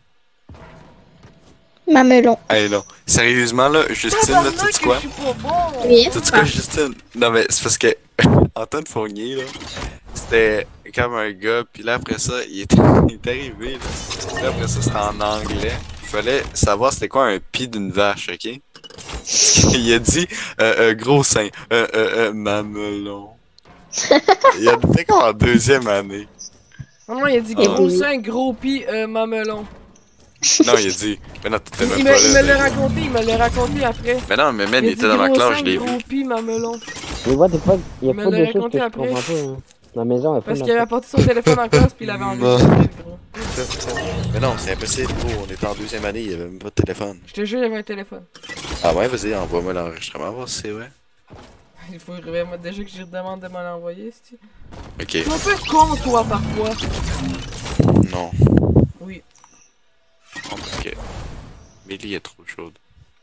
Speaker 6: Mamelon.
Speaker 5: Hey, non. Sérieusement, là, Justine, là, tu sais quoi?
Speaker 6: Oui.
Speaker 5: Tu sais quoi, Justine? Non, mais c'est parce que Antoine Fournier, là, c'était comme un gars, pis là, après ça, il est, il est arrivé, là. Là, après ça, c'était en anglais. Il fallait savoir c'était quoi un pis d'une vache, ok? Il a dit, euh, euh, gros sein, euh, euh, euh, mamelon. Il a dit comme en deuxième année.
Speaker 1: Maman, il a dit gros sein, gros pis, euh, mamelon.
Speaker 5: Non, il a dit, mais non, t'étais même
Speaker 1: Il
Speaker 5: pas
Speaker 1: me,
Speaker 5: là.
Speaker 1: il me l'a raconté, il me l'a raconté après.
Speaker 5: Mais non, mais man, il,
Speaker 1: il
Speaker 5: était dans ma classe, je l'ai vu.
Speaker 1: Gros pis, mamelon.
Speaker 11: Mais what the fuck, il y a
Speaker 1: Il me
Speaker 11: pas
Speaker 1: l'a
Speaker 11: de choses que
Speaker 1: raconté
Speaker 11: je
Speaker 1: après.
Speaker 11: comprends pas. Hein. La maison est pas.
Speaker 1: Parce qu'il avait apporté son téléphone en classe pis il avait enregistré, gros.
Speaker 5: Mais non, c'est impossible, gros. On était en deuxième année, il y avait même pas de téléphone.
Speaker 1: Je te jure, il avait un téléphone.
Speaker 5: Ah ouais, vas-y, envoie-moi l'enregistrement, voir si c'est vrai.
Speaker 1: Il faut moi déjà que je demande de me l'envoyer, c'est.
Speaker 5: Ok.
Speaker 1: Tu es un peu con, toi, parfois.
Speaker 5: Non.
Speaker 1: Oui.
Speaker 5: Non, parce que Millie est trop chaude.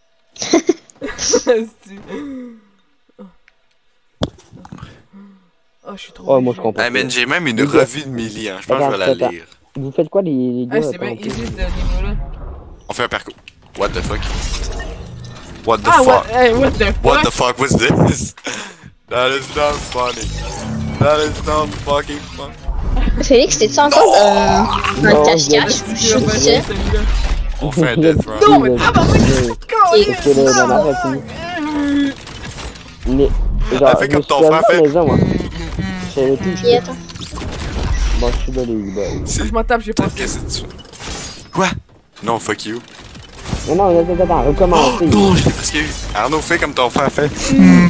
Speaker 1: Oh, je suis trop.
Speaker 11: Oh, moi je comprends.
Speaker 5: Ah, mais j'ai même une revue de Millie, hein. Je pense que je vais la
Speaker 11: Attends,
Speaker 5: lire.
Speaker 11: Vous faites quoi, les, les gars?
Speaker 1: Ah, c'est bien easy ce niveau-là.
Speaker 5: On fait un parcours. What the fuck? What the
Speaker 1: ah,
Speaker 5: fuck?
Speaker 1: What, hey, what the fuck?
Speaker 5: What the fuck was this? That is not funny. That is not fucking fun.
Speaker 6: Félix, t'es-tu encore euh, dans le cache-cache? Je te disais.
Speaker 5: On fait un death round.
Speaker 1: Non, mais ah, bah oui, c'est
Speaker 11: Parce que le la map a fini. Mais. Genre,
Speaker 5: fais comme
Speaker 11: je
Speaker 5: ton
Speaker 11: suis
Speaker 5: frère
Speaker 11: à la
Speaker 5: fait.
Speaker 11: maison, moi. Je savais tout.
Speaker 6: Qui attends?
Speaker 11: Bon, je suis là, les gars.
Speaker 1: Je m'en tape, j'ai pas.
Speaker 5: Qu'est-ce que tu fais? Quoi? Non, fuck you.
Speaker 11: Non, non, attends, attends, recommence.
Speaker 5: Non, je sais pas ce qu'il y a eu. Arnaud, fais comme ton frère fait.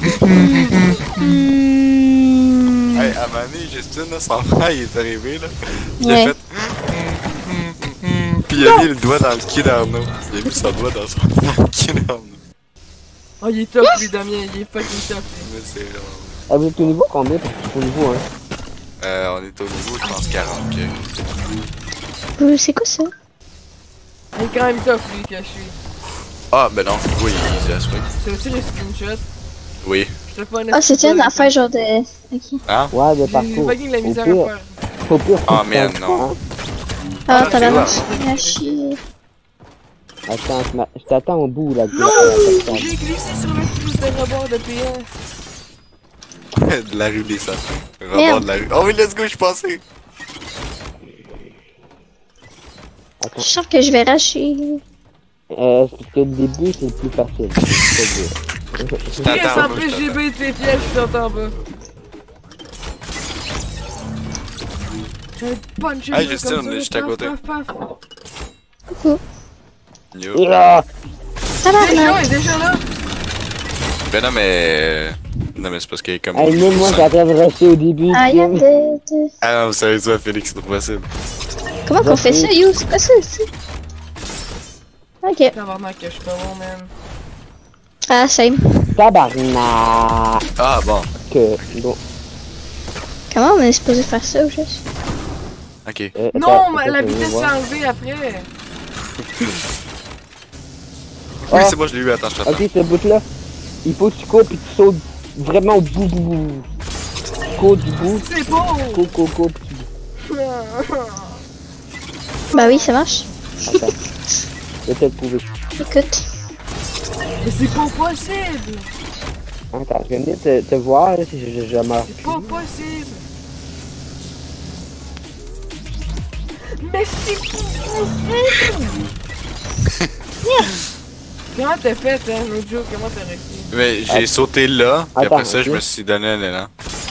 Speaker 5: Hey, à Mané, Justine, là, son frère, il est arrivé, là. Il
Speaker 6: Ouais.
Speaker 5: a fait. Puis il a mis le doigt dans le cul d'Arnaud. Il a mis son doigt dans son cul d'Arnaud.
Speaker 1: Oh, il est top, lui, Damien, il est fucking top.
Speaker 5: Mais c'est vraiment.
Speaker 11: Ah, vous êtes au niveau combien? Parce que c'est au niveau, hein.
Speaker 5: Euh, on est au niveau, je pense, quarante. Okay.
Speaker 6: Euh, C'est quoi ça?
Speaker 1: Il est quand même top, lui, que je suis.
Speaker 5: Ah, ben non, oui, il est swing.
Speaker 1: Tu veux-tu les screenshots?
Speaker 5: Oui.
Speaker 1: Je te fais un
Speaker 6: Ah, c'était une affaire genre de. Ok.
Speaker 5: Hein?
Speaker 11: Ouais, de
Speaker 1: J'ai
Speaker 11: parcours.
Speaker 1: fucking la
Speaker 11: Au
Speaker 1: misère à
Speaker 11: pire,
Speaker 1: faire.
Speaker 11: au pire,
Speaker 5: Ah,
Speaker 11: faut
Speaker 5: man,
Speaker 11: que tu
Speaker 5: non.
Speaker 11: fasses,
Speaker 6: Ah,
Speaker 5: Ah,
Speaker 6: t'as la
Speaker 5: c'est
Speaker 6: machine à chier.
Speaker 11: hein. Attends, je m'a- je t'attends au bout, là.
Speaker 1: Non!
Speaker 11: que-
Speaker 1: J'ai glissé sur le plus de rebord de P S.
Speaker 5: De la rue des sapins. Rebord
Speaker 6: Merde.
Speaker 5: de la rue. Oh oui, let's go, je suis passé.
Speaker 6: Je sens que je vais racher.
Speaker 11: Euh, parce que le début, c'est le plus facile. C'est pas
Speaker 1: Chris,
Speaker 5: T'attends,
Speaker 1: en
Speaker 5: moi,
Speaker 1: plus,
Speaker 5: je
Speaker 1: j'ai
Speaker 5: t'attends.
Speaker 1: baissé tes pièges, je t'entends pas. J'ai punché
Speaker 5: Hey,
Speaker 1: le
Speaker 5: Justine,
Speaker 1: comme ça,
Speaker 5: on est juste à
Speaker 1: paf,
Speaker 5: côté.
Speaker 1: paf, paf.
Speaker 6: Coucou.
Speaker 5: Yo.
Speaker 11: Ah!
Speaker 1: Déjà, il
Speaker 6: Tabarnak.
Speaker 1: est déjà là.
Speaker 5: Ben non, mais. Non, mais c'est parce qu'il est comme.
Speaker 11: Hey, même moi, j'étais en train de rusher au début.
Speaker 6: Ah, y'a
Speaker 11: Kim.
Speaker 6: de, de...
Speaker 5: Ah non, vous savez ça, Félix, c'est trop facile.
Speaker 6: Comment qu'on fait ça, yo? C'est quoi ça aussi? Ok.
Speaker 1: Tabarnak, je suis pas bon, man.
Speaker 6: Ah, same.
Speaker 11: Tabarnak.
Speaker 5: Ah bon.
Speaker 11: Que. Bon.
Speaker 6: Comment on est supposé faire ça au juste?
Speaker 5: Ok.
Speaker 11: Euh,
Speaker 1: Non,
Speaker 11: attends,
Speaker 1: mais
Speaker 11: attends,
Speaker 1: la
Speaker 11: je vais
Speaker 1: vitesse s'est
Speaker 11: voir.
Speaker 1: enlevée après.
Speaker 5: Oui,
Speaker 11: Ah.
Speaker 5: c'est moi, je l'ai eu, attends, je t'attends.
Speaker 11: Ok, ce bout-là, il faut que tu cours puis tu sautes vraiment au bout, bout, bout. Tu cours du bout.
Speaker 1: C'est beau.
Speaker 11: Cours, cours, cours, puis tu...
Speaker 6: Bah oui, ça marche.
Speaker 11: Attends. Je vais te le prouver.
Speaker 6: Écoute.
Speaker 1: Mais c'est pas possible.
Speaker 11: Attends, je vais venir te, te voir là, si je, je, je meurs.
Speaker 1: C'est pas possible. Mais c'est pas possible. Comment t'as fait, hein, no joke, comment t'as réussi?
Speaker 5: Mais j'ai sauté là, puis
Speaker 11: Attends,
Speaker 5: après ça, je
Speaker 11: ok.
Speaker 5: me suis donné un élan.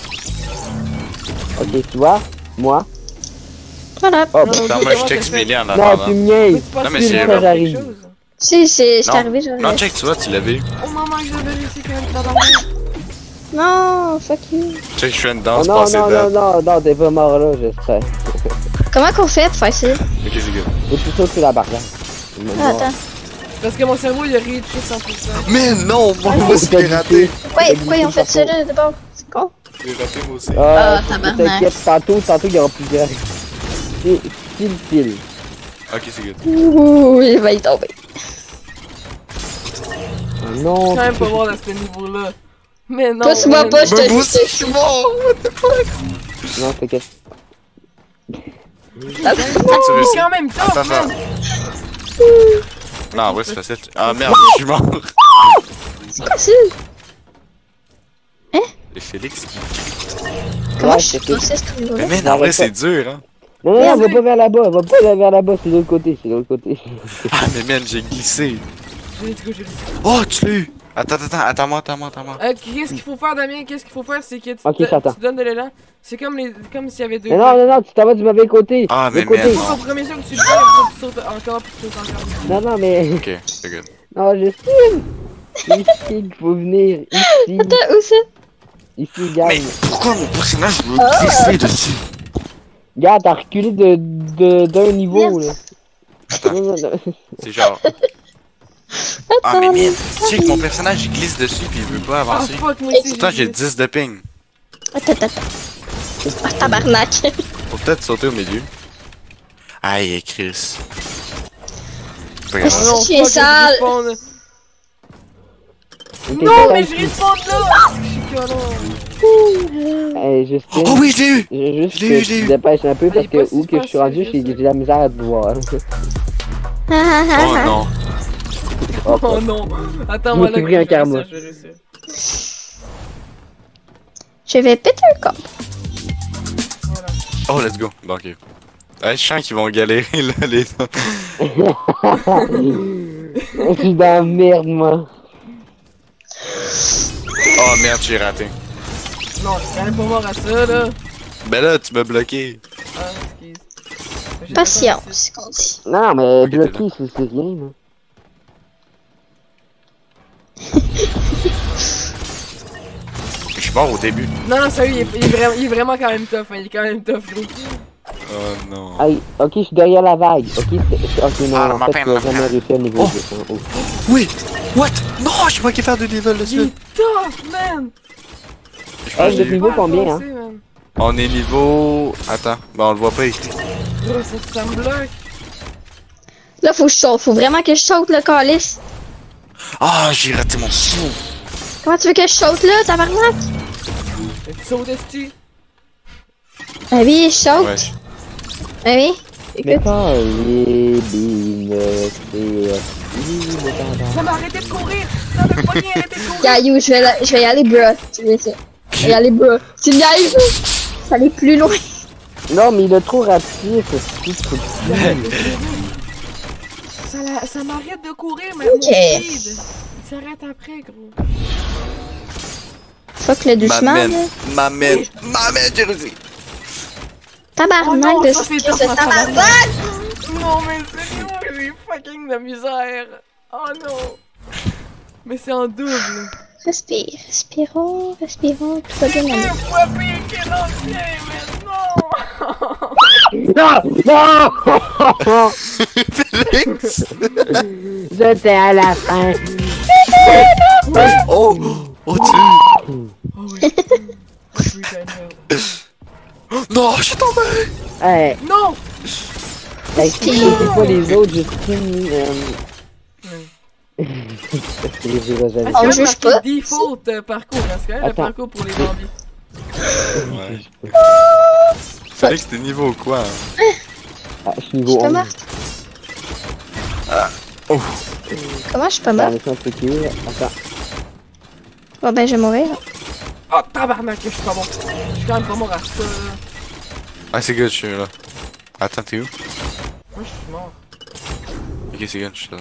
Speaker 11: Ok, tu vois, moi.
Speaker 6: Voilà.
Speaker 11: Oh,
Speaker 1: Non,
Speaker 11: bah.
Speaker 5: Attends, moi, je texte Mélie en
Speaker 11: Non,
Speaker 5: attendant.
Speaker 11: tu me niaises.
Speaker 1: pas
Speaker 5: Non, mais
Speaker 1: si
Speaker 5: c'est-
Speaker 1: grave,
Speaker 11: j'arrive.
Speaker 1: quelque chose.
Speaker 6: Si, c'est c'est
Speaker 5: Non.
Speaker 6: arrivé, genre.
Speaker 5: Non, check, tu vois, tu l'avais.
Speaker 1: Oh maman, je l'avais réussi quand même, tabarnak.
Speaker 6: Non, fuck you.
Speaker 5: Check, je fais une
Speaker 11: Oh,
Speaker 5: danse
Speaker 11: non,
Speaker 5: passée
Speaker 11: non, non,
Speaker 5: date.
Speaker 11: non, non, t'es pas mort là, j'espère.
Speaker 6: Comment qu'on fait pour faire ça?
Speaker 5: Ok, c'est good.
Speaker 11: Faut que tu sautes sur la barre là.
Speaker 6: Ah, attends.
Speaker 1: Parce que mon cerveau, il a reaché cent pour cent.
Speaker 5: Mais non, moi
Speaker 11: Ah,
Speaker 5: aussi, j'ai raté.
Speaker 6: Pourquoi, pourquoi ils ont fait ça là d'abord? C'est con.
Speaker 5: J'ai raté, moi aussi.
Speaker 11: Ah,
Speaker 6: Ah, tabarnak.
Speaker 11: t'inquiète, tantôt, tantôt, il y aura plusieurs. C'est pile, pile.
Speaker 5: Ok, c'est good.
Speaker 6: Ouh, il va y tomber.
Speaker 11: Non.
Speaker 1: Je quand même pas mort à ce niveau-là. Mais non.
Speaker 6: Toi, tu vois pas, je te
Speaker 5: dis. Je suis mort. What the fuck?
Speaker 11: Non, t'inquiète.
Speaker 6: Ah,
Speaker 5: tu réussis.
Speaker 1: quand même top,
Speaker 5: attends,
Speaker 1: man.
Speaker 5: Non, ouais, c'est facile. Ah merde, je suis mort.
Speaker 6: C'est quoi ça? Hein?
Speaker 5: Et Félix.
Speaker 6: Comment
Speaker 11: Ouais,
Speaker 6: je suis
Speaker 11: c'est
Speaker 6: passé ce
Speaker 5: Mais
Speaker 6: niveau-là?
Speaker 5: man, en vrai, c'est dur, hein.
Speaker 11: Non, non, va pas vers là-bas, va pas vers là-bas, c'est de l'autre côté, c'est de l'autre côté.
Speaker 5: Ah, mais man, j'ai glissé.
Speaker 1: J'ai dit que j'ai
Speaker 5: Oh, tu l'as eu. Attends, attends, attends-moi, attends-moi, attends-moi.
Speaker 1: Euh, qu'est-ce qu'il faut faire, Damien? Qu'est-ce qu'il faut faire? C'est que tu,
Speaker 11: Ok,
Speaker 1: te-
Speaker 11: j'attends.
Speaker 1: tu donnes de l'élan. C'est comme les, comme s'il y avait deux.
Speaker 11: Mais non, non, non, tu t'en vas du mauvais côté.
Speaker 5: Ah, mais
Speaker 11: de côté.
Speaker 5: merde.
Speaker 1: Au premier jeu que tu le fais, après tu sautes encore, puis tu sautes encore.
Speaker 11: Non, non, mais.
Speaker 5: Ok, c'est good.
Speaker 11: Non, je suis. Ici qu'il faut venir. Ici.
Speaker 6: Attends, où ça?
Speaker 11: Ici, garde.
Speaker 5: Mais pourquoi mon personnage me glisser dessus?
Speaker 11: Regarde, t'as reculé de de d'un niveau là.
Speaker 5: Attends,
Speaker 11: Non, non, non.
Speaker 5: c'est genre. Ah, mais merde, tu sais que mon personnage il glisse dessus puis il veut pas
Speaker 1: Ah,
Speaker 5: avancer.
Speaker 1: fuck, moi aussi.
Speaker 5: Pourtant, j'ai dix de ping.
Speaker 6: Attends, attends, attends. Ah, tabarnak.
Speaker 5: Faut peut-être sauter au milieu. Aïe, Chris. Pas
Speaker 6: Ah,
Speaker 5: grave.
Speaker 1: Non,
Speaker 6: je suis
Speaker 1: fuck,
Speaker 6: sale.
Speaker 1: je respawn.
Speaker 11: Ok,
Speaker 1: Non,
Speaker 11: t'as
Speaker 1: mais
Speaker 11: un
Speaker 1: je
Speaker 11: petit-
Speaker 1: respawn là! Je suis colon.
Speaker 11: Hey, Justine.
Speaker 5: Oh oui, je l'ai eu!
Speaker 11: Je veux juste
Speaker 5: Je l'ai eu,
Speaker 11: que
Speaker 5: je l'ai
Speaker 11: tu
Speaker 5: eu.
Speaker 11: te dépêches un peu
Speaker 1: Ah, il
Speaker 11: parce
Speaker 1: est pas
Speaker 11: que
Speaker 1: si
Speaker 11: où que je suis
Speaker 1: facile,
Speaker 11: rendu,
Speaker 1: je
Speaker 11: j'ai
Speaker 1: sais.
Speaker 11: j'ai la misère à te voir.
Speaker 5: Oh non.
Speaker 1: Oh non! Attends,
Speaker 11: Je
Speaker 1: moi
Speaker 11: me
Speaker 1: là,
Speaker 11: suis pris un
Speaker 1: je vais
Speaker 11: karma.
Speaker 1: réussir, je vais réussir.
Speaker 6: Je vais péter un corps.
Speaker 5: Oh, let's go. Bon, ok. Ouais, je sens qu'ils vont galérer là, les deux.
Speaker 11: Je suis dans la merde, moi.
Speaker 5: Oh merde, j'ai raté.
Speaker 1: Non, je suis quand même pas mort à ça là.
Speaker 5: Ben là, tu m'as bloqué.
Speaker 1: Ah, excuse. J'ai
Speaker 6: Patience, c'est qu'on dit.
Speaker 11: Non, mais
Speaker 5: Ok, t'es
Speaker 11: bloqué, c'est c'est rien, là.
Speaker 5: Je suis mort au début.
Speaker 1: Non, non, sérieux, il est, il est vraiment, il est vraiment quand même tough, hein. Il est quand même tough, gros.
Speaker 5: Oh non.
Speaker 11: Aïe, ok, je suis derrière la vague. Ok, c'est- c'est- ok, non,
Speaker 5: Ah,
Speaker 11: en
Speaker 5: ma
Speaker 11: fait,
Speaker 5: peine,
Speaker 11: tu vas
Speaker 5: ma
Speaker 11: jamais
Speaker 5: peine.
Speaker 11: réussir le niveau
Speaker 5: Oh.
Speaker 11: dix, hein. Oh.
Speaker 5: Oui! What? Non, j'ai pas qu'à faire de level de
Speaker 1: Il est
Speaker 5: suite.
Speaker 1: tough, man!
Speaker 5: Je
Speaker 11: Hey,
Speaker 5: pense
Speaker 11: le
Speaker 5: que
Speaker 11: niveau
Speaker 1: Pas
Speaker 11: combien, hein?
Speaker 1: avancé, man.
Speaker 5: on est niveau. Attends, ben on le voit pas ici.
Speaker 1: Gros, ça, ça me bloque.
Speaker 6: Là, faut que je saute. Faut vraiment que je saute le calice.
Speaker 5: Ah, j'ai raté mon saut.
Speaker 6: Comment tu veux que je saute là, tabarnak?
Speaker 1: Et tu sautes, esti?
Speaker 6: Ah oui, je saute.
Speaker 5: Ouais.
Speaker 6: Ah oui.
Speaker 11: Mais
Speaker 6: Écoute.
Speaker 11: quand les bines, c'est...
Speaker 1: Ça m'a arrêté de courir! Ça m'a pas bien arrêté de courir!
Speaker 6: Caillou, je vais, la- je vais y aller, bro. Tu veux ça? Je vais y aller, bro. Tu me niaises? Ça allait plus loin.
Speaker 11: Non, mais il est trop rapide, ce petit truc.
Speaker 1: Ça, la- ça m'arrête de courir, mais
Speaker 6: Ok.
Speaker 1: mon speed! Il s'arrête après, gros.
Speaker 6: Fuck le doucement, là.
Speaker 5: M'amène, m'amène, m'amène, j'ai réussi.
Speaker 6: Tabarnak
Speaker 1: Oh non,
Speaker 6: de
Speaker 1: ça,
Speaker 6: ce
Speaker 1: c'est
Speaker 6: Christ
Speaker 1: dur,
Speaker 6: de
Speaker 1: ma
Speaker 6: tabarnak!
Speaker 1: Non, mais c'est moi, j'ai fucking de misère! Oh non! Mais c'est en double!
Speaker 6: Respire, respirons, respirons, tout va bien
Speaker 1: C'est
Speaker 6: aller.
Speaker 1: deux fois pire que l'ancien, mais non!
Speaker 11: Non! Non!
Speaker 5: Félix!
Speaker 11: J'étais à la fin.
Speaker 5: Oh! Oh, tu!
Speaker 1: Oh oui! Oh oui, Daniel.
Speaker 5: Non, je suis tombé!
Speaker 11: Hey,
Speaker 1: Non!
Speaker 11: hey, si je sais pas les autres, Justine, euh... Je les verrai jamais.
Speaker 6: On juge pas.
Speaker 1: Default euh, parcours, hein, c'est quand même le
Speaker 11: Attends.
Speaker 1: parcours pour les zombies.
Speaker 5: Ouais. Félix, t'es niveau quoi? Hein?
Speaker 11: Ah, je suis
Speaker 6: Je
Speaker 11: niveau
Speaker 6: suis pas
Speaker 11: onze.
Speaker 6: morte.
Speaker 5: Oh!
Speaker 6: Comment je suis pas
Speaker 11: Attends,
Speaker 6: morte?
Speaker 11: laisse-moi checker. Attends.
Speaker 6: Bon ben je vais mourir.
Speaker 1: Oh tabarnak, je suis pas bon. Je suis quand même pas mort à ça.
Speaker 5: Ah, c'est good, je suis là. Attends, t'es où?
Speaker 1: Moi, je suis mort.
Speaker 5: Ok, c'est good, je suis là.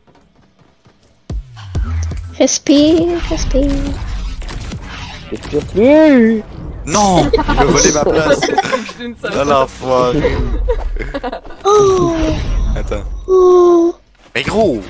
Speaker 6: Respire, respire.
Speaker 11: Respire.
Speaker 5: Non! Il m'a volé ma place!
Speaker 1: Je suis une sale.
Speaker 5: Ah l'enfoiré!
Speaker 6: Oh!
Speaker 5: Attends.
Speaker 6: Oh!
Speaker 5: Mais gros!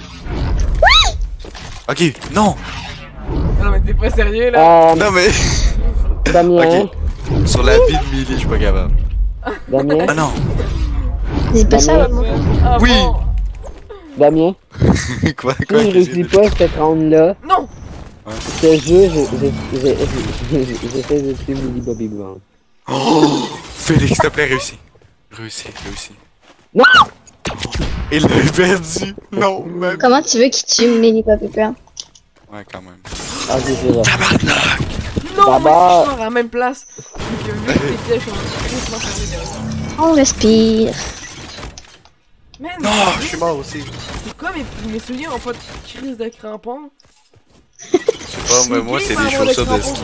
Speaker 5: Ok, non!
Speaker 1: Non, mais t'es pas sérieux là?
Speaker 11: Euh,
Speaker 5: Non mais...
Speaker 11: Damien.
Speaker 5: Ok. Sur la vie de Millie, je suis pas capable.
Speaker 11: Damien.
Speaker 5: Ah non!
Speaker 6: Dis pas ça,
Speaker 11: Damien.
Speaker 6: maman.
Speaker 1: Ah,
Speaker 5: Oui.
Speaker 1: bon.
Speaker 11: Damien.
Speaker 5: Quoi,
Speaker 11: Si
Speaker 5: quoi?
Speaker 11: je réussis pas cette round-là,
Speaker 1: Non!
Speaker 11: je te jure, je- je- je- je- j'essaie de tuer Millie Bobby Brown.
Speaker 5: Oh! Félix, s'il te plaît, réussis. Réussis, réussis.
Speaker 11: Non!
Speaker 5: Il l'a perdu! Non, même.
Speaker 6: Comment tu veux qu'il tue Millie Bobby Brown?
Speaker 5: Ouais, quand même.
Speaker 11: Ah, c'est ça.
Speaker 5: Tabarnak!
Speaker 1: Non, moi, je suis à la même place. Donc, vu que les pièges sont complètement fermés derrière.
Speaker 6: On respire.
Speaker 1: Man,
Speaker 5: non, je suis mort aussi.
Speaker 1: Pourquoi mes, mes souliers ont pas de crise de crampons?
Speaker 5: Je sais pas, mais moi, c'est des chaussures de ski.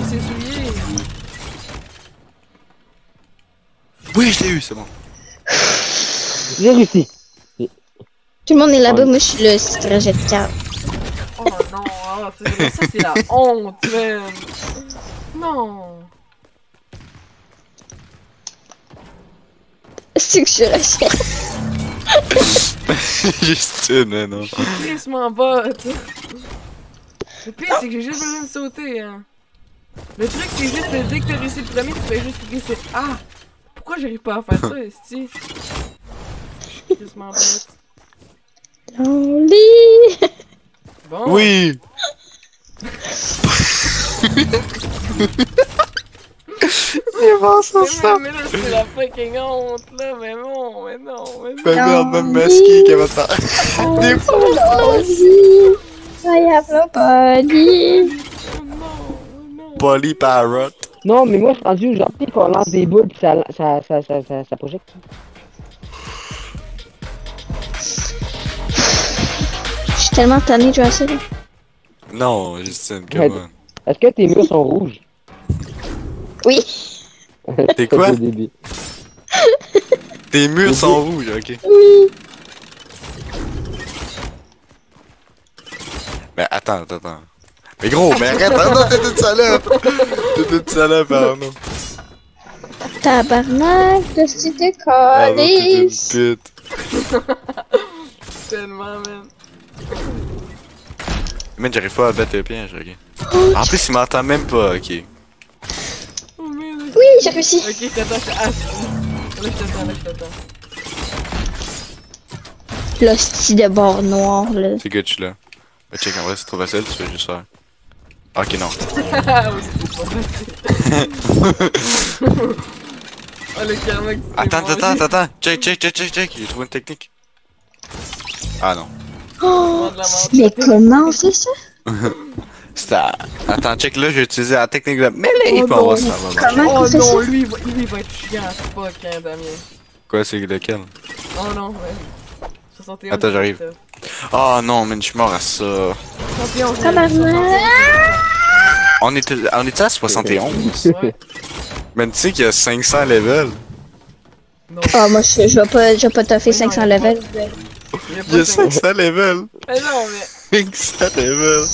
Speaker 5: Oui, je l'ai eu, c'est bon.
Speaker 11: J'ai réussi.
Speaker 6: Tout le monde est là-bas, moi je suis le trajectoire.
Speaker 1: Oh non, oh, ça c'est la honte, man. Non.
Speaker 6: C'est que je suis rachète.
Speaker 5: Justine, non.
Speaker 1: Je suis tristement botte. Le pire, c'est que j'ai juste besoin de sauter, hein. Le truc, c'est juste que dès que t'as réussi le premier, tu fais juste cliquer sur Ah! Pourquoi j'arrive pas à faire ça, esti? Tristement botte.
Speaker 6: Lonely.
Speaker 1: Bon.
Speaker 5: Oui! C'est bon, ça, ça!
Speaker 1: Mais là, c'est la fucking honte, là, mais non, mais non, mais non.
Speaker 5: Mais merde, même Masky qui va faire des
Speaker 6: Lonely. I have nobody.
Speaker 5: Polly Parrot.
Speaker 11: Non, mais moi, je suis rendu genre, tu sais, qu'on lance des boules pis ça, ça, ça, ça, ça, ça projette.
Speaker 6: Je suis tellement tanné de jouer à ça, là.
Speaker 5: Non, Justine, come on.
Speaker 11: Est-ce que tes murs sont rouges?
Speaker 6: Oui.
Speaker 5: T'es quoi? Tes murs sont rouges, ok.
Speaker 6: Oui.
Speaker 5: Mais attends, attends, attends. Mais gros, mais arrête, attends, t'es une salope! T'es une salope, Arnaud.
Speaker 6: Tabarnak, de cité
Speaker 5: Ah, non, t'es une
Speaker 6: calice.
Speaker 5: pute.
Speaker 1: Tellement, man.
Speaker 5: Man, j'arrive pas à battre le piège, ok. En plus, il m'entend même pas, ok.
Speaker 6: Oui, j'ai réussi.
Speaker 1: Ok, je t'attends, je t'attends. Là, je t'attends, là, je t'attends.
Speaker 6: L'hostie de bord noir, là.
Speaker 5: C'est good, je suis là. Mais check, en vrai, c'est trop facile, tu fais juste faire. Ok, non.
Speaker 1: Ah oui, c'est pas facile. Oh, le karma que tu
Speaker 5: Attends,
Speaker 1: t'es
Speaker 5: attends,
Speaker 1: mangé.
Speaker 5: attends, check, check, check, check, check, j'ai trouvé une technique. Ah non.
Speaker 6: Oh, mais comment on fait ça?
Speaker 5: C'était. Attends, check là, j'ai utilisé la technique de mêlée,
Speaker 6: Oh
Speaker 5: puis on va
Speaker 6: non.
Speaker 5: se faire.
Speaker 6: Comment
Speaker 1: Oh
Speaker 6: qu'on fait
Speaker 1: non,
Speaker 6: ça?
Speaker 1: lui, il va, lui, il va être chiant, c'est pas qu'un Damien.
Speaker 5: Quoi, c'est lequel?
Speaker 1: Oh non, ouais. soixante et onze.
Speaker 5: Attends, j'arrive. Oh non, man, je suis mort à ça.
Speaker 1: soixante et onze.
Speaker 6: Tabarnak.
Speaker 5: On était, on était à soixante et onze.
Speaker 1: Ouais.
Speaker 5: Man, tu sais qu'il y a cinq cents levels.
Speaker 6: Oh, moi, je, je vais pas, je vais pas toffer cinq cents levels.
Speaker 5: Il y a cinq cents levels.
Speaker 1: Mais non, mais.
Speaker 5: cinq cents levels.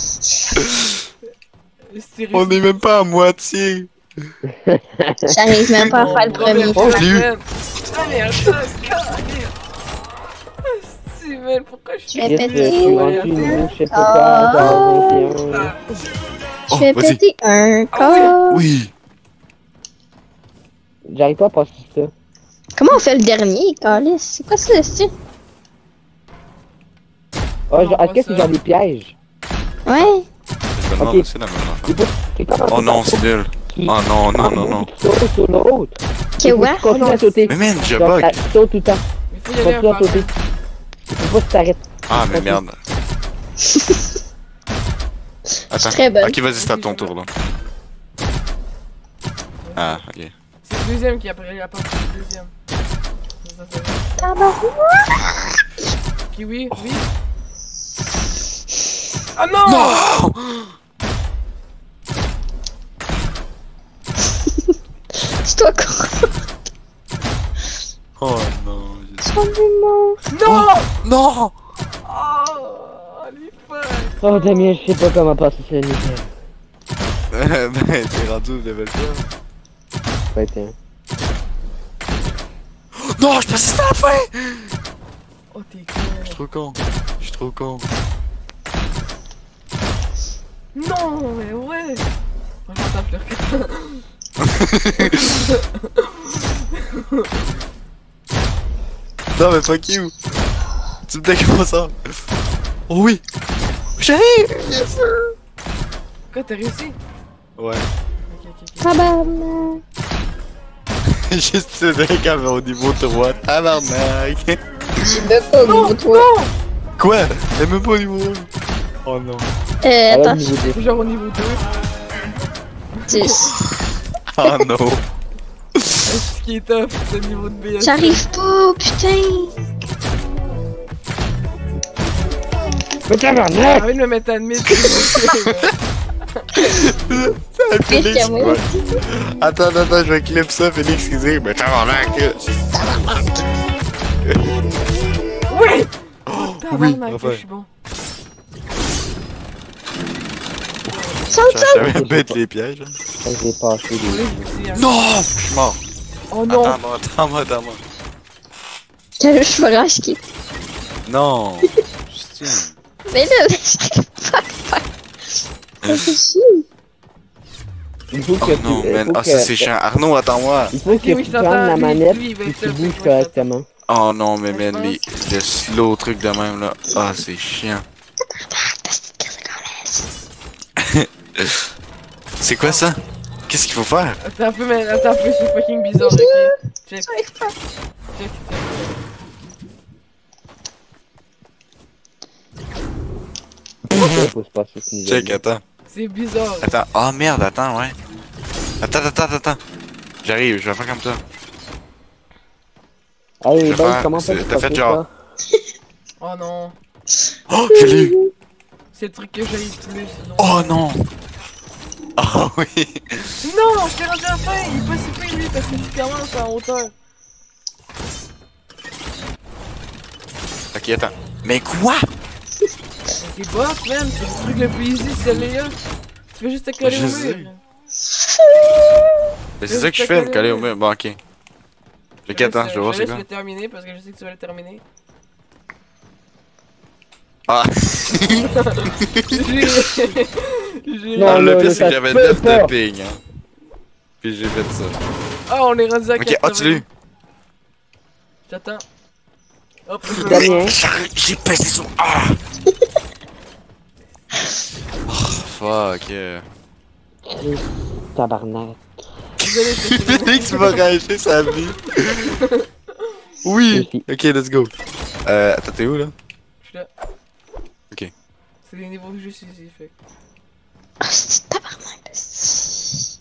Speaker 5: On est même pas à moitié.
Speaker 6: J'arrive même pas à faire le premier.
Speaker 5: Oh, je l'ai eu.
Speaker 1: Ah, mais attends, calme. Si, man, pourquoi je suis
Speaker 6: Je vais
Speaker 11: Yes,
Speaker 6: péter
Speaker 11: je suis rendu
Speaker 6: un
Speaker 11: une je sais pas quoi, dans vingt et un.
Speaker 6: Je vais
Speaker 5: vas-y.
Speaker 6: péter un corps.
Speaker 5: Oui.
Speaker 11: J'arrive pas à passer ça.
Speaker 6: Comment on fait le dernier, Calice? C'est quoi ça, c'est?
Speaker 11: Oh, genre, est-ce que c'est genre des pièges?
Speaker 6: Ouais.
Speaker 5: Je me demande
Speaker 11: Ok.
Speaker 5: c'est la même affaire.
Speaker 11: C'est pas- c'est comme un
Speaker 5: Oh
Speaker 11: truc
Speaker 5: non,
Speaker 11: en
Speaker 5: c'est
Speaker 11: fait
Speaker 5: nul.
Speaker 11: qui-
Speaker 5: Oh non, non, non, non.
Speaker 11: Tu sautes sur l'autre.
Speaker 6: Ok, ouais.
Speaker 11: Tu continues à sauter.
Speaker 5: Mais man, je
Speaker 11: Genre,
Speaker 5: bug.
Speaker 11: ça- Tu sautes tout le temps.
Speaker 1: Il faut
Speaker 11: Tu
Speaker 1: y aller un
Speaker 11: continues à
Speaker 1: par un.
Speaker 11: sauter. Tu peux pas t'arrêter.
Speaker 5: Ah, mais merde. Attends.
Speaker 6: très bonne.
Speaker 5: Ok, vas-y, c'est à ton tour là. Ah, ok.
Speaker 1: C'est le deuxième qui a pris la porte, c'est le deuxième. Ça, ça, ça.
Speaker 6: Tabarnak.
Speaker 1: Ok, oui, oui. Ah non!
Speaker 6: C'est toi, con.
Speaker 5: Oh non.
Speaker 6: Sois mort.
Speaker 1: Non!
Speaker 5: Non!
Speaker 1: Oh, les fuck!
Speaker 11: Oh, Damien, je sais pas comment passer ce niveau.
Speaker 5: Ben, t'es rendu au level quoi?
Speaker 11: Ouais, tiens.
Speaker 5: Non, je passe à la fin!
Speaker 1: Oh, t'es
Speaker 5: Je suis trop con. Je suis trop con.
Speaker 1: Non, mais ouais! Oh, j'entends pleurer.
Speaker 5: Non, mais fuck you! Tu me déconcentres ça? Oh oui! J'arrive! Yes sir!
Speaker 1: Quoi, t'as réussi?
Speaker 5: Ouais.
Speaker 1: Ok, ok, ok.
Speaker 6: Tabarnak.
Speaker 5: Juste c'est vrai qu'elle va au niveau trois. Tabarnak!
Speaker 6: J'ai même pas au niveau toi.
Speaker 5: Quoi? Elle est même pas au niveau un. Oh non.
Speaker 6: Euh, attends.
Speaker 1: Genre au niveau deux.
Speaker 6: dix.
Speaker 5: Oh non.
Speaker 1: Ce qui est top, c'est le niveau de B S.
Speaker 6: J'arrive pas, putain.
Speaker 11: Mais tabarnak!
Speaker 1: J'ai envie de me mettre admis.
Speaker 5: Félix, ouais. Attends, attends, attends, je vais clip ça, Félix qui dit, mais tabarnak!
Speaker 1: Oui!
Speaker 5: Oh,
Speaker 1: oui,
Speaker 5: enfin.
Speaker 1: Je suis bon.
Speaker 6: Saute,
Speaker 5: saute! J'avais bête les pièges.
Speaker 11: J'ai passé
Speaker 5: les... Non! Je suis mort.
Speaker 1: Oh non!
Speaker 5: Attends-moi, attends-moi, attends-moi.
Speaker 6: T'as le cheveu qui.
Speaker 5: Non!
Speaker 6: Mais là, j'arrive pas à faire. Ça fait chier.
Speaker 11: Il faut que
Speaker 5: oh non,
Speaker 11: tu...
Speaker 5: man. Ah,
Speaker 11: que...
Speaker 5: ça c'est chiant. Arnaud, attends-moi.
Speaker 11: Il faut que
Speaker 1: oui, oui,
Speaker 11: tu prennes la manette et que tu bouges correctement.
Speaker 5: Oh non, mais man, les, le slow truc de même là. Ah, c'est chiant. C'est quoi ça? Qu'est-ce qu'il faut faire?
Speaker 1: Attends un peu, mais attends un peu, c'est fucking bizarre, ok? Check. Check.
Speaker 5: Check, attends.
Speaker 1: C'est bizarre.
Speaker 5: Attends, oh merde, attends, ouais. Attends, attends, attends, attends. J'arrive, je vais faire comme ça.
Speaker 11: Allez, ben, comment faire?
Speaker 5: T'as fait genre.
Speaker 1: Oh non.
Speaker 5: Oh, je l'ai eu.
Speaker 1: C'est le truc que j'ai le plus.
Speaker 5: Oh non. Oh oui.
Speaker 1: Non, je t'ai rendu à la fin. Il est pas si pire lui parce que tu commences en hauteur.
Speaker 5: Ok, attends. Mais quoi?
Speaker 1: C'est bof, man. C'est le truc le plus easy, celle-là. Tu veux juste te coller
Speaker 5: je
Speaker 1: au
Speaker 5: sais.
Speaker 1: mur.
Speaker 5: Mais c'est ça que je fais, me coller au mur. Bon, ok. Ok, attends, je vais voir c'est quoi.
Speaker 1: Je vais terminer parce que je sais que tu vas le terminer.
Speaker 5: Ah!
Speaker 1: Non,
Speaker 5: le pire c'est que j'avais neuf de ping, hein. Puis j'ai fait ça.
Speaker 1: Ah, on est rendu à
Speaker 5: ok, oh, tu l'as eu.
Speaker 1: J'attends. Hop,
Speaker 5: j'ai pesé sur. Ah! Oh, fuck. Yeah.
Speaker 11: Tabarnak.
Speaker 5: Félix va rager sa vie. Oui! Ok, let's go. Euh, attends, t'es où là?
Speaker 1: Je suis là.
Speaker 5: Ok.
Speaker 1: C'est des niveaux juste ici, fait.
Speaker 6: Ah, c'est tabarnak de
Speaker 5: sti.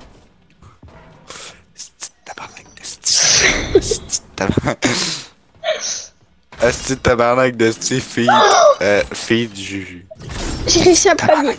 Speaker 5: C'est tabarnak de sti. C'est tabarnak. Asti tabarnak de sti, fille. Euh, fille du Juju.
Speaker 6: J'ai réussi à premier.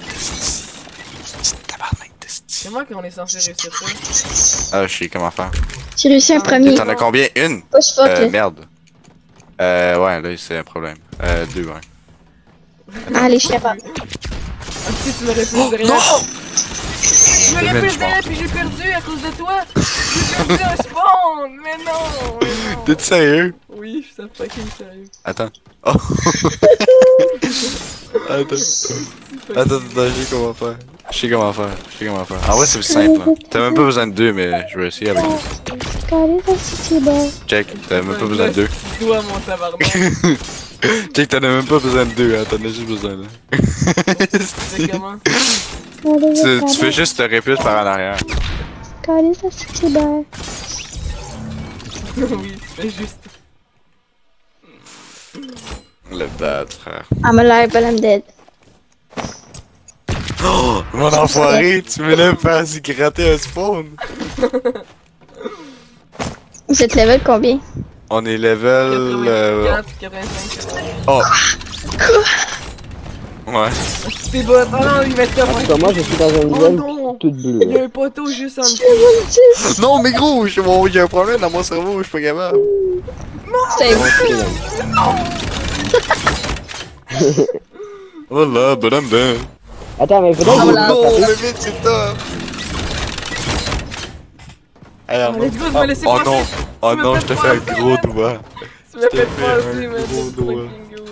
Speaker 1: Comment qu'on est censé réussir ça?
Speaker 5: Ah, je sais comment faire.
Speaker 6: J'ai réussi un premier.
Speaker 5: T'en as combien? Une?
Speaker 6: Push fuck,
Speaker 5: Euh,
Speaker 6: là.
Speaker 5: merde. Euh, ouais, là, c'est un problème. Euh, deux, ouais.
Speaker 6: Allez, je sais pas.
Speaker 1: Ah, si tu l'aurais plus derrière.
Speaker 5: Non!
Speaker 1: Je l'aurais plus derrière, puis j'ai perdu à cause de toi. J'ai perdu un spawn, mais non, mais non.
Speaker 5: T'es sérieux?
Speaker 1: Oui, je suis fucking sérieux.
Speaker 5: Attends. Oh! Attends. Attends, attends, je sais comment faire. Je sais comment faire. Je sais comment faire. En vrai, c'est simple. Hein. T'as même pas besoin de deux, mais je vais essayer avec deux. Check, t'as même pas besoin de deux.
Speaker 1: Toi, mon tabarnak.
Speaker 5: Check, t'en as même pas besoin de deux, hein. T'en as juste besoin d'un.
Speaker 1: C'est comment?
Speaker 5: Tu, tu fais juste te répulse par en arrière.
Speaker 1: Oui, c'est juste.
Speaker 5: Le bad, frère.
Speaker 6: I'm alive, but I'm dead.
Speaker 5: Oh, mon enfoiré, tu me l'as faire si gratter un spawn.
Speaker 6: Vous êtes level combien?
Speaker 5: On est level. Euh...
Speaker 1: quatre-vingt-cinq.
Speaker 5: Oh! Ouais.
Speaker 1: C'est bon, oh non, il va être comme
Speaker 11: moi. Moi, je suis dans un niveau toute bleue.
Speaker 1: Il y a un poteau juste en dessous.
Speaker 5: Non, mais gros, j'ai bon, un problème dans mon cerveau, je suis pas capable.
Speaker 6: C'est
Speaker 5: Oh là, bonhomme ben.
Speaker 11: Attends, mais faudrait
Speaker 5: oh,
Speaker 11: que
Speaker 5: non, mais vite, c'est top. Alors,
Speaker 1: oh, let's go, je me laisser
Speaker 5: oh
Speaker 1: passer.
Speaker 5: non, oh non, je te fais un gros doigt.
Speaker 1: Tu m'as fait passer, man.
Speaker 5: Gros doigt.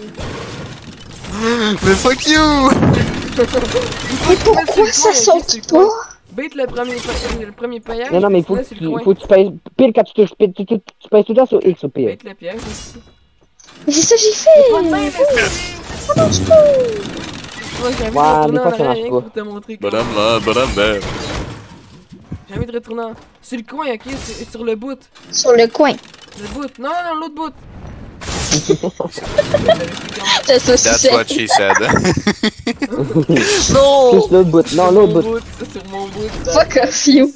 Speaker 5: Mais fuck you!
Speaker 6: Mais pourquoi ça saute pas?
Speaker 1: Bait le premier, le premier paillage.
Speaker 11: Non, non, mais faut que tu, faut que tu pèses. Pile quand tu touches, tu, tu, tu, tu pèses tout le temps sur X ou P.
Speaker 1: Bait le piège aussi.
Speaker 6: Mais c'est ça que j'ai fait! Ça marche pas!
Speaker 1: Ouais, mais quoi ça marche pas?
Speaker 5: Bonhomme là, bonhomme ben.
Speaker 1: J'ai envie de retourner en... Sur le coin, ok? C'est sur le bout.
Speaker 6: Sur le coin.
Speaker 1: Le bout. Non, non, non, l'autre bout.
Speaker 5: That's what she said.
Speaker 6: Non!
Speaker 11: Plus l'autre bout. Non, l'autre bout.
Speaker 1: Sur mon bout.
Speaker 6: Fuck off you!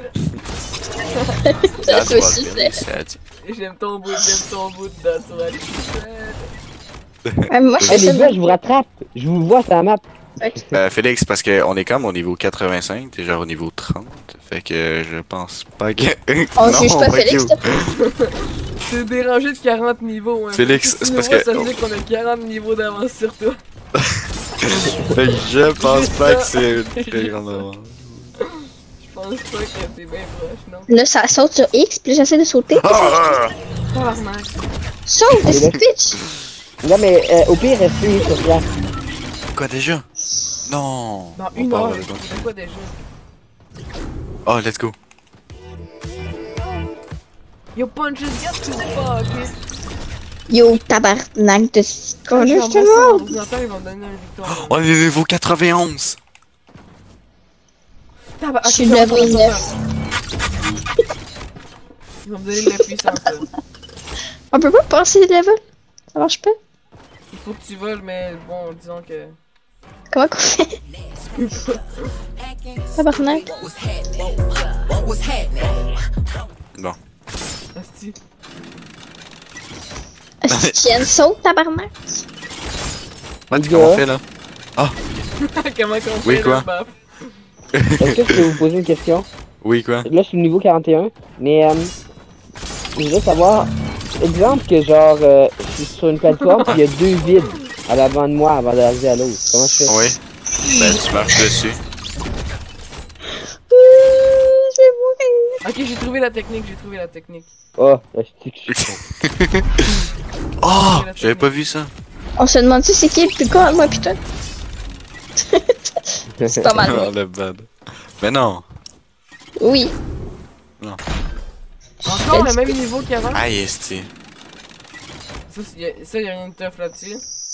Speaker 5: That's what she said.
Speaker 1: J'aime ton bout, j'aime ton bout. That's what she said.
Speaker 6: Ah, moi, je
Speaker 11: Hey,
Speaker 6: fais
Speaker 11: les
Speaker 6: ça.
Speaker 11: gars, je vous rattrape. Je vous vois sur la map.
Speaker 5: Euh, Félix, parce qu'on est comme au niveau quatre-vingt-cinq, t'es genre au niveau trente. Fait que je pense pas que.
Speaker 6: On juge pas Félix,
Speaker 5: you.
Speaker 1: T'es dérangé de quarante niveaux. Hein.
Speaker 5: Félix,
Speaker 1: Si tu
Speaker 5: c'est
Speaker 1: nous
Speaker 5: parce
Speaker 1: vois,
Speaker 5: que-
Speaker 1: ça veut dire qu'on a quarante niveaux d'avance sur toi.
Speaker 5: Je pense pas que c'est une très grande avance.
Speaker 1: Je pense pas que t'es bien proche, non?
Speaker 6: Là, ça saute sur X, puis j'essaie de sauter.
Speaker 5: Ah!
Speaker 1: Tabarnak.
Speaker 6: Saute,
Speaker 11: Et là-
Speaker 6: bitch!
Speaker 11: Non, mais euh, au pire, restez sur place.
Speaker 5: Quoi déjà? Non!
Speaker 1: Dans
Speaker 5: On
Speaker 1: une
Speaker 5: part
Speaker 1: heure,
Speaker 5: de
Speaker 1: c'est
Speaker 5: loin.
Speaker 1: quoi déjà?
Speaker 5: Oh, let's go!
Speaker 1: Yo, punch this gars, tu pas, ok?
Speaker 6: Yo, tabarnak de con,
Speaker 1: Je
Speaker 6: je
Speaker 1: vais
Speaker 6: te
Speaker 1: embrasser
Speaker 6: mort!
Speaker 1: mon ordinateur, ils vont me donner une victoire.
Speaker 5: On est niveau quatre-vingt-onze!
Speaker 1: Tabar-
Speaker 6: Je
Speaker 1: ok,
Speaker 6: suis
Speaker 1: je vais
Speaker 6: level
Speaker 1: embrasser
Speaker 6: neuf.
Speaker 1: Ils vont me donner de la puissance, là.
Speaker 6: On peut pas passer de level? Ça marche pas?
Speaker 1: Il faut que tu voles, mais bon, disons que...
Speaker 6: Comment qu'on fait? Tabarnak.
Speaker 5: Bon.
Speaker 1: Asti.
Speaker 6: Est-ce que tu viens de sauter, tabarnak?
Speaker 5: Ouais, tu comment on fait là? Ah!
Speaker 1: Comment qu'on
Speaker 5: Oui,
Speaker 1: fait,
Speaker 5: quoi?
Speaker 1: là, baf?
Speaker 11: Est-ce que je peux vous poser une question?
Speaker 5: Oui, quoi?
Speaker 11: Là, je suis au niveau quarante et un, mais euh, je veux savoir, exemple que genre, euh, je suis sur une plateforme, puis il y a deux vides à l'avant de moi avant d'arriver à l'autre. Comment je fais?
Speaker 5: Oui. Ben, tu marches dessus.
Speaker 6: Je vais mourir.
Speaker 1: Ok, j'ai trouvé la technique, j'ai trouvé la technique.
Speaker 11: Oh, là, je dis que je suis con.
Speaker 5: Oh! J'avais pas vu ça.
Speaker 6: On se demande si c'est qui le plus con, moi pis toi? C'est pas mal.
Speaker 5: Oh, le bad. Mais non!
Speaker 6: Oui.
Speaker 5: Non.
Speaker 1: Encore le même niveau qu'avant?
Speaker 5: Aïe, esti.
Speaker 1: Ça, y a, ça, y a rien de tough là-dessus.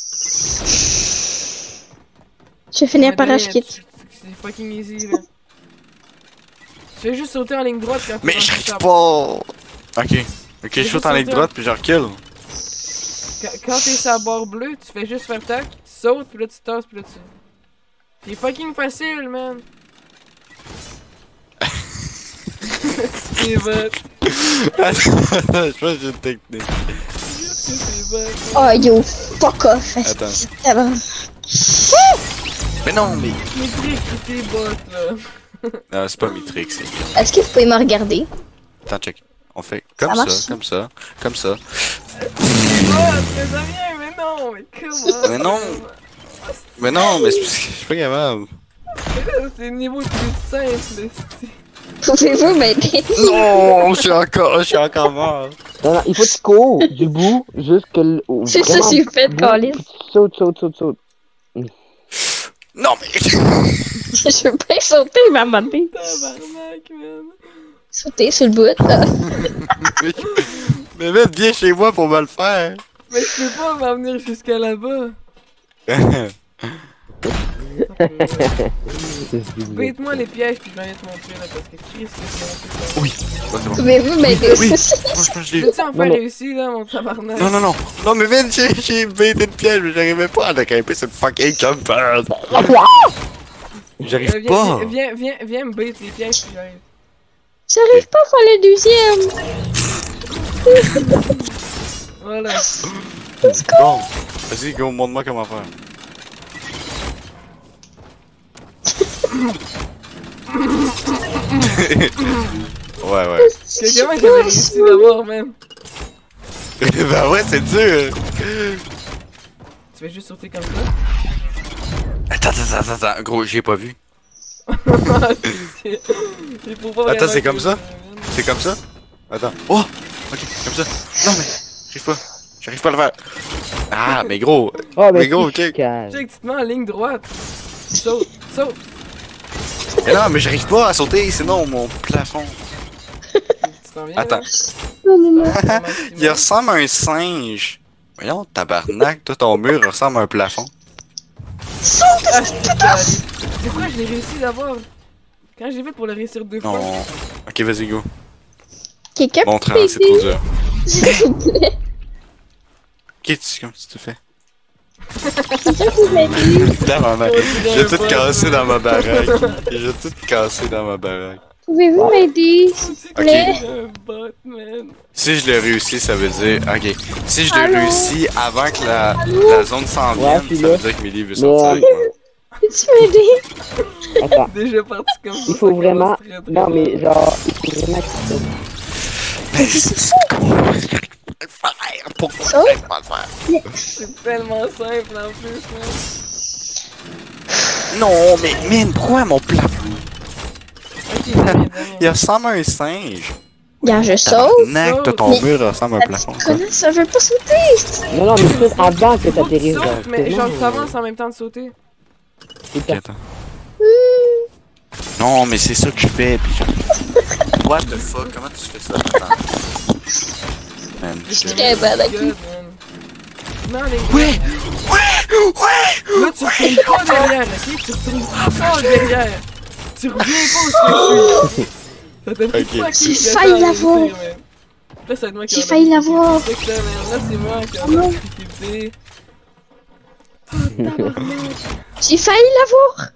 Speaker 6: Je vais finir par
Speaker 1: Mais
Speaker 6: acheter.
Speaker 1: c'est fucking easy, là. Tu fais juste sauter en ligne droite quand tu
Speaker 5: Mais
Speaker 1: vas
Speaker 5: j'arrive
Speaker 1: sur
Speaker 5: pas! Ok. Ok, je
Speaker 1: juste
Speaker 5: saute en ligne
Speaker 1: sauter.
Speaker 5: droite puis je recule.
Speaker 1: Quand, quand t'es sur la barre bleue, tu fais juste faire tac, tu sautes, puis là tu tasses, puis là tu... C'est fucking facile, man! C'est bot!
Speaker 5: Attends, je pense que j'ai une technique.
Speaker 1: C'est bot!
Speaker 6: Oh yo, fuck off.
Speaker 5: Attends.
Speaker 6: Tabarnak.
Speaker 5: Mais non, mais.
Speaker 1: Les trucs, c'est bot, là!
Speaker 5: Non, c'est pas Mitrix, c'est.
Speaker 6: Est-ce que vous pouvez me regarder?
Speaker 5: Attends, check. On fait comme
Speaker 6: Ça
Speaker 5: ça,
Speaker 6: marche.
Speaker 5: comme ça, comme ça.
Speaker 1: C'est bot! Mais ça vient, mais non! Mais comment?
Speaker 5: Mais non! Mais non, mais c'est parce que je suis pas capable.
Speaker 1: C'est le niveau le plus simple, c'est...
Speaker 6: Pouvez-vous m'aider?
Speaker 5: Non, je suis encore, je suis encore mort.
Speaker 11: Non, non, il faut que tu cours du bout jusque le. au-
Speaker 6: C'est ça,
Speaker 11: vraiment
Speaker 6: c'est fait,
Speaker 11: bout,
Speaker 6: Colin.
Speaker 11: puis tu sautes, sautes, sautes, sautes.
Speaker 5: Non, mais.
Speaker 6: Je veux pas sauter, mais à un moment donné.
Speaker 1: Tabarnak, man!
Speaker 6: Sauter sur le bout. là.
Speaker 5: Mais même viens chez moi pour me le faire.
Speaker 1: Mais je peux pas m'en venir jusqu'à là-bas! Bête-moi les pièges puis je vais te montrer là parce que Chris que c'est
Speaker 5: Oui, ouais, c'est bon.
Speaker 6: Pouvez-vous m'aider
Speaker 5: Oui,
Speaker 6: aussi?
Speaker 5: moi je pense que je l'ai.
Speaker 1: Peux-tu en
Speaker 11: Non,
Speaker 1: faire
Speaker 11: mais-
Speaker 1: réussir là mon tabarnak?
Speaker 5: Non, non, non. Non, mais vite, j'ai, j'ai baité de piège, mais j'arrivais pas à le grimper cette fucking jumper. J'arrive
Speaker 1: Euh, viens,
Speaker 5: pas.
Speaker 1: Viens, viens, viens, viens me bait les pièges puis j'arrive.
Speaker 6: J'arrive pas à faire le deuxième.
Speaker 1: Voilà.
Speaker 5: Bon, vas-y, go, montre-moi comment faire. Ouais, ouais.
Speaker 1: Quelqu'un m'a jamais réussi d'abord, man.
Speaker 5: Bah ouais, c'est dur.
Speaker 1: Tu fais juste sauter comme ça?
Speaker 5: Attends, attends, attends, attends, gros, j'ai pas vu.
Speaker 1: C'est- il faut pas
Speaker 5: Attends,
Speaker 1: vraiment
Speaker 5: c'est comme
Speaker 1: que-
Speaker 5: ça? C'est comme ça? Attends. Oh! Ok, comme ça. Non, mais j'arrive pas. J'arrive pas à le faire. Ah, mais gros.
Speaker 11: Oh,
Speaker 5: mais gros, ok.
Speaker 1: Check, tu te mets en ligne droite. Saute, saute.
Speaker 5: Mais non, mais j'arrive pas à sauter, sinon mon plafond.
Speaker 1: Tu t'en viens?
Speaker 5: Attends.
Speaker 1: là?
Speaker 6: Non, non, non.
Speaker 5: Il ressemble à un singe. Voyons, tabarnak, toi ton mur ressemble à un plafond.
Speaker 1: Ah, putain! C'est pourquoi je l'ai réussi d'abord? Quand j'ai fait pour le réussir deux fois.
Speaker 5: Non. Ok, vas-y, go.
Speaker 6: Quelqu'un
Speaker 5: Montre,
Speaker 6: peut
Speaker 5: hein, c'est trop
Speaker 6: m'aider?
Speaker 5: dur.
Speaker 6: S'il vous plaît.
Speaker 5: Qu'est-ce que tu fais?
Speaker 6: C'est ça que vous m'avez dit.
Speaker 5: Dans ma baraque. J'ai tout cassé dans ma baraque. J'ai tout cassé dans ma baraque.
Speaker 6: Pouvez-vous m'aider, s'il vous plaît?
Speaker 5: Si je l'ai réussi, ça veut dire. Ok. Si je l'ai
Speaker 6: Allô?
Speaker 5: réussi avant que la,
Speaker 6: Allô?
Speaker 5: la zone s'en vienne,
Speaker 11: Ouais,
Speaker 5: ça veut dire que Millie veut sortir avec moi.
Speaker 6: Peux-tu m'aider?
Speaker 11: Attends.
Speaker 1: Déjà parti comme ça.
Speaker 11: Il faut vraiment. Non, mais genre, il faut vraiment que
Speaker 5: Mais c'est comment je vais le faire? Pourquoi je vais pas le faire?
Speaker 1: C'est tellement simple en plus, man.
Speaker 5: Non, mais mine, pourquoi mon plafond?
Speaker 1: Ok, Damien,
Speaker 5: Il ressemble à un singe.
Speaker 6: Bien, je saute.
Speaker 5: Tabarnak, toi, ton
Speaker 6: Mais-
Speaker 5: mur ressemble à un plafond. quoi.
Speaker 6: Connasse, ça veut pas sauter.
Speaker 11: Non, non, mais c'est avant que t'atterrisses.
Speaker 1: Saute,
Speaker 11: genre,
Speaker 1: mais
Speaker 11: c'est
Speaker 1: genre
Speaker 11: bon,
Speaker 1: tu avances en même temps de sauter.
Speaker 5: Ok, attends. Non, mais c'est ça que je fais, pis genre... What the fuck? Comment tu fais ça? Attends. Man,
Speaker 6: Je suis
Speaker 5: c'est-
Speaker 6: très bonne avec lui.
Speaker 1: Non, les
Speaker 5: Ouais! Ouais! Ouais!
Speaker 1: Là, tu retournes pas derrière, ok? Tu retournes pas derrière. Tu reviens pas où je suis. Ça t'a pris
Speaker 5: Ok.
Speaker 1: pas que
Speaker 6: J'ai
Speaker 1: tu
Speaker 6: failli
Speaker 1: t'attends à
Speaker 6: l'avoir.
Speaker 1: réussir, man. Là, c'est moi qui
Speaker 6: J'ai
Speaker 1: ai
Speaker 6: failli
Speaker 1: remarqué.
Speaker 6: l'avoir.
Speaker 1: C'est que là, man, là, c'est moi qui ai
Speaker 6: Oh non.
Speaker 1: remarqué. Oh, tabarnak.
Speaker 6: J'ai failli l'avoir.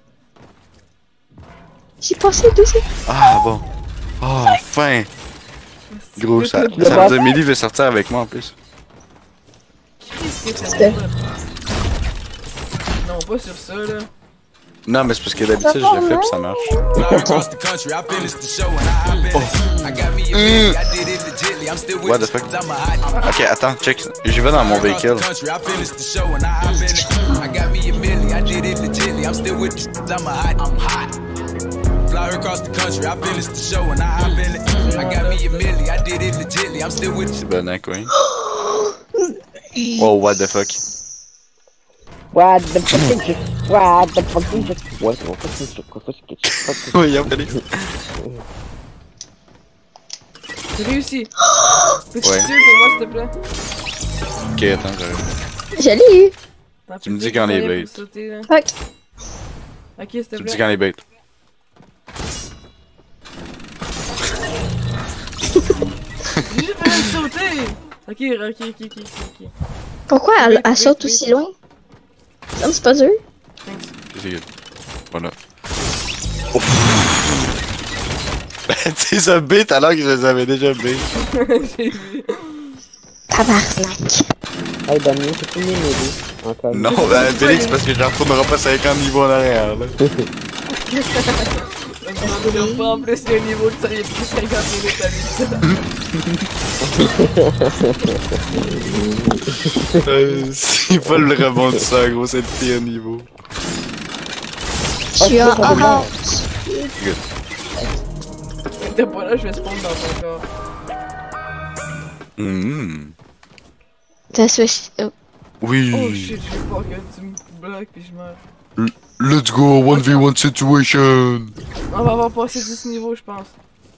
Speaker 6: J'ai passé deux secondes.
Speaker 5: Ah bon. Oh, enfin! Gros, ça,
Speaker 11: Tu l'as
Speaker 5: ça
Speaker 11: pas
Speaker 5: veut dire Millie veut sortir avec moi en plus.
Speaker 1: Qu'est-ce que
Speaker 6: C'était-
Speaker 1: t'as fait? Non, pas sur ça, là.
Speaker 5: Non, mais c'est parce que d'habitude je le fais pis ça marche.
Speaker 10: Across the country, I finished the show and I hop in it. I got me a million, I did it legitly. I'm still with
Speaker 5: What the
Speaker 10: the
Speaker 5: fuck?
Speaker 10: I'm a hot.
Speaker 5: Ok, attends, check. J'y vais dans mon véhicule.
Speaker 10: Across the country, I finished the show and I hop in it. I got me a million, I did it legitly. I'm still with the I'm a hot. I'm hot. Fly across the country, I finished the show and I hop in it. I got me a million, I did it legitly. I'm still with
Speaker 5: C'est Bonac, oui. Oh, what the fuck?
Speaker 11: What the fuck is this? What the fuck is this? What the fuck is this? What the fuck is this?
Speaker 5: Oui, y'a Félix.
Speaker 1: J'ai réussi. Peux-tu
Speaker 5: Ouais.
Speaker 1: tuer pour moi, s'il te plaît?
Speaker 5: Ok, attends, j'arrive.
Speaker 6: Je l'ai eu.
Speaker 1: Attends,
Speaker 5: Tu me
Speaker 1: peux-tu
Speaker 5: dis quand les
Speaker 1: aller
Speaker 5: bait.
Speaker 1: pour sauter, là?
Speaker 6: Ok.
Speaker 1: Ok, s'il te
Speaker 5: Tu me
Speaker 1: plaît.
Speaker 5: dis quand les bait.
Speaker 1: J'ai juste besoin de sauter! Ok, ok, ok, ok, ok.
Speaker 6: Pourquoi elle,
Speaker 1: Wait,
Speaker 6: elle
Speaker 1: wait,
Speaker 6: saute
Speaker 1: wait.
Speaker 6: aussi loin? Non, c'est pas dur.
Speaker 5: C'est good. Voilà. Tu sais, ça bait alors que je les avais déjà bait.
Speaker 1: J'ai vu.
Speaker 6: Tabarnak.
Speaker 11: Hey, Damien, c'est fini m'aider. Encore.
Speaker 5: Non, ben, Félix, parce que j'en retournerai pas cinquante niveaux en arrière, là.
Speaker 1: En plus, il y a un niveau de ça, il y a plus cinquante minutes à lui.
Speaker 5: Euh, C'est pas le rebondisseur, gros, c'est le pire niveau.
Speaker 6: Je suis en orange.
Speaker 5: Good.
Speaker 1: T'es pas là, je vais spawn dans ton corps.
Speaker 5: Mmh.
Speaker 6: T'as switch. Oh.
Speaker 5: Oui.
Speaker 1: Oh shit, j'ai peur que tu me bloques pis je meurs.
Speaker 5: L- Let's go, one v one situation.
Speaker 1: On va avoir passé dix niveaux, je pense.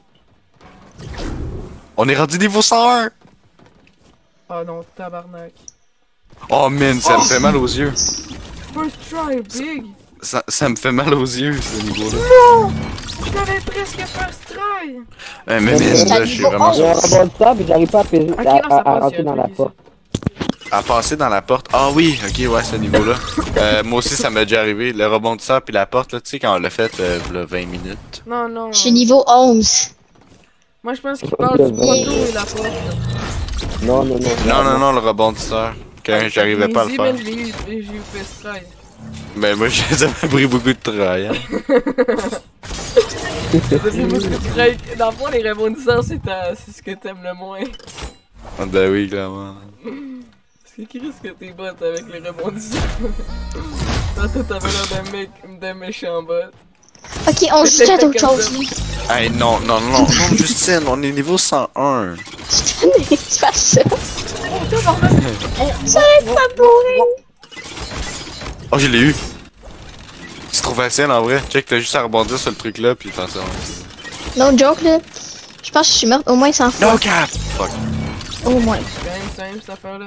Speaker 5: On est rendu niveau cent un.
Speaker 1: Ah non, tabarnak.
Speaker 5: Oh man, ça me fait mal aux yeux.
Speaker 1: First try, big!
Speaker 5: Ça, ça me fait mal aux yeux, ce niveau-là.
Speaker 1: Non! J'avais presque first try!
Speaker 5: Eh, mais man, là, je suis vraiment
Speaker 11: J'ai un rebond de ça, puis j'arrive pas à, paiser,
Speaker 1: Ok,
Speaker 11: à,
Speaker 1: non, ça
Speaker 11: à, à
Speaker 1: passe,
Speaker 11: rentrer
Speaker 1: il y a
Speaker 11: dans
Speaker 1: un
Speaker 11: la
Speaker 1: truc
Speaker 11: porte.
Speaker 5: à passer dans la porte. Ah oui, ok, ouais, ce niveau-là. Euh, moi aussi, ça m'est déjà arrivé. Le rebondisseur puis la porte, là, tu sais, quand on l'a fait, euh, v'là vingt minutes.
Speaker 1: Non, non.
Speaker 6: Je suis niveau onze.
Speaker 1: Moi, je pense qu'il parle du poteau et la porte.
Speaker 11: Non, non, non.
Speaker 5: Non, non, non, le rebondisseur. Quand j'arrivais pas à le faire.
Speaker 1: Mais j'ai eu j'ai eu first try.
Speaker 5: Mais moi, ça m'a pris beaucoup de travail. Hein.
Speaker 1: C'est beaucoup de try. Dans le fond, les rebondisseurs, c'est ta- c'est ce que t'aimes le moins.
Speaker 5: Ah, ben oui, clairement.
Speaker 1: Parce que Chris, que t'es bot avec les rebondisseurs. Tantôt, t'avais l'air d'un mec, d'un méchant bot.
Speaker 6: Ok, on se jette autre chose. là.
Speaker 5: Hey, non, non, non, non, Justine, on est niveau cent un.
Speaker 6: Je tenais que tu fasses ça. J'arrête pas de mourir.
Speaker 5: Oh, je l'ai eu. C'est trop facile en vrai. Check, t'as juste à rebondir sur le truc là, puis t'en sors.
Speaker 6: No joke là. Je pense que je suis morte au moins cent fois.
Speaker 5: No cap! Fuck.
Speaker 6: Au moins.
Speaker 1: C'est quand même simple cette affaire-là.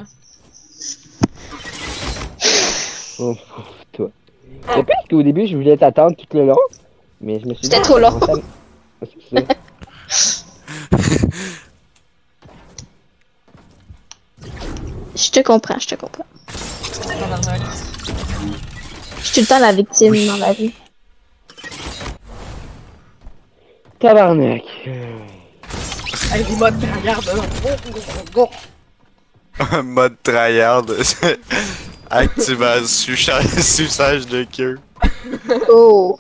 Speaker 11: Oh, toi. C'est parce qu'au début, je voulais t'attendre tout le long, mais je me suis dit...
Speaker 6: C'était trop long.
Speaker 11: C'est ça.
Speaker 6: Je te comprends, je te comprends. Je suis tout le temps la victime oui. dans la vie.
Speaker 11: Tabarnak.
Speaker 1: Hey, mode tryhard, go,
Speaker 5: mode tryhard. Activage suçage de queue.
Speaker 6: Oh.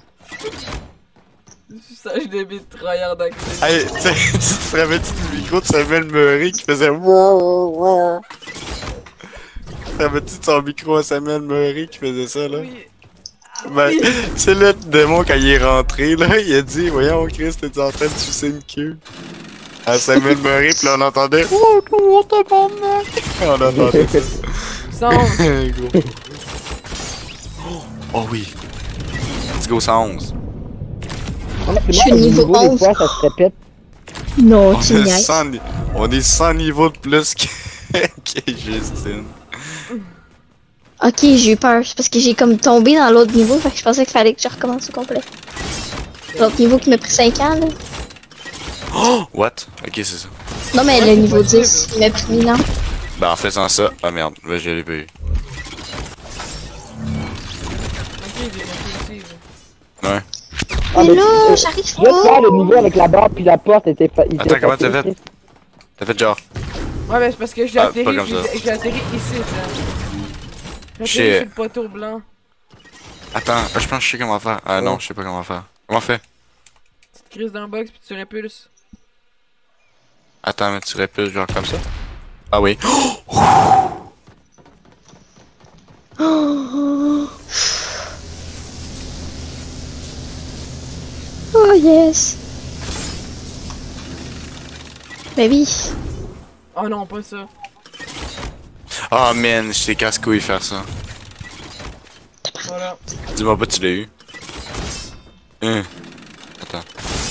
Speaker 1: Suçage de bite tryhard activé.
Speaker 5: Hey, tu te rappelles-tu du micro de Samuel Murray qui faisait wow. Tu te rappelles-tu de son micro à Samuel Murray qui faisait ça là? Oui. Ben, tu sais là, le démon quand il est rentré là, il a dit voyons Chris, t'es en train de sucer une queue. À Samuel Murray, pis là on entendait oh, comment t'as pas on entendait ça. Oh oui. Let's go cent onze.
Speaker 6: Je suis niveau onze.
Speaker 11: Fois, ça se répète.
Speaker 6: Non,
Speaker 5: on,
Speaker 6: tu
Speaker 5: est cent, on est cent niveaux de plus que, que Justine.
Speaker 6: Ok, j'ai eu peur. C'est parce que j'ai comme tombé dans l'autre niveau, fait que je pensais qu'il fallait que je recommence au complet. L'autre niveau qui m'a pris cinq ans là.
Speaker 5: Oh! What? Ok, c'est ça.
Speaker 6: Non, mais le niveau dix, il m'a pris mille ans.
Speaker 5: Ben, en faisant ça, ah merde, là je l'ai pas eu. Ouais.
Speaker 6: Ah, mais là, j'arrive pas.
Speaker 11: Juste là, le niveau avec la barre puis la porte était fa...
Speaker 5: Attends, comment t'as fait? T'as fait genre?
Speaker 1: Ouais, mais c'est parce que j'ai
Speaker 5: ah,
Speaker 1: atterri, j'ai atterri ici, j'ai atterri sur le poteau blanc.
Speaker 5: Attends, je pense que je sais comment faire. Ah ouais. Non, je sais pas comment faire. Comment faire?
Speaker 1: Tu te crises dans le box puis tu répulses.
Speaker 5: Attends, mais tu répulses genre comme ça? Ah oui.
Speaker 6: Oh, oh yes. Baby.
Speaker 1: Oh non, pas ça.
Speaker 5: Oh man, je sais casse-couille faire ça.
Speaker 1: Voilà.
Speaker 5: Dis-moi pas tu l'as eu. Hein. Attends.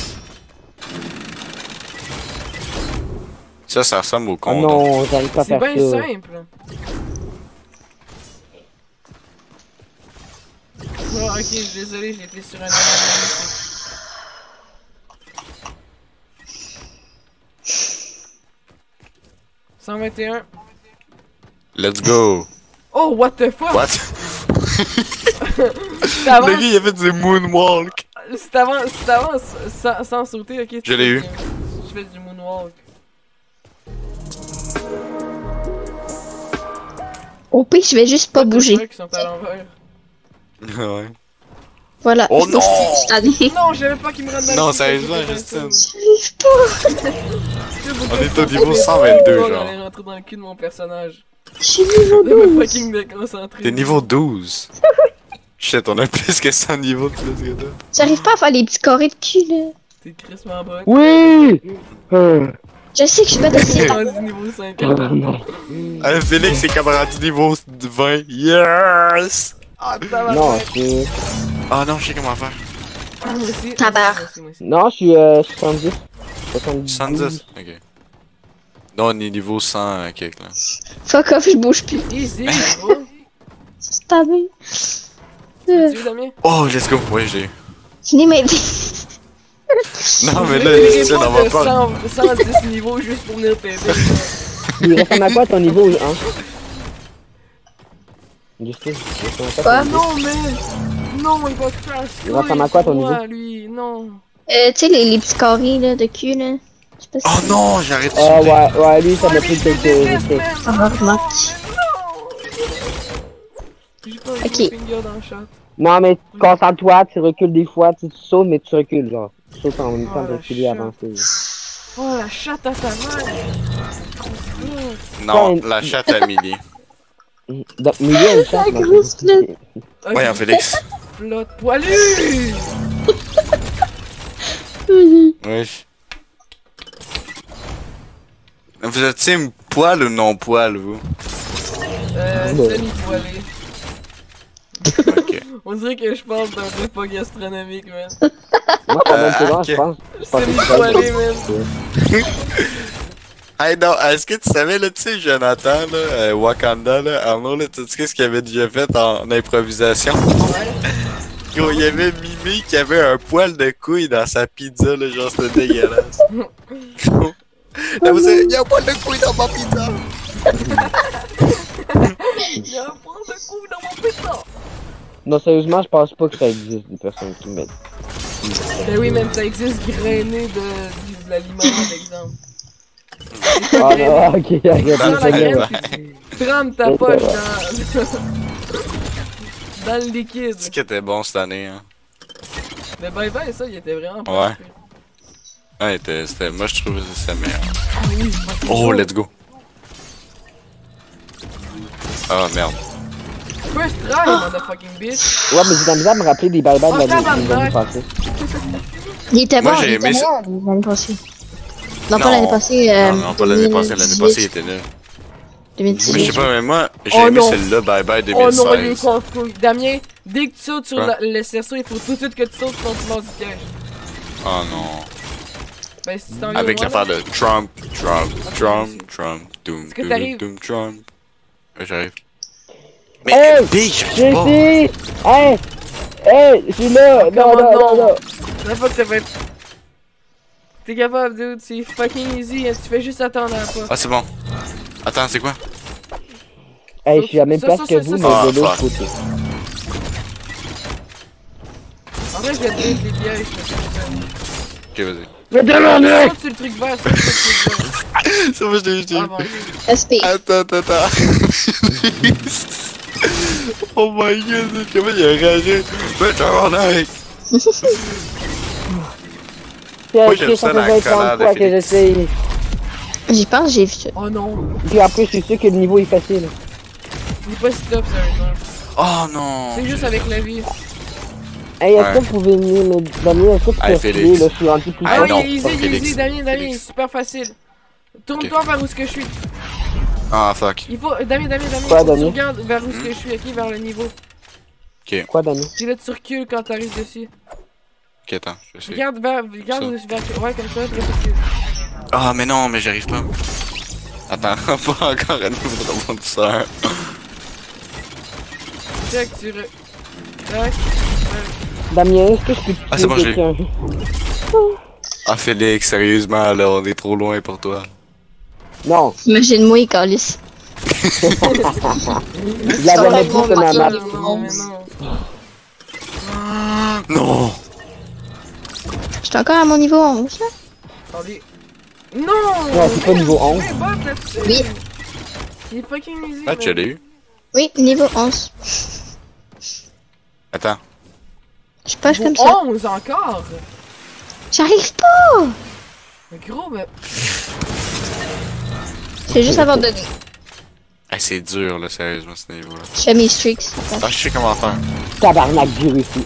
Speaker 5: Ça, ça ressemble au con.
Speaker 11: Oh non, j'arrive pas à faire ça.
Speaker 1: C'est bien simple. Oh, ok, désolé, j'ai été sur un élément. cent vingt et un.
Speaker 5: Let's go.
Speaker 1: Oh, what the fuck?
Speaker 5: What?
Speaker 1: avant...
Speaker 5: Le gars, il a fait du moonwalk.
Speaker 1: C'est avant, c'est avant sans, sans sauter, ok?
Speaker 5: Je l'ai eu.
Speaker 1: Je fais du moonwalk.
Speaker 6: Au pire, je vais juste pas bouger.
Speaker 1: Qui sont à l'envers.
Speaker 5: Ouais.
Speaker 6: Voilà.
Speaker 5: Oh non!
Speaker 1: Non, j'avais pas qu'il me rende dans
Speaker 5: non,
Speaker 1: le
Speaker 5: sérieusement, Justine.
Speaker 6: J'arrive pas.
Speaker 5: On est au niveau cent vingt-deux, genre.
Speaker 1: On est rentré dans le cul de mon personnage.
Speaker 6: Je suis niveau douze.
Speaker 1: fucking déconcentré.
Speaker 5: T'es niveau douze. Shit, on a plus que cent niveaux de plus que toi.
Speaker 6: J'arrive pas à faire les petits carrés de cul là.
Speaker 1: T'es crissement bug.
Speaker 11: Oui! Euh...
Speaker 6: Je sais que je suis pas d'assiette.
Speaker 1: niveau cinq.
Speaker 11: Oh, non.
Speaker 5: Allez, Félix, c'est camarade du niveau vingt. Yes!
Speaker 1: Ah,
Speaker 11: non, c'est...
Speaker 5: Ah non, je sais comment faire.
Speaker 6: Tabar.
Speaker 11: Non, je suis euh, soixante-dix. soixante-dix.
Speaker 5: soixante-dix? Ok. Non, on est niveau cent euh, quelque là.
Speaker 6: Fuck off, je bouge plus.
Speaker 1: Easy, gros.
Speaker 6: C'est pas bien.
Speaker 1: Tu veux, Damien?
Speaker 5: Oh, let's go. Ouais, j'ai eu.
Speaker 6: Finis mes...
Speaker 5: Non, mais là,
Speaker 1: il
Speaker 5: ça n'en va pas.
Speaker 1: cent dix niveaux juste pour venir t'aider.
Speaker 11: Il ressemble à quoi ton niveau, hein? Justine, il ressemble à quoi ton niveau?
Speaker 1: Non, mais... Non, il va te faire...
Speaker 11: Il ressemble à quoi ton niveau?
Speaker 1: lui, non.
Speaker 6: Euh, tu sais, les, les petits carrés là, de cul là.
Speaker 5: Oh si non, j'arrête de
Speaker 11: Oh euh, ouais, ouais, lui, ça m'a pris quelques minutes.
Speaker 6: Ah, remarque. Ok.
Speaker 11: Non, mais concentre-toi, tu recules des fois, tu sautes, mais tu recules, genre. Tu sautes en même temps de reculer et avancer.
Speaker 1: Oh, la chatte à ta mère!
Speaker 5: Non, la chatte à Millie.
Speaker 11: Donc, Millie a une chatte,
Speaker 6: la grosse flotte.
Speaker 5: Ouais, en Félix.
Speaker 1: Flotte poilue!
Speaker 5: Oui. Vous êtes team poil ou non poil, vous?
Speaker 1: Euh, semi-poilé.
Speaker 5: Ok.
Speaker 1: On dirait que je parle d'un repas gastronomique, man.
Speaker 11: Moi, quand même, c'est bon, je pense.
Speaker 1: Semi-poilé, man.
Speaker 5: Hey, non, est-ce que tu savais, là, tu sais, Jonathan, là, euh, Wakanda, là, Arnaud, là, tu sais ce qu'il avait déjà fait en, en improvisation? Gros, il avait mimé qu'il y avait un poil de couille dans sa pizza, là, genre, c'était dégueulasse. Gros. Là, vous savez, il y a un poil de couille dans ma pizza!
Speaker 1: Il y a un point de coup dans mon pétard.
Speaker 11: Non, sérieusement, je pense pas que ça existe, des personnes qui mettent.
Speaker 1: Ben oui, même ça existe grainé de, de, de la limonade, exemple.
Speaker 11: Ah non, ok, arrête.
Speaker 1: Prends la
Speaker 11: c'est
Speaker 1: graine,
Speaker 11: bon.
Speaker 1: puis tu trempes ta poche dans... dans le liquide.
Speaker 5: C'est qu'il était bon cette année, hein.
Speaker 1: Mais bye bye, ça, il était vraiment pas
Speaker 5: Ouais. Ouais, était, c'était, moi je trouve que c'était meilleur.
Speaker 1: Ah oui, c'est pas
Speaker 5: Oh,
Speaker 1: chaud.
Speaker 5: let's go. Ah merde.
Speaker 1: First try, motherfucking bitch.
Speaker 11: Ouais, mais j'ai de la misère à me rappeler des bye-bye
Speaker 1: Oh,
Speaker 11: de l'année
Speaker 1: tabarnak.
Speaker 11: passée.
Speaker 6: Il était
Speaker 5: Moi,
Speaker 6: bon,
Speaker 5: j'ai
Speaker 6: il était
Speaker 5: aimé ça.
Speaker 6: bon l'année passée. Non, pas l'année passée. Euh,
Speaker 5: Non, non, pas l'année passée, l'année passée il était nul.
Speaker 6: deux mille dix-huit.
Speaker 5: Mais je sais pas, mais moi, j'ai
Speaker 1: Oh
Speaker 5: aimé
Speaker 1: non.
Speaker 5: celle-là, bye bye deux
Speaker 1: Oh
Speaker 5: mille seize.
Speaker 1: non, il est casse-couille. Damien, dès que tu sautes sur
Speaker 5: Quoi?
Speaker 1: la- le cerceau, il faut tout de suite que tu sautes sur ton du piège.
Speaker 5: Oh non.
Speaker 1: Ben, si t'en
Speaker 5: Avec
Speaker 1: viens au
Speaker 5: l'affaire
Speaker 1: moins,
Speaker 5: de Trump, Trump, Trump, Trump, doom,
Speaker 1: Est-ce que
Speaker 5: doom,
Speaker 1: t'arrives?
Speaker 5: doom, Trump. Ouais, j'arrive. Mais,
Speaker 11: Hey!
Speaker 5: big,
Speaker 11: Je
Speaker 5: je
Speaker 11: suis
Speaker 5: pas.
Speaker 11: ici! Hey! Hey! Je suis là! Non, non, non, non!
Speaker 1: La fois que ça va être... T'es capable, dude, c'est fucking easy, hein, tu fais juste attendre à la fois.
Speaker 5: Ah, c'est bon. Attends, c'est quoi?
Speaker 11: Hey, je suis à la même
Speaker 1: Ça,
Speaker 11: place
Speaker 1: ça,
Speaker 11: que
Speaker 1: ça,
Speaker 11: vous,
Speaker 1: ça,
Speaker 11: mais
Speaker 5: ça.
Speaker 11: de l'autre
Speaker 5: Ah,
Speaker 11: côté.
Speaker 1: En vrai, je vais te dire les pièges,
Speaker 5: Ok, vas-y.
Speaker 11: Mais demandez!
Speaker 1: saute sur le truc vert, saute sur le truc vert.
Speaker 5: Ça va, je l'ai, je l'ai.
Speaker 1: Ah bon.
Speaker 6: S P.
Speaker 5: Attends, attends, attends. Oh my god, comment il a réagi? Mais tabarnak! Moi, j'aime ça, la colère de
Speaker 11: fois que
Speaker 5: Félix.
Speaker 11: j'essaye.
Speaker 6: J'y pense, j'ai vu ça.
Speaker 1: Oh non,
Speaker 11: Puis après, je suis sûr que le niveau est facile.
Speaker 1: il est pas si top, sérieusement.
Speaker 5: Oh non!
Speaker 1: C'est juste avec la vie.
Speaker 11: Hey, est-ce
Speaker 5: Ouais.
Speaker 11: que vous pouvez venir, mais Damien, est-ce que tu
Speaker 5: Hey,
Speaker 11: peux
Speaker 5: Félix.
Speaker 11: essayer, là, je suis rendu plus
Speaker 5: Ah,
Speaker 1: Ah
Speaker 11: fort.
Speaker 1: oui,
Speaker 5: non,
Speaker 1: il est
Speaker 5: pas
Speaker 1: easy, il est
Speaker 5: Félix.
Speaker 1: easy, Damien, Damien,
Speaker 5: Félix.
Speaker 1: c'est super facile. Tourne-toi vers où ce que je suis.
Speaker 5: Ah, fuck.
Speaker 1: Il faut, Damien, Damien, Damien,
Speaker 11: Quoi,
Speaker 1: faut que tu
Speaker 11: Damien?
Speaker 1: regardes vers où ce que je suis, ok, vers le niveau.
Speaker 5: Ok,
Speaker 11: Quoi, Damien?
Speaker 1: Puis là, tu recules quand t'arrives dessus.
Speaker 5: ok, attends, je vais essayer.
Speaker 1: Regarde vers, regarde
Speaker 5: Ça.
Speaker 1: où, vers, ouais, comme ça, puis là, tu recules.
Speaker 5: Ah, mais non, mais j'arrive pas. Attends, pas encore un nouveau rebondisseur.
Speaker 1: Check, tu re... Tac,
Speaker 11: Damien, est-ce que je peux te
Speaker 5: Ah, c'est bon, je l'ai.
Speaker 11: quelqu'un?
Speaker 5: Ah, Félix, sérieusement, là, on est trop loin pour toi.
Speaker 11: Non,
Speaker 6: Imagine-moi, il calisse.
Speaker 11: il l'avait
Speaker 6: Ouais,
Speaker 11: dit
Speaker 6: bon,
Speaker 11: sur ma
Speaker 6: bah,
Speaker 11: map.
Speaker 1: non, non, mais non.
Speaker 5: Non!
Speaker 6: J'étais encore à mon niveau onze, là.
Speaker 1: Attendez. Non!
Speaker 11: Ouais, c'est pas niveau onze.
Speaker 1: Mais bot là-dessus!
Speaker 6: Oui.
Speaker 1: Il est fucking easy.
Speaker 5: Ah,
Speaker 1: man.
Speaker 5: tu l'as eu?
Speaker 6: Oui, niveau onze.
Speaker 5: Attends.
Speaker 6: Je push comme ça.
Speaker 1: onze encore!
Speaker 6: J'arrive pas!
Speaker 1: Mais gros, mais.
Speaker 6: C'est juste avoir donné.
Speaker 5: Ah, c'est dur, là, sérieusement, ce niveau-là.
Speaker 6: Je fais mes streaks.
Speaker 5: Ah, je sais comment faire.
Speaker 11: Tabarnak, j'ai réussi.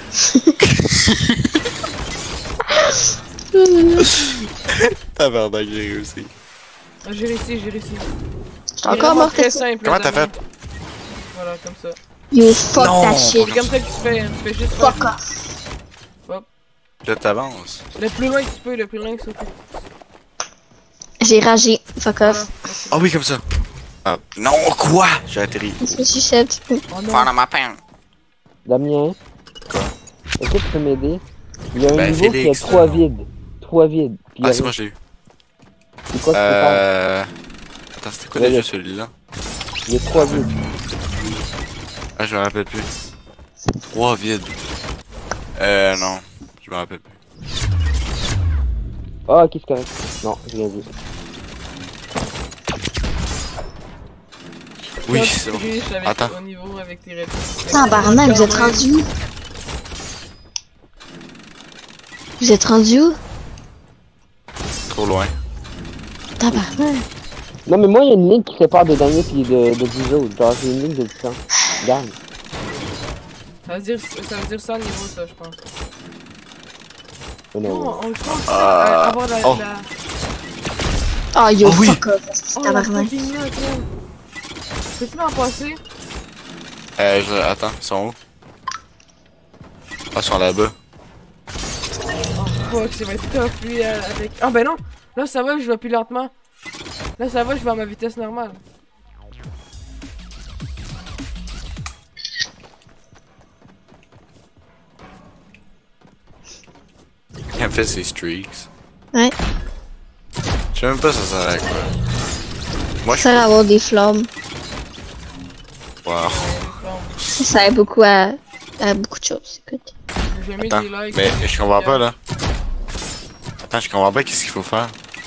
Speaker 5: Tabarnak, j'ai réussi.
Speaker 1: Ah, j'ai réussi, j'ai réussi.
Speaker 6: J'étais encore
Speaker 1: mort
Speaker 6: mort
Speaker 1: très
Speaker 6: que ça.
Speaker 1: simple.
Speaker 5: Comment t'as
Speaker 1: Damien.
Speaker 5: fait?
Speaker 1: Voilà, comme ça.
Speaker 6: You fuck
Speaker 5: Non.
Speaker 6: that shit.
Speaker 1: C'est comme ça que tu fais, hein. Tu fais juste.
Speaker 6: Fuck
Speaker 1: faire-
Speaker 6: off.
Speaker 5: Là, t'avances.
Speaker 1: Le plus loin que tu peux, le plus loin que tu peux.
Speaker 6: J'ai ragé. Fuck off.
Speaker 5: Ah oui, comme ça. Ah, non, quoi? J'ai atterri.
Speaker 6: Je me suis shut.
Speaker 1: Oh non.
Speaker 5: Faire dans ma peine.
Speaker 11: Damien,
Speaker 5: Quoi?
Speaker 11: est-ce que tu peux m'aider? Il y a un
Speaker 5: Ben,
Speaker 11: niveau
Speaker 5: Félix,
Speaker 11: qui a trois
Speaker 5: là.
Speaker 11: vides. Trois vides. Puis il y
Speaker 5: Ah,
Speaker 11: a
Speaker 5: c'est
Speaker 11: rien.
Speaker 5: moi, je l'ai eu.
Speaker 11: C'est quoi que tu peux faire?
Speaker 5: Euh. Attends, c'était quoi
Speaker 11: Ouais,
Speaker 5: déjà
Speaker 11: ouais.
Speaker 5: celui-là?
Speaker 11: Il y a trois vides.
Speaker 5: Ah, je me rappelle plus. Trois vides. Euh, non. Je me rappelle plus.
Speaker 11: Ah, ok, c'est correct. Non, j'ai rien vu.
Speaker 5: Oui,
Speaker 1: Quand
Speaker 5: c'est
Speaker 1: tu
Speaker 5: bon.
Speaker 1: triches avec-
Speaker 5: Attends.
Speaker 1: Au niveau avec tes réponses.
Speaker 6: Tabarnak, vous êtes rendu où? Vous êtes rendu où?
Speaker 5: Trop loin.
Speaker 6: Tabarnak.
Speaker 11: Non, mais moi, il y a une ligne qui sépare de Damien et de, de vous autres. Genre, j'ai une ligne de distance. Regarde.
Speaker 1: Ça veut dire ça, veut dire ça au niveau, ça, je pense.
Speaker 11: Oh, non.
Speaker 1: Non, on le pense
Speaker 5: Ah.
Speaker 1: à avoir la.
Speaker 5: Oh.
Speaker 1: la...
Speaker 6: Oh yo,
Speaker 5: Oh oui.
Speaker 6: fuck off. C'est
Speaker 1: Oh, la
Speaker 6: tabarnak.
Speaker 1: fucking note, man. Peux-tu m'en passer?
Speaker 5: Euh, je... Attends, ils sont où? Ah, ils sont là-bas.
Speaker 1: Oh fuck, ça va être tough lui euh, avec. Ah ben non! Là ça va, je vais plus lentement. Là ça va, je vais à ma vitesse normale.
Speaker 5: Il a fait ses streaks.
Speaker 6: Ouais.
Speaker 5: Je sais même pas ça sert à quoi. Moi, je
Speaker 6: Ça va avoir des flammes.
Speaker 5: Wow.
Speaker 6: Ça sert beaucoup à, à beaucoup de choses, écoute.
Speaker 5: Attends, mais je comprends pas là. Attends, je comprends pas qu'est-ce qu'il faut faire.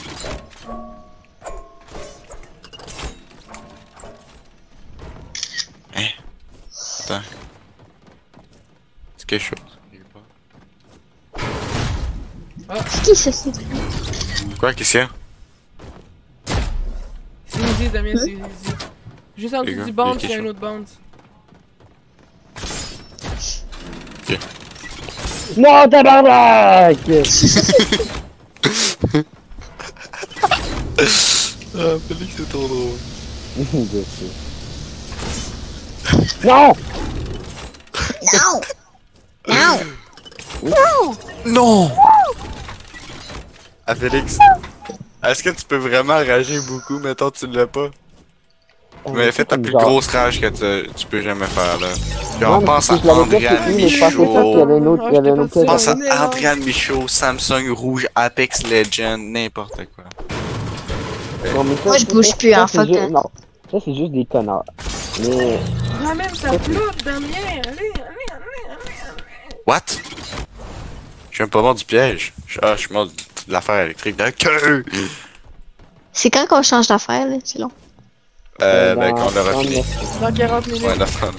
Speaker 5: Hein? Attends. C'est quelque chose.
Speaker 6: Ah. C'est qui ça, c'est?
Speaker 5: Quoi, qu'est-ce qu'il y a?
Speaker 1: C'est easy, Damien, c'est easy. Juste en dessous du bounce, il y a un autre bounce.
Speaker 5: Ok.
Speaker 11: Non, tabarnak!
Speaker 5: Ah, Félix, c'est trop drôle.
Speaker 11: Non!
Speaker 6: Non! Non!
Speaker 5: Non! Non! Ah, Félix, est-ce que tu peux vraiment rager beaucoup, mettons tu l'as pas? Mais fais ta plus grosse rage que tu, tu peux jamais faire là. Puis on pense à Andréane Michaud, pense à Andréane Michaud, Samsung Rouge, Apex Legends, n'importe quoi.
Speaker 11: Non, mais ça,
Speaker 6: moi je bouge plus en fait.
Speaker 11: Non, ça c'est juste des connards. Mais.
Speaker 1: Ah même ça flotte, Damien, allez, allez, allez, allez.
Speaker 5: What? Je suis même pas mort du piège. Ah, je suis mort de l'affaire électrique de queue.
Speaker 6: C'est quand qu'on change d'affaire là, c'est long.
Speaker 5: Euh, ben quand on aura fini.
Speaker 1: Dans quarante minutes.
Speaker 5: Ouais, d'accord.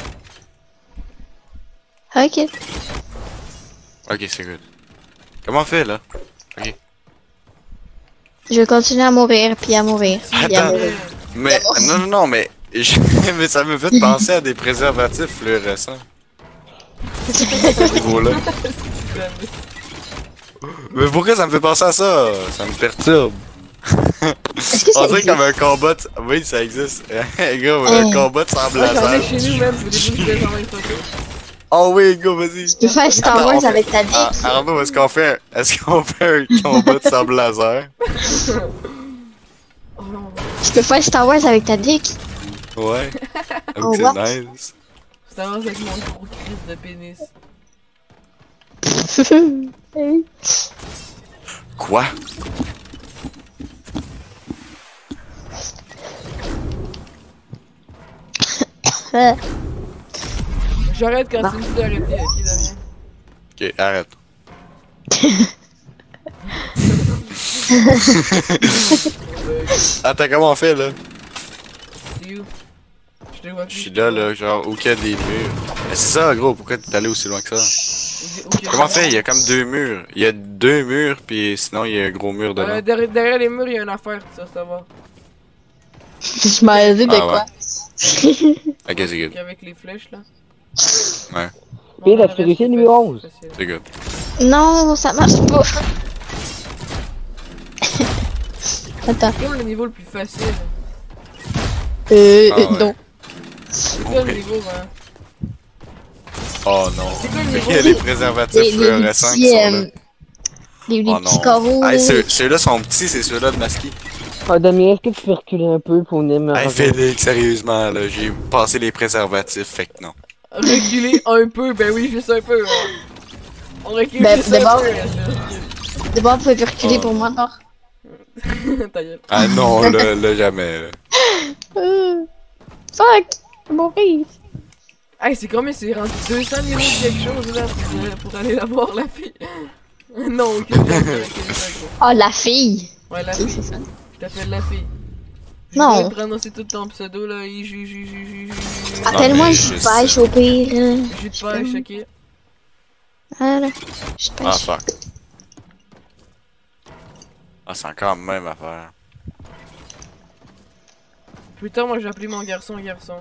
Speaker 6: Ok.
Speaker 5: Ok, c'est good. Comment on fait là? Ok.
Speaker 6: Je vais continuer à mourir, puis à mourir. Puis à
Speaker 5: Attends,
Speaker 6: mourir.
Speaker 5: mais non, non, non, mais, je... mais ça me fait penser à des préservatifs fluorescents. À ce niveau-là. Mais pourquoi ça me fait penser à ça? Ça me perturbe. On dirait comme un combat. De... Oui, ça existe. Gros, un
Speaker 6: hey.
Speaker 5: combat de sable laser.
Speaker 1: J'en ai chez nous, même. Voulez-vous que je les envoie une photo?
Speaker 5: Oh oui, go, vas-y.
Speaker 6: Tu peux faire Star Wars avec ta dick.
Speaker 5: Ah, Arnaud, est-ce qu'on fait, est-ce qu'on fait un combat de sable laser?
Speaker 6: Tu peux faire Star Wars avec ta dick.
Speaker 5: Ouais.
Speaker 6: Oh,
Speaker 5: c'est
Speaker 6: what?
Speaker 5: nice.
Speaker 1: Star Wars avec mon gros crise de pénis.
Speaker 5: Quoi?
Speaker 1: J'arrête quand tu me dis d'arrêter, ok Damien?
Speaker 5: Ok, arrête. Attends, comment on fait là?
Speaker 1: C'est où? Je te vois plus.
Speaker 5: Je suis là, là, genre, au cas des murs. Mais c'est ça, gros, pourquoi t'es allé aussi loin que ça? Comment on fait? Il y a comme deux murs. Il y a deux murs, puis sinon il y a un gros mur dedans.
Speaker 1: Euh, derrière, derrière les murs, il y a une affaire, ça, ça va.
Speaker 6: Je m'en dit de
Speaker 5: Ah,
Speaker 6: quoi?
Speaker 5: Ok, c'est good.
Speaker 1: Avec les flèches là.
Speaker 5: Ouais.
Speaker 11: Puis la sécurité numéro onze.
Speaker 5: C'est good.
Speaker 6: Non, ça marche pas. Attends.
Speaker 1: C'est quoi le niveau le plus facile?
Speaker 6: Euh,
Speaker 5: Ah, ouais.
Speaker 6: non.
Speaker 1: C'est quoi le niveau, hein?
Speaker 5: Oh non.
Speaker 1: C'est quoi le
Speaker 5: Il
Speaker 1: niveau?
Speaker 5: y a les préservatifs
Speaker 6: Les- les
Speaker 5: fluorescents
Speaker 6: petits,
Speaker 5: qui sont là.
Speaker 6: euh, Les, les
Speaker 5: Oh
Speaker 6: petits
Speaker 5: non.
Speaker 6: carreaux.
Speaker 5: Hey,
Speaker 6: là.
Speaker 5: ceux- ceux-là sont petits, c'est ceux-là de masqués.
Speaker 11: Ah, Damien, est-ce que tu peux reculer un peu pour venir me
Speaker 5: Hey
Speaker 11: rejoindre?
Speaker 5: Félix, sérieusement, là, j'ai passé les préservatifs, fait que non.
Speaker 1: Reculer un peu, ben oui, juste un peu. Hein. On recule
Speaker 6: Ben,
Speaker 1: juste
Speaker 6: d'abord-
Speaker 1: un peu. Là.
Speaker 6: D'abord, vous pouvez reculer
Speaker 5: Oh.
Speaker 6: pour moi, non?
Speaker 1: Ta gueule.
Speaker 5: Ah non, là, là, jamais. Là.
Speaker 6: Euh, Fuck! Je vais mourir.
Speaker 1: Hey, c'est combien? C'est rendu deux cents millions de quelque chose là pour, pour aller la voir, la fille. Non, ok. ok, ok, ok.
Speaker 6: Oh, la fille!
Speaker 1: Ouais, la
Speaker 6: Ok,
Speaker 1: fille.
Speaker 6: c'est ça.
Speaker 1: Je t'appelle la fille. Je
Speaker 6: Non.
Speaker 1: vais prononcer tout ton pseudo là. Ju, ju, ju, ju, ju.
Speaker 6: Appelle-moi
Speaker 5: mais
Speaker 6: jus de
Speaker 5: je
Speaker 6: pêche
Speaker 5: sais.
Speaker 6: au pire. euh.
Speaker 1: Jus de pêche, ok.
Speaker 6: Voilà. Jus de
Speaker 5: Ah,
Speaker 6: pêche.
Speaker 5: fuck. Ah, c'est encore la même affaire.
Speaker 1: Plus tard, moi j'ai appelé mon garçon garçon.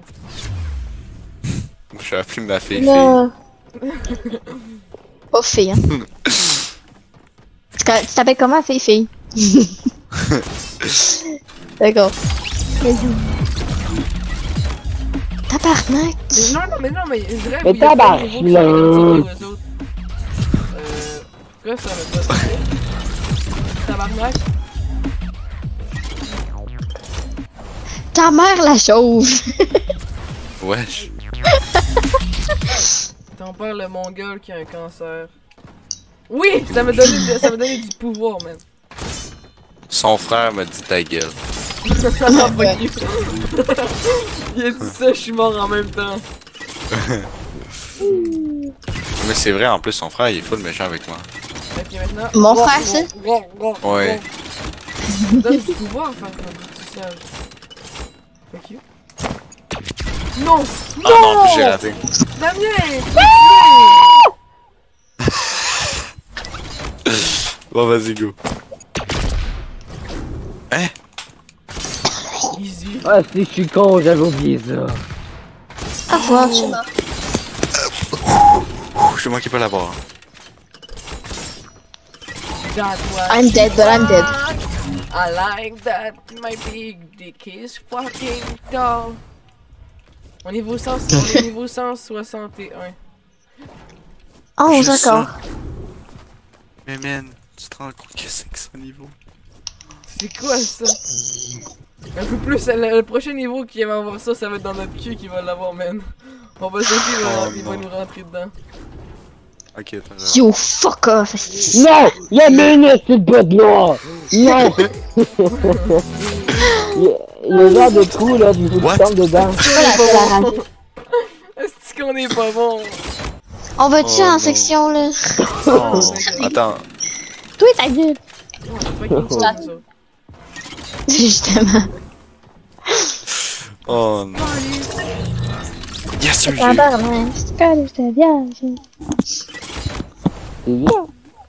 Speaker 5: Je vais appeler ma fille fille.
Speaker 6: Là. Pas fille, hein. Tu t'a- tu t'appelles comment, fille, fille? D'accord. Tabarnak!
Speaker 1: Mais non, non, mais non, mais je rêve.
Speaker 11: Mais
Speaker 1: il y a pas de
Speaker 11: tabarnak,
Speaker 1: niveau qui
Speaker 11: là.
Speaker 1: sont rendus aux autres. Euh. Quoi ça me passe? Tabarnak?
Speaker 6: Ta mère, la chauve!
Speaker 5: Wesh.
Speaker 1: Ton père, le mongol qui a un cancer. Oui! Ça m'a donné, ça m'a donné du pouvoir, man.
Speaker 5: Son frère m'a dit ta gueule.
Speaker 1: Ah, fuck you. Il a dit ça, je suis mort en même temps.
Speaker 5: Mais c'est vrai, en plus, son frère, il est full méchant avec moi.
Speaker 1: Ok, maintenant.
Speaker 6: Mon frère, ça?
Speaker 5: Ouais.
Speaker 1: Donne du pouvoir, enfin, quand tu sais. Fuck you. Non!
Speaker 5: Ah non, en plus, j'ai raté.
Speaker 1: Damien!
Speaker 5: Bon, vas-y, go. Hein?
Speaker 1: Easy.
Speaker 11: Ah, si je suis con, j'avais oublié ça.
Speaker 6: Ah, voir, je suis mort.
Speaker 5: Je manquais pas la barre.
Speaker 6: I'm dead, but I'm dead.
Speaker 1: I like that my big dick is fucking tall. On est niveau cent, on est niveau cent soixante et un.
Speaker 6: Oh, d'accord.
Speaker 5: Mais man, tu te rends compte que c'est que ce niveau?
Speaker 1: C'est quoi ça? Un peu plus, le, le prochain niveau qui va avoir ça, ça va être dans notre cul qui va l'avoir, man. On va sauter, il, va,
Speaker 5: Oh,
Speaker 1: il va nous rentrer dedans.
Speaker 5: Ok, attends.
Speaker 6: Yo, fuck off.
Speaker 11: Non! La minute, c'est de boîte noire! Non! Il y a le genre de trou là, du coup, tu tombes dedans.
Speaker 6: Voilà, c'est la rage.
Speaker 1: Est-ce qu'on est pas bon?
Speaker 6: On va-tu
Speaker 5: Oh,
Speaker 6: en
Speaker 5: non.
Speaker 6: section là?
Speaker 5: Oh, attends.
Speaker 6: Toi, ta gueule.
Speaker 1: Oh,
Speaker 6: Justement.
Speaker 5: Oh non. Yes, sir, j'ai.
Speaker 6: Tabarnak, c'est quoi le stabiage?
Speaker 11: C'est bien.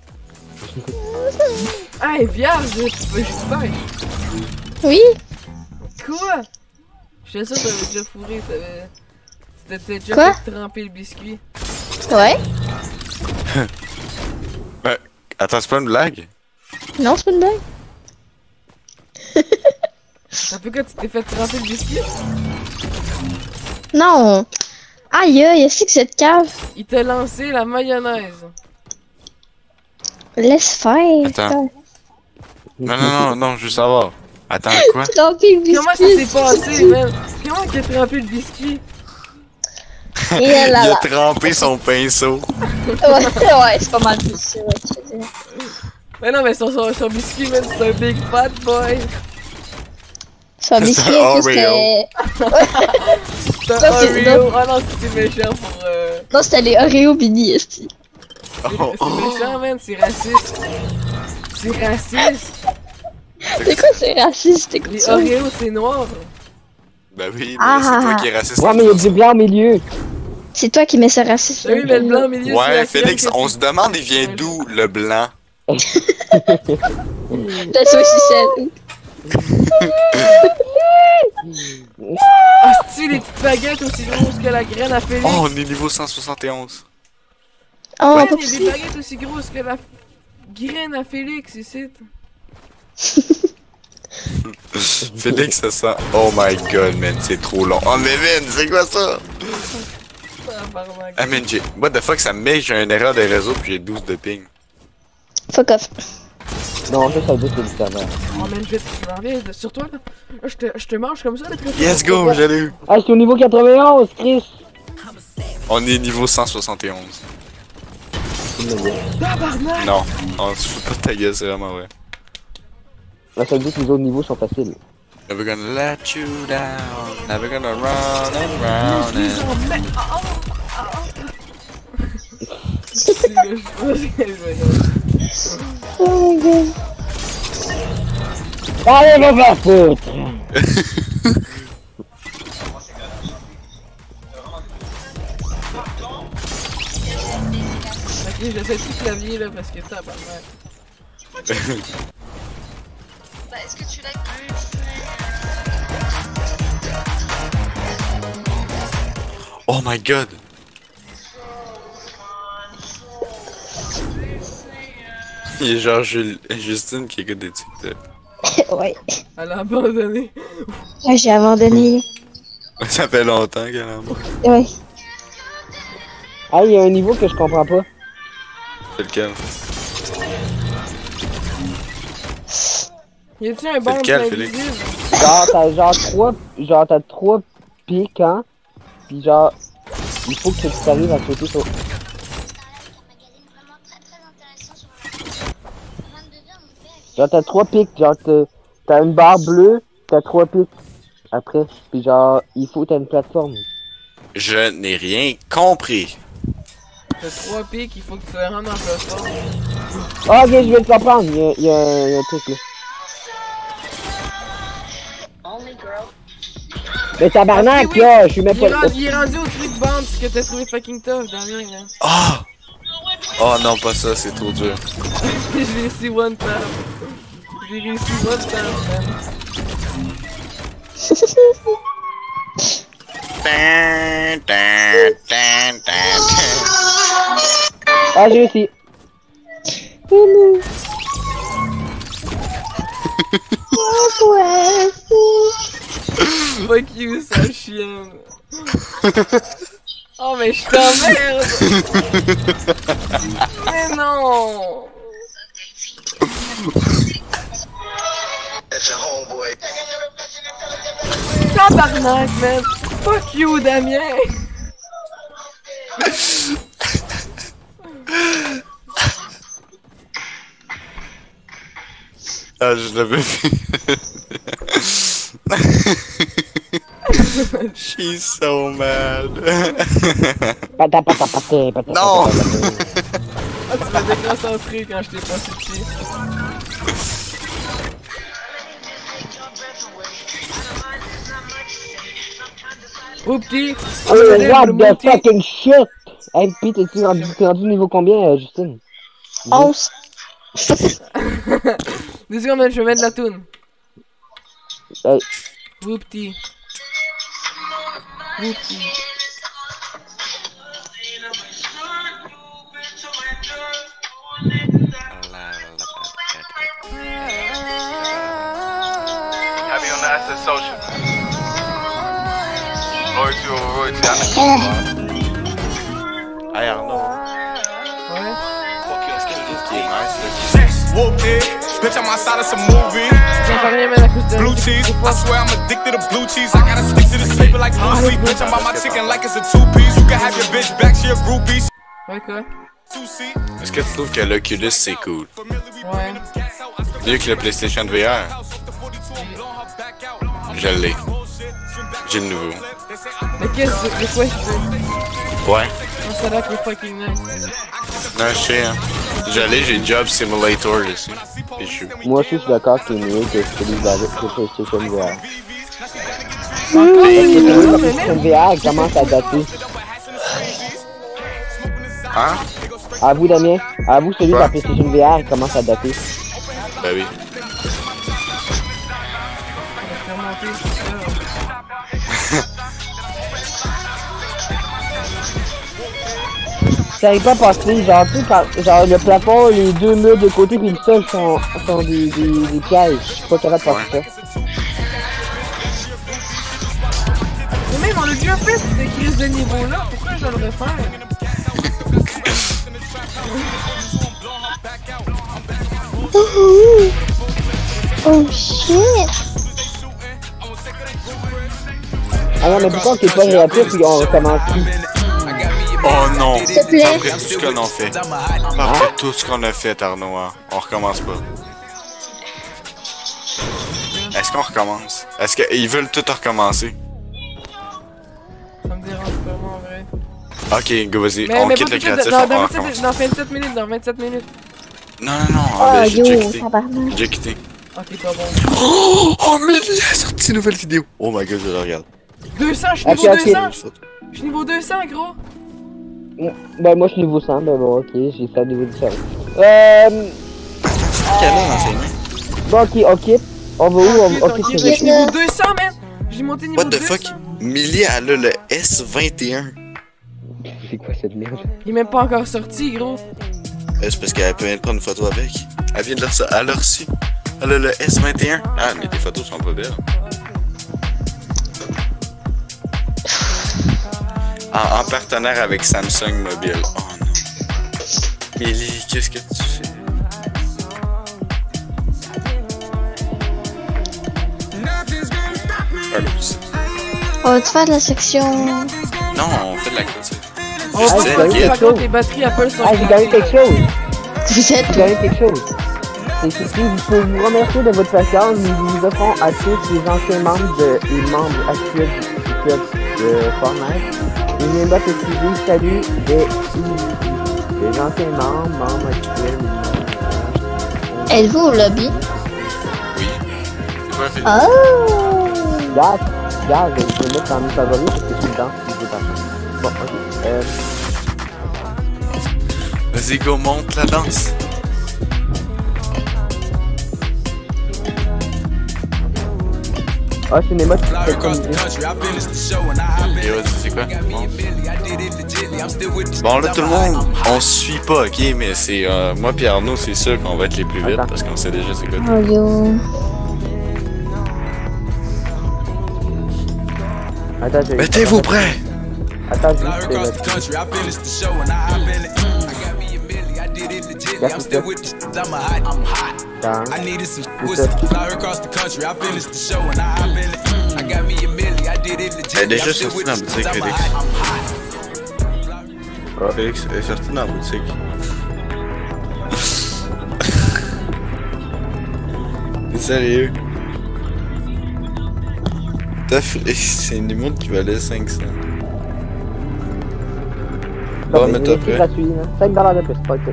Speaker 1: Hey, vierge, tu veux que je pêche?
Speaker 6: Oui?
Speaker 1: Quoi? Je suis sûr que t'avais déjà fourré, t'avais. T'avais déjà
Speaker 6: Quoi?
Speaker 1: fait tremper le biscuit.
Speaker 6: Ouais?
Speaker 5: Ben, attends, c'est pas une blague?
Speaker 6: Non, c'est pas une blague.
Speaker 1: Ça fait quoi, tu t'es fait tremper le biscuit?
Speaker 6: Non. Aïe, aïe, c'est que cette cave.
Speaker 1: Il t'a lancé la mayonnaise.
Speaker 6: Laisse faire.
Speaker 5: Attends. Non, non, non, non, je veux savoir. Attends, quoi?
Speaker 6: Tremper le biscuit.
Speaker 1: Comment ça s'est passé, man? Comment qu'il a trempé le biscuit?
Speaker 6: Et là,
Speaker 5: Il
Speaker 6: là,
Speaker 5: a
Speaker 6: là.
Speaker 5: trempé son pinceau.
Speaker 6: Ouais, ouais, c'est pas mal dit ça, ouais, tu veux dire.
Speaker 1: Mais non, mais son, son, son biscuit, man, c'est un big fat boy.
Speaker 6: C'est un biscuit,
Speaker 5: Oreo.
Speaker 6: c'était...
Speaker 1: C'est un
Speaker 6: Ça, c'est-
Speaker 1: Oreo. Ah non, c'était méchant pour. Euh...
Speaker 6: Non, c'était les Oreo Mini, esti.
Speaker 5: Oh,
Speaker 1: C'est méchant, man, c'est raciste. C'est raciste.
Speaker 6: C'est quoi, c'est raciste, écoute
Speaker 1: Les
Speaker 6: ça?
Speaker 1: Oreo, c'est noir.
Speaker 5: Ben oui, mais
Speaker 6: Ah,
Speaker 5: c'est
Speaker 6: ah,
Speaker 5: toi
Speaker 6: ah.
Speaker 5: qui es raciste.
Speaker 11: Ouais, mais il y a du blanc au milieu.
Speaker 6: C'est toi qui mets ça raciste.
Speaker 1: T'as vu, mais le blanc au milieu, c'est
Speaker 5: Ouais,
Speaker 1: la
Speaker 5: Félix,
Speaker 1: crème
Speaker 5: on
Speaker 1: que
Speaker 5: se demande, il vient d'où le blanc?
Speaker 6: La saucissette.
Speaker 1: Ah, c'est les petites baguettes aussi grosses que la graine à Félix.
Speaker 5: Oh, on est niveau cent soixante et onze.
Speaker 6: Oh,
Speaker 1: Ouais,
Speaker 6: pas
Speaker 1: il y a des
Speaker 6: possible.
Speaker 1: baguettes aussi grosses que la graine à Félix ici.
Speaker 5: Félix, ça sent. Oh my god, man, c'est trop long. Oh, mais man, c'est quoi ça?
Speaker 1: Tabarnak.
Speaker 5: Ah, man, j'ai. What the fuck, ça me met que j'ai une erreur de réseau puis j'ai douze de ping.
Speaker 6: Fuck off.
Speaker 11: Non, ça, ça veut dire que c'est du serveur.
Speaker 1: Oh man, je vais je m'en viens de- sur toi là. Là, je te, je te mange comme ça. Là, puis là,
Speaker 5: Yes, go, j'ai eu.
Speaker 11: Ah, je suis au niveau quatre-vingt-onze, Chris.
Speaker 5: On est niveau cent soixante et onze.
Speaker 1: Tabarnak!
Speaker 5: Non, on se fout pas de ta gueule, c'est vraiment vrai.
Speaker 11: Là, ça veut dire que les autres niveaux sont faciles.
Speaker 5: Never gonna let you down. Never gonna run and round
Speaker 1: Je les
Speaker 5: and.
Speaker 1: en mets. Ah, ah, ah, ah. C'est le jeu.
Speaker 6: Oh my god.
Speaker 11: Allez, va faire foutre.
Speaker 1: Ok, j'essaie tout le clavier là parce que tabarnak.
Speaker 3: Bah, est-ce que tu l'as
Speaker 5: Oh my god. Il y a genre Jul- Justine qui écoute des TikTok.
Speaker 6: Ouais.
Speaker 1: Elle a abandonné.
Speaker 6: Ouais, j'ai abandonné.
Speaker 5: Ça fait longtemps qu'elle en a.
Speaker 6: Ouais.
Speaker 11: Ah, il y a un niveau que je comprends pas.
Speaker 5: C'est lequel?
Speaker 1: Y a-t-il un banc
Speaker 5: lequel, Félix?
Speaker 1: invisible?
Speaker 11: Genre, t'as genre trois, genre t'as trois pics, hein. Pis genre, il faut que tu arrives à sauter sur... Genre t'as trois pics, genre t'as t'as une barre bleue, t'as trois pics après. Puis genre, il faut t'as une plateforme.
Speaker 5: Je n'ai rien compris.
Speaker 1: T'as trois pics, il faut que tu te rendes dans la plateforme.
Speaker 11: Ah, ok, je vais te comprendre. Il y a, il y a, il y a un truc là. Mais tabarnak,
Speaker 1: okay, oui.
Speaker 11: là, je suis même
Speaker 1: il
Speaker 11: pas...
Speaker 1: Rendu, il est rendu au truc bande que t'as trouvé fucking tough, Damien, là.
Speaker 5: Ah! Oh non, pas ça, c'est trop dur.
Speaker 1: J'ai réussi one time. J'ai réussi one time, man.
Speaker 11: Ah, j'ai réussi.
Speaker 1: Fuck you, sale chienne. Oh, mais je t'emmerde. Mais non. Tabarnak, man. Fuck you, Damien.
Speaker 5: Ah, je l'avais vu. She's so mad.
Speaker 11: Non.
Speaker 1: Ah, tu m'as déconcentré quand je t'ai passé dessus. Oupti.
Speaker 11: Oh, what the fucking shit. Hey, Pete, t'es-tu rendu, rendu niveau combien, euh, Justine?
Speaker 6: onze.
Speaker 1: Deux secondes, man, je vais mettre la toune.
Speaker 11: Hey.
Speaker 1: Oupti. Oupti.
Speaker 14: Happy on the asset social. Loyalty over royalty.
Speaker 5: Hey Arnaud.
Speaker 1: Ouais.
Speaker 5: Fuck you, est-ce que qui est nice?
Speaker 10: Whoop it, bitch, I'm outside of some movie. Blue cheese, I swear I'm addicted to blue cheese. I gotta stick to this paper like blue sleep. Bitch, I'm on my chicken like it's a two piece. You can have your bitch back, she a groupie.
Speaker 1: Ouais, quoi?
Speaker 5: Est-ce que tu trouves que l'Oculus c'est cool?
Speaker 1: Ouais.
Speaker 5: Mieux que le PlayStation V R? Je l'ai. J'ai le nouveau.
Speaker 1: Mais qu'est-ce que c'est quoi je fais?
Speaker 5: Ouais.
Speaker 1: On s'adapte le fucking nice.
Speaker 5: Non, je sais, hein. Je l'ai, j'ai Job Simulator dessus. Et je suis...
Speaker 11: Moi aussi, je suis d'accord que c'est mieux que celui de la PlayStation V R.
Speaker 1: Encore,
Speaker 11: Le
Speaker 1: c'est
Speaker 11: PlayStation V R commence à dater.
Speaker 5: Hein?
Speaker 11: À vous, Damien. À vous, celui de la PlayStation V R commence à dater.
Speaker 5: Ben oui.
Speaker 11: Ça arrive pas à passer, genre, tu sais, quand, genre, le plafond, les deux murs de côté puis le sol sont, sont des, des, des pièges. Je suis pas capable de passer ça.
Speaker 1: Mais même, on a déjà fait cette crise de niveau-là, pourquoi je le refaire?
Speaker 6: Oh shit!
Speaker 11: Ah non, mais pourquoi on est pas réactif puis on recommence plus?
Speaker 5: Oh non!
Speaker 6: S'il te plaît.
Speaker 5: Après tout ce qu'on a fait. Après tout ce qu'on a fait, Arnaud, hein. On recommence pas. Est-ce qu'on recommence? Est-ce qu'ils veulent tout recommencer?
Speaker 1: Ça me dérange pas, moi, en vrai.
Speaker 5: Ok, go, vas-y.
Speaker 1: Mais,
Speaker 5: On
Speaker 1: mais
Speaker 5: quitte le créatif,
Speaker 1: dans,
Speaker 5: on
Speaker 1: dans,
Speaker 5: recommence.
Speaker 1: dans vingt-sept minutes, dans vingt-sept minutes.
Speaker 5: Non, non, non,
Speaker 6: Oh,
Speaker 5: ah, ben, j'ai déjà
Speaker 6: yo,
Speaker 5: quitté.
Speaker 6: tabarnak.
Speaker 5: J'ai déjà quitté.
Speaker 1: Ok, pas bon.
Speaker 5: Oh, oh, mais il a sorti une nouvelle vidéo. Oh my god, je la regarde.
Speaker 1: deux cents, je suis
Speaker 11: Ok,
Speaker 1: niveau
Speaker 11: ok.
Speaker 1: deux cents! Je suis niveau deux cents, gros!
Speaker 11: Ben, moi, je suis niveau cent, ben bon, ok, j'ai ça niveau différent. Euh...
Speaker 5: Quel est l'enseignement?
Speaker 11: Bon, ok, ok. On va où? On va... Ok,
Speaker 1: Ok,
Speaker 11: c'est
Speaker 1: je suis
Speaker 11: bien.
Speaker 1: niveau deux cents, man! J'ai monté niveau
Speaker 5: What the
Speaker 1: deux
Speaker 5: fuck?
Speaker 1: cents!
Speaker 5: Millie, elle a le S vingt et un.
Speaker 11: C'est quoi cette merde?
Speaker 1: Il est même pas encore sorti, gros!
Speaker 5: Euh, C'est parce qu'elle peut bien prendre une photo avec. Elle vient de leur elle l'a reçu. Elle a le S vingt et un. Ah, mais tes photos sont pas belles. En, en partenaire avec Samsung Mobile. Oh non. Millie, qu'est-ce que tu fais?
Speaker 6: On va-tu faire de la section...
Speaker 5: Non, on fait de la clôture.
Speaker 1: On va
Speaker 11: Ah,
Speaker 1: pas
Speaker 11: j'ai
Speaker 1: faire
Speaker 11: gagné
Speaker 1: par
Speaker 11: quelque
Speaker 1: contre
Speaker 11: chose.
Speaker 1: les batteries Apple sont
Speaker 11: Ah, j'ai gagné quelque chose!
Speaker 6: Vous êtes
Speaker 11: J'ai gagné quelque chose! c'est écrit, pour vous remercier de votre patience, nous vous offrons à tous les anciens membres de, et membres actuels du club de Fortnite une émote exclusive. Salut des, des anciens membres, membres actuels.
Speaker 6: Êtes-vous au lobby?
Speaker 5: Oui. C'est quoi, Philippe?
Speaker 6: Oh!
Speaker 11: Regarde, regarde, je vais le mettre dans mes favoris parce que je suis dedans, si je veux pas. Bon, ok. Euh...
Speaker 5: Vas-y, go, monte la danse.
Speaker 11: Ah, c'est une émote qui fait comme
Speaker 5: Et ouais, c'est quoi? Bon. Bon, là, tout le monde, on se suit pas, ok? Mais c'est euh, moi pis Arnaud, c'est sûr qu'on va être les plus vite parce qu'on sait déjà c'est quoi.
Speaker 6: Oh yo.
Speaker 11: Attends, j'ai...
Speaker 5: Mettez-vous prêts!
Speaker 11: Attends, j'ai... Dans...
Speaker 10: I needed some pussy. Fly her across the country. I finished the show and I hop in it. I got me a milli. I did it legit.
Speaker 5: Elle est déjà sortie dans la boutique, Félix. Oh, Félix, elle est sortie dans la boutique. T'es sérieux? C'est une émote qui valait cinq cents. Bon, mais toi après.
Speaker 11: cinq dollars de plus, pas que ça.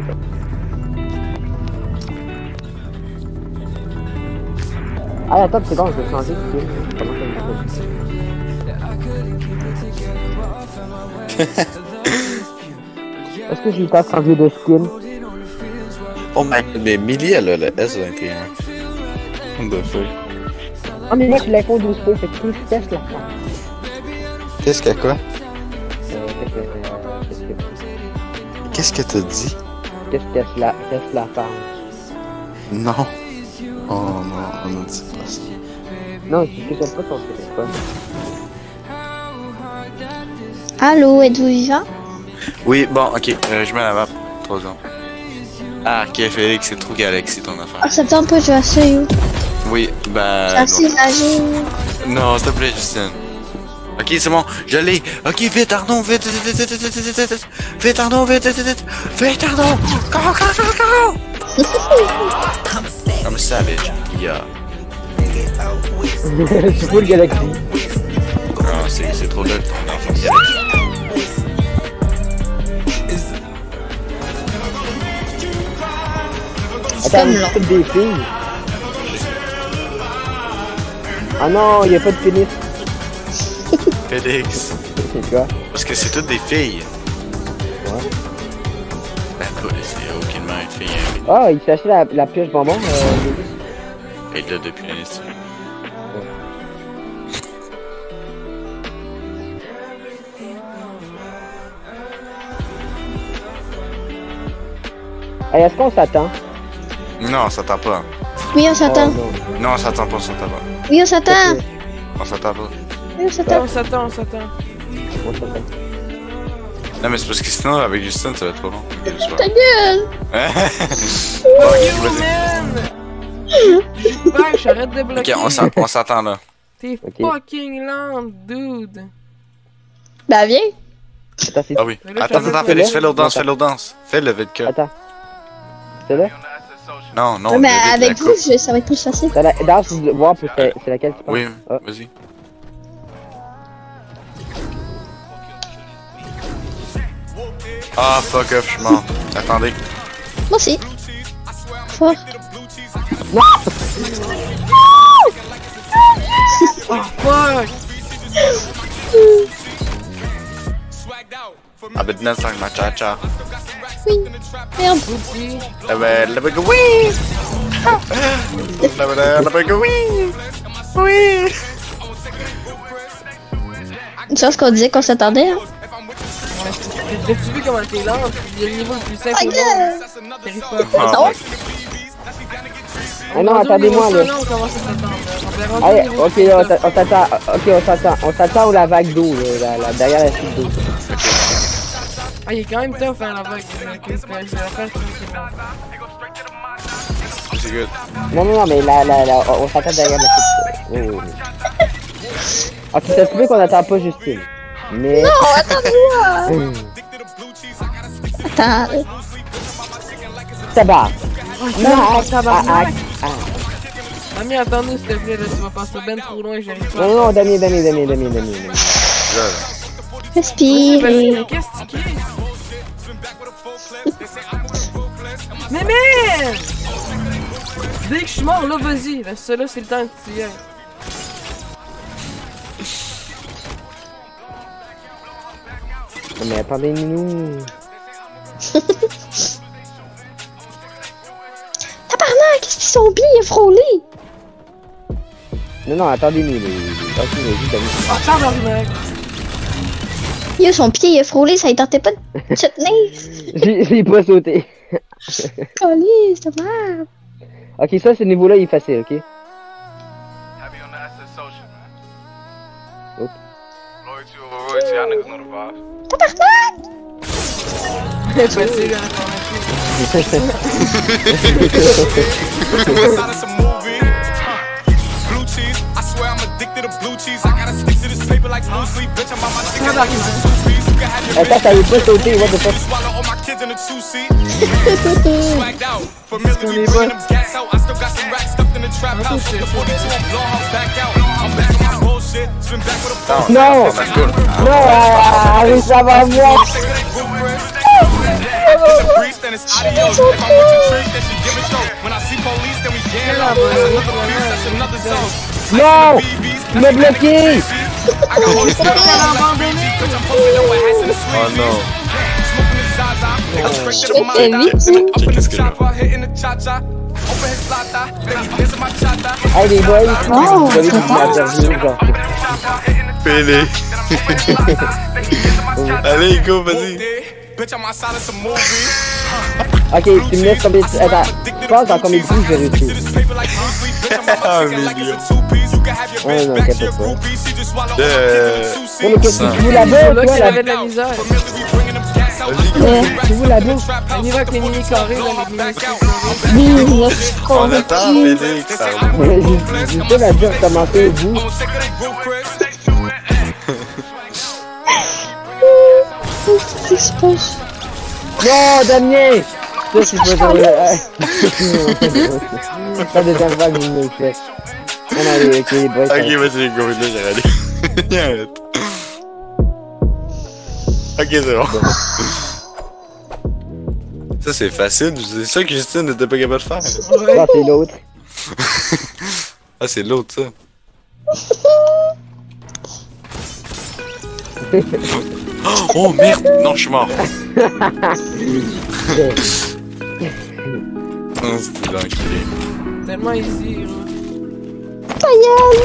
Speaker 11: Ah, attends, c'est bon, je vais changer de skin. Comment ça me Est-ce que j'ai eu le temps de changer de skin?
Speaker 5: Oh my god, mais Millie, elle a le S vingt et un. What the fuck?
Speaker 11: Ah, mais moi, j'ai l'iPhone douze Pro, fait que je teste la forme.
Speaker 5: Qu'est-ce qu'il y a quoi?
Speaker 11: Euh,
Speaker 5: Qu'est-ce que t'as dit?
Speaker 11: Qu'est-ce que teste la, teste la forme?
Speaker 5: Non. Oh non, on a dit pas ça.
Speaker 11: Non, je sais pas ton téléphone.
Speaker 6: Allô, êtes-vous vivant?
Speaker 5: Oui, bon, ok, euh, je mets la map. trois ans. Ah, ok, Félix, c'est trop galaxy ton affaire.
Speaker 6: Ah, ça te tente pas de jouer à ça, yo?
Speaker 5: Oui, bah.
Speaker 6: J'ai assez imagé.
Speaker 5: Non, s'il te plaît, Justine. Ok, c'est bon, je l'ai. Ok, vite, Arnaud, vite, vite, vite, vite, vite, vite, vite, vite, Arnaud, vite, vite, vite, vite, Arnaud, go, go, go, go. I'm a savage, yeah.
Speaker 11: C'est full galaxy.
Speaker 5: Non, c'est trop nul ton enfant.
Speaker 11: Attends, c'est des filles. Ah non, il n'y a pas de pénis.
Speaker 5: Félix.
Speaker 11: C'est quoi?
Speaker 5: Parce que c'est toutes des filles.
Speaker 11: Ouais.
Speaker 5: Ben, pas, c'est aucunement une fille. Hein.
Speaker 11: Ah, il s'est acheté la, la pioche bonbon. Euh,
Speaker 5: Et là, depuis l'année dernière.
Speaker 11: Hey, est-ce qu'on s'attend?
Speaker 5: Non, on s'attend pas.
Speaker 6: Oui, on s'attend.
Speaker 11: Oh,
Speaker 5: non, on s'attend pas, on s'attend pas.
Speaker 6: Oui, on s'attend.
Speaker 11: Okay.
Speaker 5: On s'attend pas.
Speaker 6: Oui, on s'attend.
Speaker 1: On s'attend, on s'attend.
Speaker 11: On s'attend.
Speaker 5: Non, mais c'est parce que sinon, avec Justin, ça va être trop long.
Speaker 6: Ta gueule!
Speaker 5: Ok,
Speaker 1: vas-y. J'arrête de bloquer.
Speaker 5: Ok, on s'attend là.
Speaker 1: T'es okay. Fucking lent, dude.
Speaker 6: Bah, viens.
Speaker 11: Attends,
Speaker 5: ah oui. Attends, attends, Félix, fais l'autre danse, fais l'autre danse. Fais le vide cut.
Speaker 11: Attends. C'est là?
Speaker 5: Non, non.
Speaker 6: Ouais, mais avec vous, je, ça va être plus facile.
Speaker 11: Danse, voir, c'est laquelle tu penses?
Speaker 5: Oui, ah. Vas-y. Ah, fuck off, je suis mort. Attendez.
Speaker 6: Moi aussi. Fort.
Speaker 11: Non!
Speaker 1: Oh, fuck!
Speaker 5: I've been dancing my cha-cha.
Speaker 6: Oui. Merde.
Speaker 5: La belle, la belle, oui! La belle, la belle, oui! Oui!
Speaker 6: Tu vois ce qu'on disait qu'on s'attendait, hein?
Speaker 1: T'as-tu vu comment t'es lente? Il y a le niveau le plus simple au monde. T'arrives pas à
Speaker 6: Non.
Speaker 11: Ah non, attendez-moi là. Allez, ok, on s'attend, ok, on s'attend, on s'attend à la vague d'eau, là, la, derrière la chute d'eau.
Speaker 1: Ah, il est quand même tough, hein, la vague.
Speaker 5: C'est good.
Speaker 11: Non, non, non, mais là, là, là, on s'attend derrière la chute. Oh. Ok, ça se peut qu'on attend pas Justine. Mais...
Speaker 6: Non, attendez-moi. Attends.
Speaker 11: Ça va.
Speaker 1: Oh, tabarnak! Ami, attends-nous, s'il te plaît, là, tu vas passer ben trop loin, j'arrive pas.
Speaker 11: Non, non, Damien, Damien, Damien, Damien, Damien, Damien.
Speaker 6: Respire.
Speaker 1: Qu'est-ce que tu Mais man! Dès que je suis mort, là, vas-y. Là, ça, là, c'est le temps que tu y ailles.
Speaker 11: Mais attendez-nous.
Speaker 6: Tabarnak, qu'est-ce qu'ils sont bien, il a frôlé.
Speaker 11: Non, non, attendez-nous. Les... Ok, vas-y, Damien.
Speaker 1: Oh, tabarnak!
Speaker 6: Yo, son pied, il a frôlé, ça ne tentait pas de se tenir.
Speaker 11: J'ai pas sauté.
Speaker 6: Allez, c'est merde.
Speaker 11: Ok, ça, ce niveau-là, il est facile, ok?
Speaker 14: Happy on the asset social, man.
Speaker 11: Oups.
Speaker 14: Loyalty over royalty, y'all niggas know the vibes.
Speaker 6: Tabarnak!
Speaker 1: C'est facile, hein,
Speaker 10: Blue cheese, I swear I'm addicted to blue cheese. I gotta stick to this paper like blue sleep. Bitch, I'm on my chicken like two piece. You can have your
Speaker 11: Attends, t'avais pas sauté, what the fuck?
Speaker 10: swallow all my kids in a two seat. Swagged out, familiar, we bringing them gas out. I still got some racks stuffed in the trap house. The forty-two, I'm blowing her back out. I'm back on my bullshit, spin back with a phone.
Speaker 11: Non! Non, allez, ça va moi!
Speaker 10: Breeze, then it's adios. If I'm with your trees, then she give it show. When I see police, then we gang up. That's another piece, that's another song.
Speaker 11: Non! Il m'a bloqué!
Speaker 10: I got all this stuff that I'm like crazy, bitch. I'm posted up with hats and a sleeve.
Speaker 5: Oh no.
Speaker 10: Smoking the Zaza. I'm straight to the mind. Up in the chopper, hitting the cha-cha. Open his plata, then he dancing my cha-cha.
Speaker 11: Hey les boys,
Speaker 6: Oh,
Speaker 11: vous avez dit l'interview, genre.
Speaker 5: Pélé. Allez, go, vas-y.
Speaker 10: Bitch, I'm outside of some movie.
Speaker 11: Ok, tu me laisses combien de... Attends, je pense dans combien de coups je vais réussir.
Speaker 5: Ah, million.
Speaker 11: Ouais, non, t'inquiète pas.
Speaker 5: Euh...
Speaker 11: Non, mais qu'est-ce que tu veux là-bas,
Speaker 1: Là,
Speaker 11: toi,
Speaker 1: qu'il
Speaker 11: là?
Speaker 1: avait de la misère.
Speaker 11: Tu veux là-bas?
Speaker 1: On y va avec les mini carrés, là, les mini carrés.
Speaker 6: Oui, là, je
Speaker 5: On attend, Félix, ça va.
Speaker 11: J'ai pas la dire commencer vous.
Speaker 6: Qu'est-ce qui se passe?
Speaker 11: Non, Damien! Ça, c'est pas ça. Pas de temps vague, je me le fais. Non, non, les, ok, les boys.
Speaker 5: Ok, vas-y, go, là, j'ai raté. Arrête. Ok, c'est bon. Ça, c'est facile, c'est ça que Justine n'était pas capable de faire.
Speaker 11: Non, c'est l'autre.
Speaker 5: Ah, c'est l'autre, ça. Oh merde! Non, je suis mort! Oh, c'était l'enculé.
Speaker 1: Tellement easy, là.
Speaker 6: Ta gueule!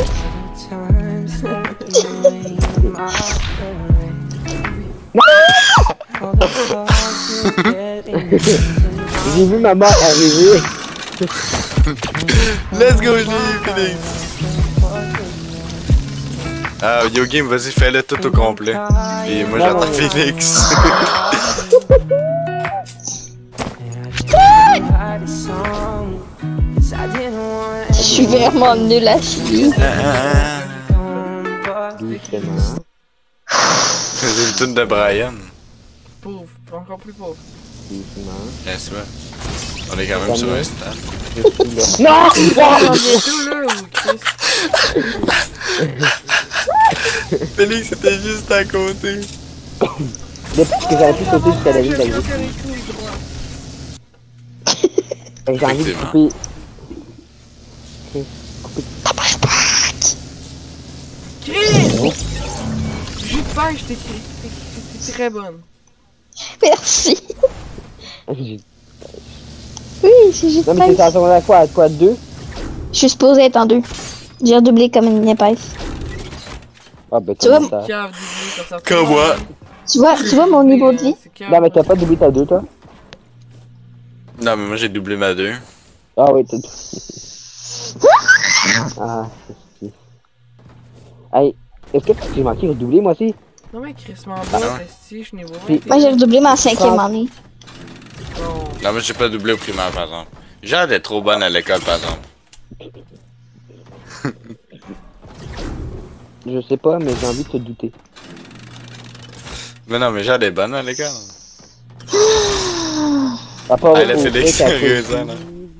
Speaker 11: J'ai vu ma mère arriver.
Speaker 5: Let's go, je l'ai eu, Félix! Ah, Yo Game, vas-y, fais-le tout au complet. Et moi, j'attends Félix.
Speaker 6: Je suis vraiment nul à chier.
Speaker 5: C'est le tune de Brian.
Speaker 1: Pauvre, encore plus pauvre.
Speaker 5: Bien sûr. On est quand même sur un stand.
Speaker 11: Non!
Speaker 5: Félix, c'était juste à côté.
Speaker 11: Depuis que j'aurais pu sauter jusqu'à la ligne d'arrivée. J'ai envie de couper. Couper.
Speaker 1: Chris! Jus de pêche, t'es très bonne.
Speaker 6: Merci. Oui, c'est juste
Speaker 11: Non, mais c'est ça, on a quoi? Quoi, deux?
Speaker 6: Je suis supposé être en deux. J'ai redoublé comme une épaisse.
Speaker 11: Ah, ben,
Speaker 6: tu vois,
Speaker 11: ça.
Speaker 5: Comme moi.
Speaker 6: Tu vois, tu vois mon niveau de vie?
Speaker 11: Non, mais t'as pas doublé ta deux, toi?
Speaker 5: Non, mais moi j'ai doublé ma deux.
Speaker 11: Ah, oui, t'as tout. Ah, c'est. Hey, est-ce que j'ai manqué de doubler, moi aussi?
Speaker 1: Non, mais Chris m'en bat, je suis niveau
Speaker 11: vingt.
Speaker 6: Moi, j'ai redoublé ma cinquième année.
Speaker 5: Non, mais j'ai pas doublé au primaire, par exemple. Jade est trop bonne à l'école, par exemple.
Speaker 11: Je sais pas, mais j'ai envie de te douter.
Speaker 5: Mais non, mais Jade est bonne à l'école.
Speaker 11: À part
Speaker 5: Elle a
Speaker 11: au
Speaker 5: fait des
Speaker 11: fait qu'elle
Speaker 5: sérieux,
Speaker 11: fait-
Speaker 5: ça, là.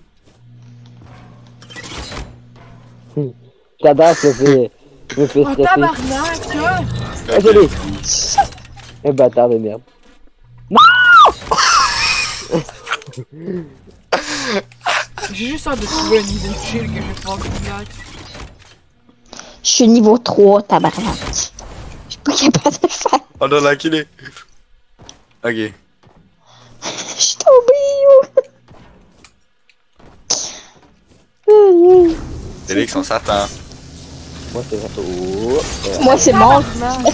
Speaker 11: J'adore ce fait. Je me fais
Speaker 1: Oh
Speaker 11: stresser.
Speaker 1: tabarnak, toi!
Speaker 11: Ah, je l'ai. Un bâtard de merde. Non!
Speaker 1: J'ai juste hâte de trouver un niveau chill que je vais pouvoir relax.
Speaker 6: Je suis niveau trois, tabarnak. Je suis pas capable de le faire.
Speaker 5: On a la killé. Ok.
Speaker 6: Je suis tombée.
Speaker 5: Félix, on s'attend.
Speaker 11: Moi, c'est oh,
Speaker 6: Moi, c'est mort.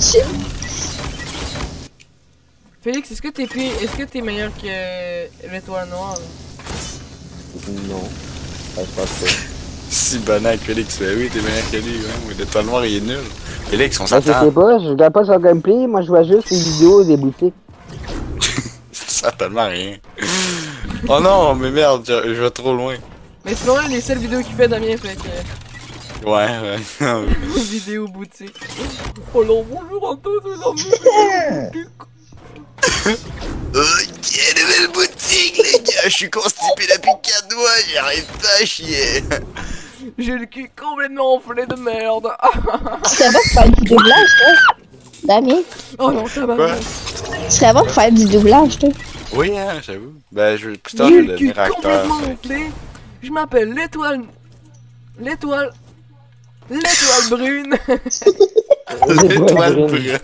Speaker 1: Félix, est-ce que t'es pire... Est-ce que t'es meilleur que l'étoile noire?
Speaker 11: Non. Ah, je pense pas.
Speaker 5: Si banac, Félix. Ben oui, t'es meilleur que lui. Ouais. Mais l'étoile noire, il est nul. Félix, on
Speaker 11: Moi, je
Speaker 5: s'attend.
Speaker 11: sais pas, je regarde pas son gameplay, moi je vois juste les vidéos des boutiques.
Speaker 5: Ça sert tellement à rien. Oh non, mais merde, je, je vais trop loin.
Speaker 1: Mais c'est vraiment les seules vidéos qu'il fait Damien, fait que...
Speaker 5: Ouais, ouais.
Speaker 1: Vidéo boutique. Oh là, bonjour à tous les amis.
Speaker 5: Ok, nouvelle boutique, les gars. Je suis constipé depuis quatre mois, j'arrive pas à chier.
Speaker 1: J'ai le cul complètement enflé de merde.
Speaker 6: Ça va faire du doublage, toi? Damien?
Speaker 1: Oh non, ça va.
Speaker 6: Ça va faire du doublage, toi?
Speaker 5: Oui, hein, j'avoue. Ben, je plus tard, je
Speaker 1: J'ai
Speaker 5: vais
Speaker 1: le cul
Speaker 5: devenir acteur.
Speaker 1: complètement enflé. Je m'appelle l'étoile... L'étoile... L'étoile brune.
Speaker 5: L'étoile brune.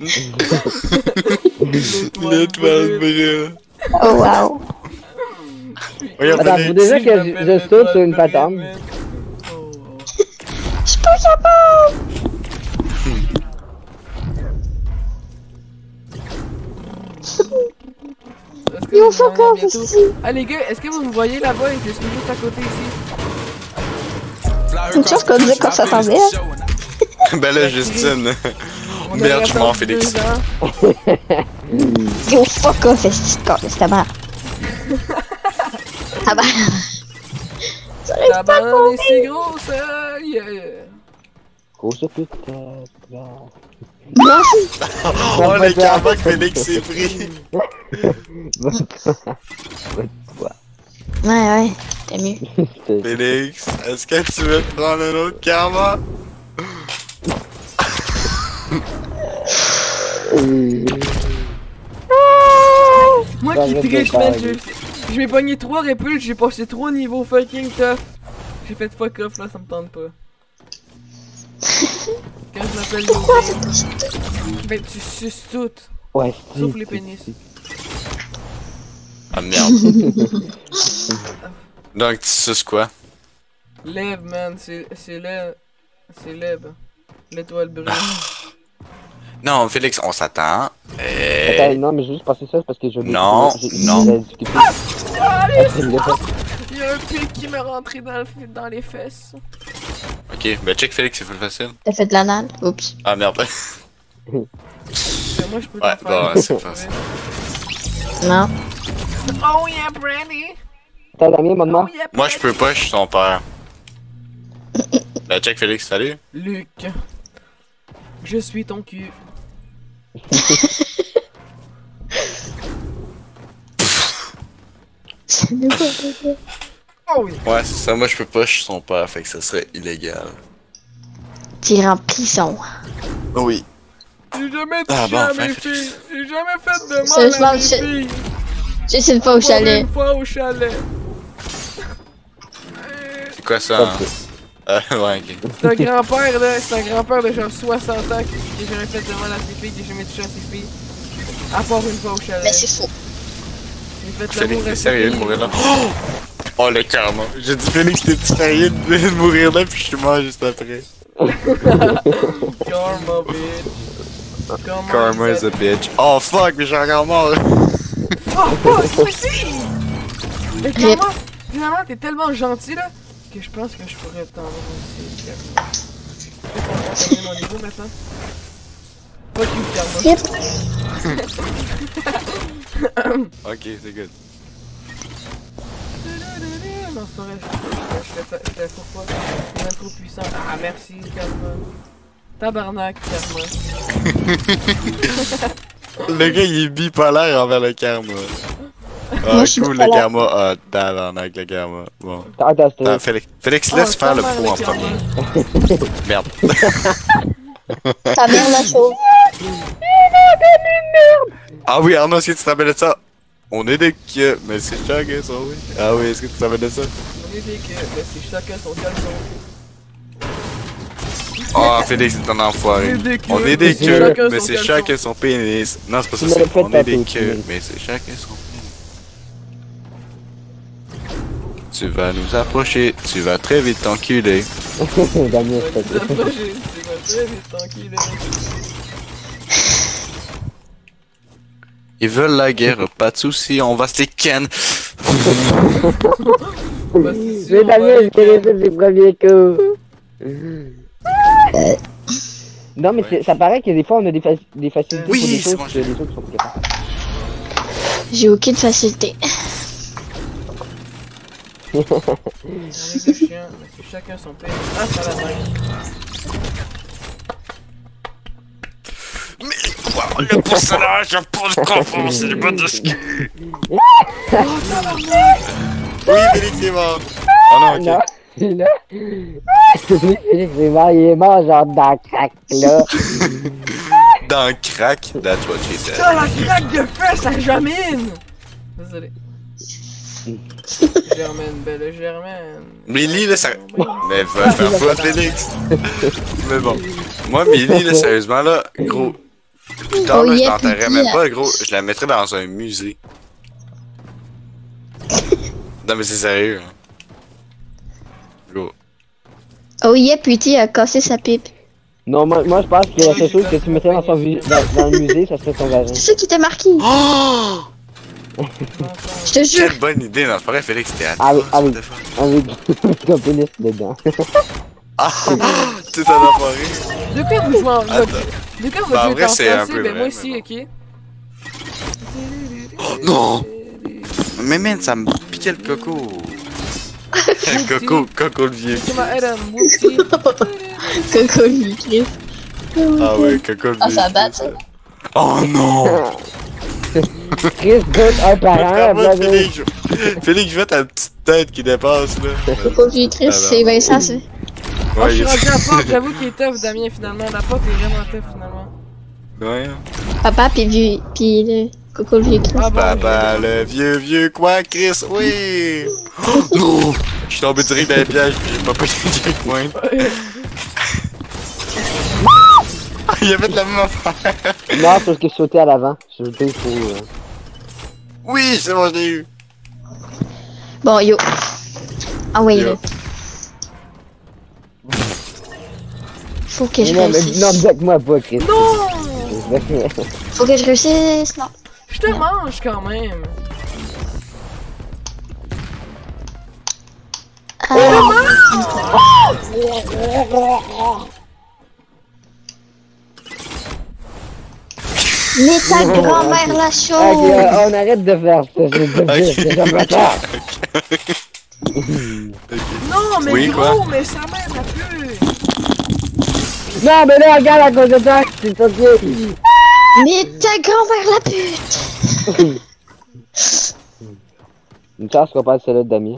Speaker 5: L'étoile brune.
Speaker 6: Oh wow.
Speaker 5: Regarde,
Speaker 11: attends, faut déjà que je, je saute sur une patente.
Speaker 6: Je suis pas capable. Yo, fuck off ici.
Speaker 1: Ah les gars, est-ce que vous me voyez là-bas et que je suis juste à côté ici?
Speaker 6: Une chose qu'on disait qu'on s'attendait.
Speaker 5: Ben là, Justine. Merde, je m'en Félix.
Speaker 6: Yo, fuck off, est-ce que c'était mal. Ah bah.
Speaker 1: La banane est si grosse, yeah.
Speaker 11: Grosse pute.
Speaker 6: Merci.
Speaker 5: Oh, le karma que Félix s'est pris.
Speaker 6: Ouais, ouais, t'es mieux.
Speaker 5: Félix, est-ce que tu veux prendre un autre karma?
Speaker 1: Moi qui triche, man, je, je m'ai pogné trois répulses, j'ai passé trois niveaux fucking tough. J'ai fait fuck off là, ça me tente pas. Quand je m'appelle ben tu suces tout.
Speaker 11: Ouais,
Speaker 1: sauf les pénis.
Speaker 5: Ah merde. Donc tu suces quoi?
Speaker 1: Lève man, c'est lève. C'est lève. L'étoile brune.
Speaker 5: Non, Félix, on s'attend. Euh...
Speaker 11: Attends, non, mais j'ai juste passé ça parce que je...
Speaker 5: Non, non.
Speaker 1: Ah, il y a un pic qui m'est rentré dans, le, dans les fesses.
Speaker 5: Ok, ben check Félix, c'est full facile.
Speaker 6: T'as fait de l'anal? Oups.
Speaker 5: Ah merde.
Speaker 1: Moi je peux
Speaker 5: ouais,
Speaker 1: pas
Speaker 5: bon, c'est facile.
Speaker 6: Non.
Speaker 1: Oh yeah, Brandy!
Speaker 11: T'as la mienne, maman?
Speaker 1: Oh, yeah,
Speaker 5: moi je peux pas, je suis son père. Ben check Félix, salut.
Speaker 1: Luc. Je suis ton cul. Oh oui.
Speaker 5: Ouais, c'est ça, moi je peux pas, je suis son père, fait que ça serait illégal.
Speaker 6: T'es en prison.
Speaker 5: Oui.
Speaker 1: J'ai jamais touché
Speaker 5: ah, bon,
Speaker 1: à
Speaker 5: enfin,
Speaker 1: mes filles. J'ai jamais fait de mal
Speaker 6: Sérieusement,
Speaker 1: à mes
Speaker 6: je...
Speaker 1: filles.
Speaker 6: Juste une fois au chalet.
Speaker 1: Une fois au chalet.
Speaker 5: C'est quoi ça? Hein? Euh, ouais, ok.
Speaker 1: C'est un grand-père là, c'est un grand-père de genre soixante ans qui n'a jamais fait de mal à ses filles, qui n'a jamais touché à ses filles. À part une fois au chalet.
Speaker 6: Mais c'est faux.
Speaker 5: Félix, t'es sérieux de mourir là? Oh, oh le karma! J'ai dit Félix, t'es sérieux de mourir là, puis je suis mort juste après.
Speaker 1: Karma, bitch. Karma,
Speaker 5: Karma is a bitch. Oh fuck, mais j'ai encore mort!
Speaker 1: Oh fuck, aussi! Mais Karma, finalement, t'es tellement gentil là, que je pense que je pourrais t'en aussi. Je vais mon niveau maintenant. Fuck you, Karma.
Speaker 5: Ok, c'est good.
Speaker 1: Non, c'est vrai, je fais pourquoi? C'est même trop puissant. Ah, merci, Karma. Tabarnak, Karma.
Speaker 5: Le gars, il est bipolaire envers le karma. Ah, cool, le gamma. Ah, tabarnak, le gamma. Bon.
Speaker 11: Attends,
Speaker 5: Attends, Félix, Félix, laisse
Speaker 1: Oh,
Speaker 5: faire le
Speaker 1: ta mère,
Speaker 5: pro en
Speaker 1: le
Speaker 5: premier. Merde.
Speaker 6: Ta mère la chauve.
Speaker 5: Ah oui, Arnaud, est-ce que tu te rappelles de ça? On est des que, mais c'est chacun son, oui. Ah oui, est-ce que tu te rappelles de ça?
Speaker 1: On est des que, mais c'est chacun son caleçon.
Speaker 5: Ah, oh, Félix, c'est un enfoiré. On est des queues, mais c'est chacun son pénis. Non, c'est pas ça, c'est on est des queues, mais c'est chacun son pénis. Tu vas nous approcher, tu vas très vite t'enculer.
Speaker 11: Damien,
Speaker 1: Tu vas nous approcher, tu vas très vite t'enculer.
Speaker 5: Ils veulent la guerre, pas de soucis, on va se les ken.
Speaker 11: Mais Damien, je t'ai laissé ses premiers coups. Non, mais ouais. Ça paraît que des fois on a des, fa des facilités
Speaker 5: oui,
Speaker 11: pour des choses
Speaker 5: bon,
Speaker 11: que les autres sont pas capables.
Speaker 6: J'ai aucune facilité.
Speaker 1: On est des chiens, mais c'est chacun son père. Ah, ça la main.
Speaker 5: Mais quoi, le personnage a pas de confort, c'est du bon de ski.
Speaker 1: Oh, tabarnak!
Speaker 5: Oui, Félix est mort. Oh non, ok.
Speaker 11: Non. Là, Félix est mort, il est mort genre dans le crack là.
Speaker 5: Dans le crack? That's what she said.
Speaker 1: Ça, la craque de fesses à Jamine! Désolé. Germaine, belle Germaine.
Speaker 5: Millie là, ça. Mais va faire foutre Félix! Mais bon. Moi, Millie là, sérieusement là, gros. Plus tard là, je l'enterrais même pas, gros. Je la mettrais dans un musée. Non, mais c'est sérieux, hein. Go.
Speaker 6: Oh yeah, Putty a cassé sa pipe.
Speaker 11: Non, moi, moi je pense que la seule chose que tu mettrais dans, son dans, dans le musée, ça serait ton vagin.
Speaker 6: C'est ça qui t'a marqué.
Speaker 5: Oh!
Speaker 6: Je te jure.
Speaker 5: Quelle bonne idée, non, c'est pas vrai, Félix, t'es à
Speaker 11: Avec, avec, avec ton pénis dedans.
Speaker 5: Ah! Tu t'en as pas ri?
Speaker 1: De quoi vous jouez en De quoi vous
Speaker 5: bah,
Speaker 1: jouez en
Speaker 5: c'est un peu
Speaker 1: français? Ben
Speaker 5: vrai,
Speaker 1: moi aussi,
Speaker 5: bon.
Speaker 1: ok?
Speaker 5: Oh, non! Mais man, ça me piquait le coco. Coco, Coco le vieux.
Speaker 1: C'est ma Adam, Whoopsie.
Speaker 6: Coco le vieux Chris.
Speaker 5: Ah ouais, Coco le vieux.
Speaker 6: Ah, ça bat ça.
Speaker 5: Oh non!
Speaker 11: Chris goûte un par un.
Speaker 5: Félix, Félix, je vois ta petite tête qui dépasse là.
Speaker 6: Coco le vieux Chris, c'est Vincent ça.
Speaker 1: Oh, je suis rendu à la porte, j'avoue qu'il est tough, Damien, finalement. La porte est vraiment tough, finalement.
Speaker 5: Ouais.
Speaker 6: Papa, pis vieux, pis le Coco le vieux Chris.
Speaker 5: Ah bon, papa, le vieux, vieux quoi, Chris? Oui! Oh, non! Je suis tombé direct dans les pièges, j'ai pas pris le checkpoint. Il a fait la même affaire.
Speaker 11: Non, sauf que je sautais à l'avant. Je sautais pour. Euh...
Speaker 5: Oui, c'est bon, je l'ai eu.
Speaker 6: Bon, yo. Ah ouais, là. Faut que je
Speaker 11: non,
Speaker 6: réussisse.
Speaker 11: Mais, non, bloque-moi pas, Chris.
Speaker 1: Non!
Speaker 6: Faut que je réussisse, non.
Speaker 1: Je te mange quand même.
Speaker 6: Ah. Mais ta grand-mère la chaude!
Speaker 11: Ok, on arrête de faire ça, je veux dire, c'est comme ça.
Speaker 1: Non, mais
Speaker 5: oui,
Speaker 1: gros,
Speaker 5: quoi?
Speaker 1: mais sa mère a pu!
Speaker 11: Non, mais là, regarde à cause de toi, c'est ok.
Speaker 6: Mais ta grand-mère la pute!
Speaker 11: Une chance qu'on passe celle-là de Damien.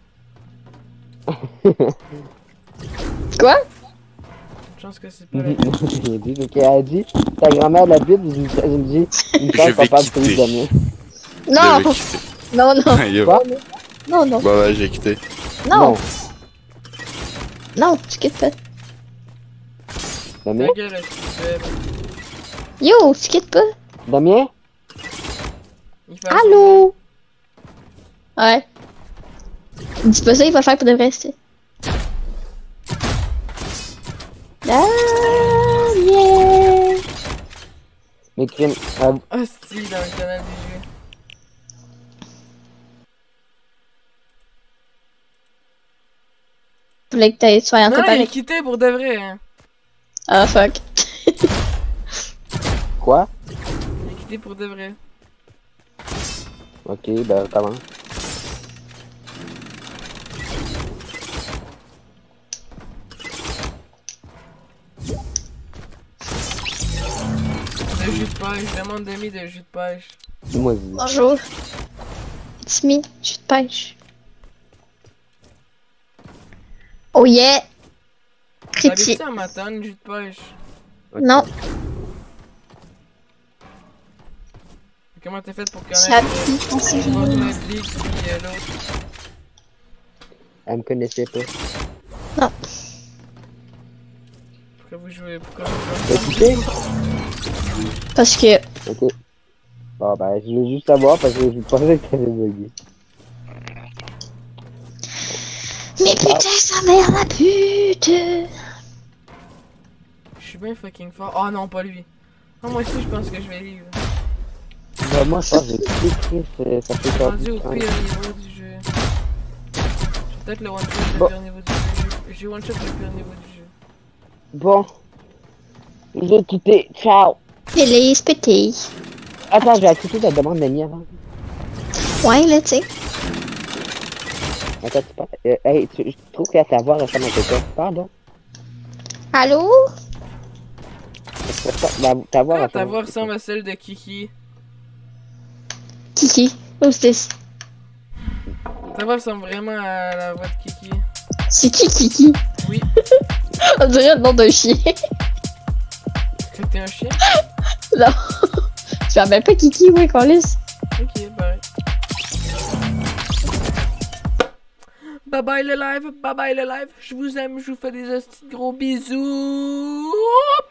Speaker 6: Quoi?
Speaker 1: Une chance que c'est pas la
Speaker 11: Il a dit, ok, elle a dit, ta grand-mère la pute, je me dis, une chance qu'on passe celle de Damien.
Speaker 6: Non! Non, non.
Speaker 11: Quoi?
Speaker 6: Non, non.
Speaker 5: Bah ouais, j'ai quitté.
Speaker 6: Non. Non, tu quittes pas.
Speaker 11: Damien?
Speaker 6: Yo, tu quittes pas.
Speaker 11: Damien?
Speaker 6: Allô? Ouais. Dis pas ça, il va le faire pour de vrai, c'est. Damien!
Speaker 11: Mais crime.
Speaker 1: Hostie dans le canal des jeux.
Speaker 6: Je voulais que tu sois en
Speaker 1: Non,
Speaker 6: couple
Speaker 1: il est
Speaker 6: avec.
Speaker 1: quitté pour de vrai, hein.
Speaker 6: Ah, fuck.
Speaker 11: Quoi?
Speaker 1: Il est quitté pour de vrai.
Speaker 11: Ok, ben, comment?
Speaker 1: De jus de pêche, demande demi de jus de pêche.
Speaker 11: Dis-moi.
Speaker 6: Bonjour. Timmy, je te pêche. Oh yeah! Critique.
Speaker 1: T'habites-tu à Matane, jus de pêche?
Speaker 6: Non.
Speaker 1: Comment t'as fait pour
Speaker 6: J'ai
Speaker 1: connaître
Speaker 6: appris qu'on s'est vu.
Speaker 11: Elle me connaissait pas.
Speaker 6: Non.
Speaker 1: Pourquoi vous jouez? Pourquoi vous jouez?
Speaker 6: Parce que...
Speaker 11: Ok. Bon ben, je veux juste savoir parce que je pensais que t'avais bugué.
Speaker 6: Mais putain, sa mère la pute!
Speaker 1: Je suis bien fucking fort. Oh non, pas lui. Non, moi aussi, je pense que je vais vivre.
Speaker 11: Ben, moi, je pense que j'ai cliqué, ça fait peur.
Speaker 1: Rendu au pire niveau du jeu. J'ai peut-être le one-shot le
Speaker 11: bon.
Speaker 1: pire niveau du jeu. J'ai one-shot le pire niveau du jeu.
Speaker 11: Bon. J'ai quitté. Ciao.
Speaker 6: Félix, pété.
Speaker 11: Attends, je vais accepter ta demande d'ami avant.
Speaker 6: Ouais, là, tu sais.
Speaker 11: Attends, tu parles. Euh, hey, tu, je trouve que ta voix ressemble à quelqu'un. Pardon.
Speaker 6: Allô?
Speaker 11: Ta, ta voix
Speaker 1: Ah,
Speaker 11: ressemble
Speaker 1: ta voix ressemble à celle de Kiki.
Speaker 6: Kiki. Oh, c'était...
Speaker 1: Ta voix ressemble vraiment à la voix de Kiki.
Speaker 6: C'est qui, Kiki?
Speaker 1: Oui.
Speaker 6: On dirait le nom d'un chien.
Speaker 1: Que t'es un chien?
Speaker 6: Non. Tu m'appelles pas Kiki, ouais, Colis?
Speaker 1: Ok, bye. Bye bye le live, bye bye le live. Je vous aime, je vous fais des hosties de gros bisous.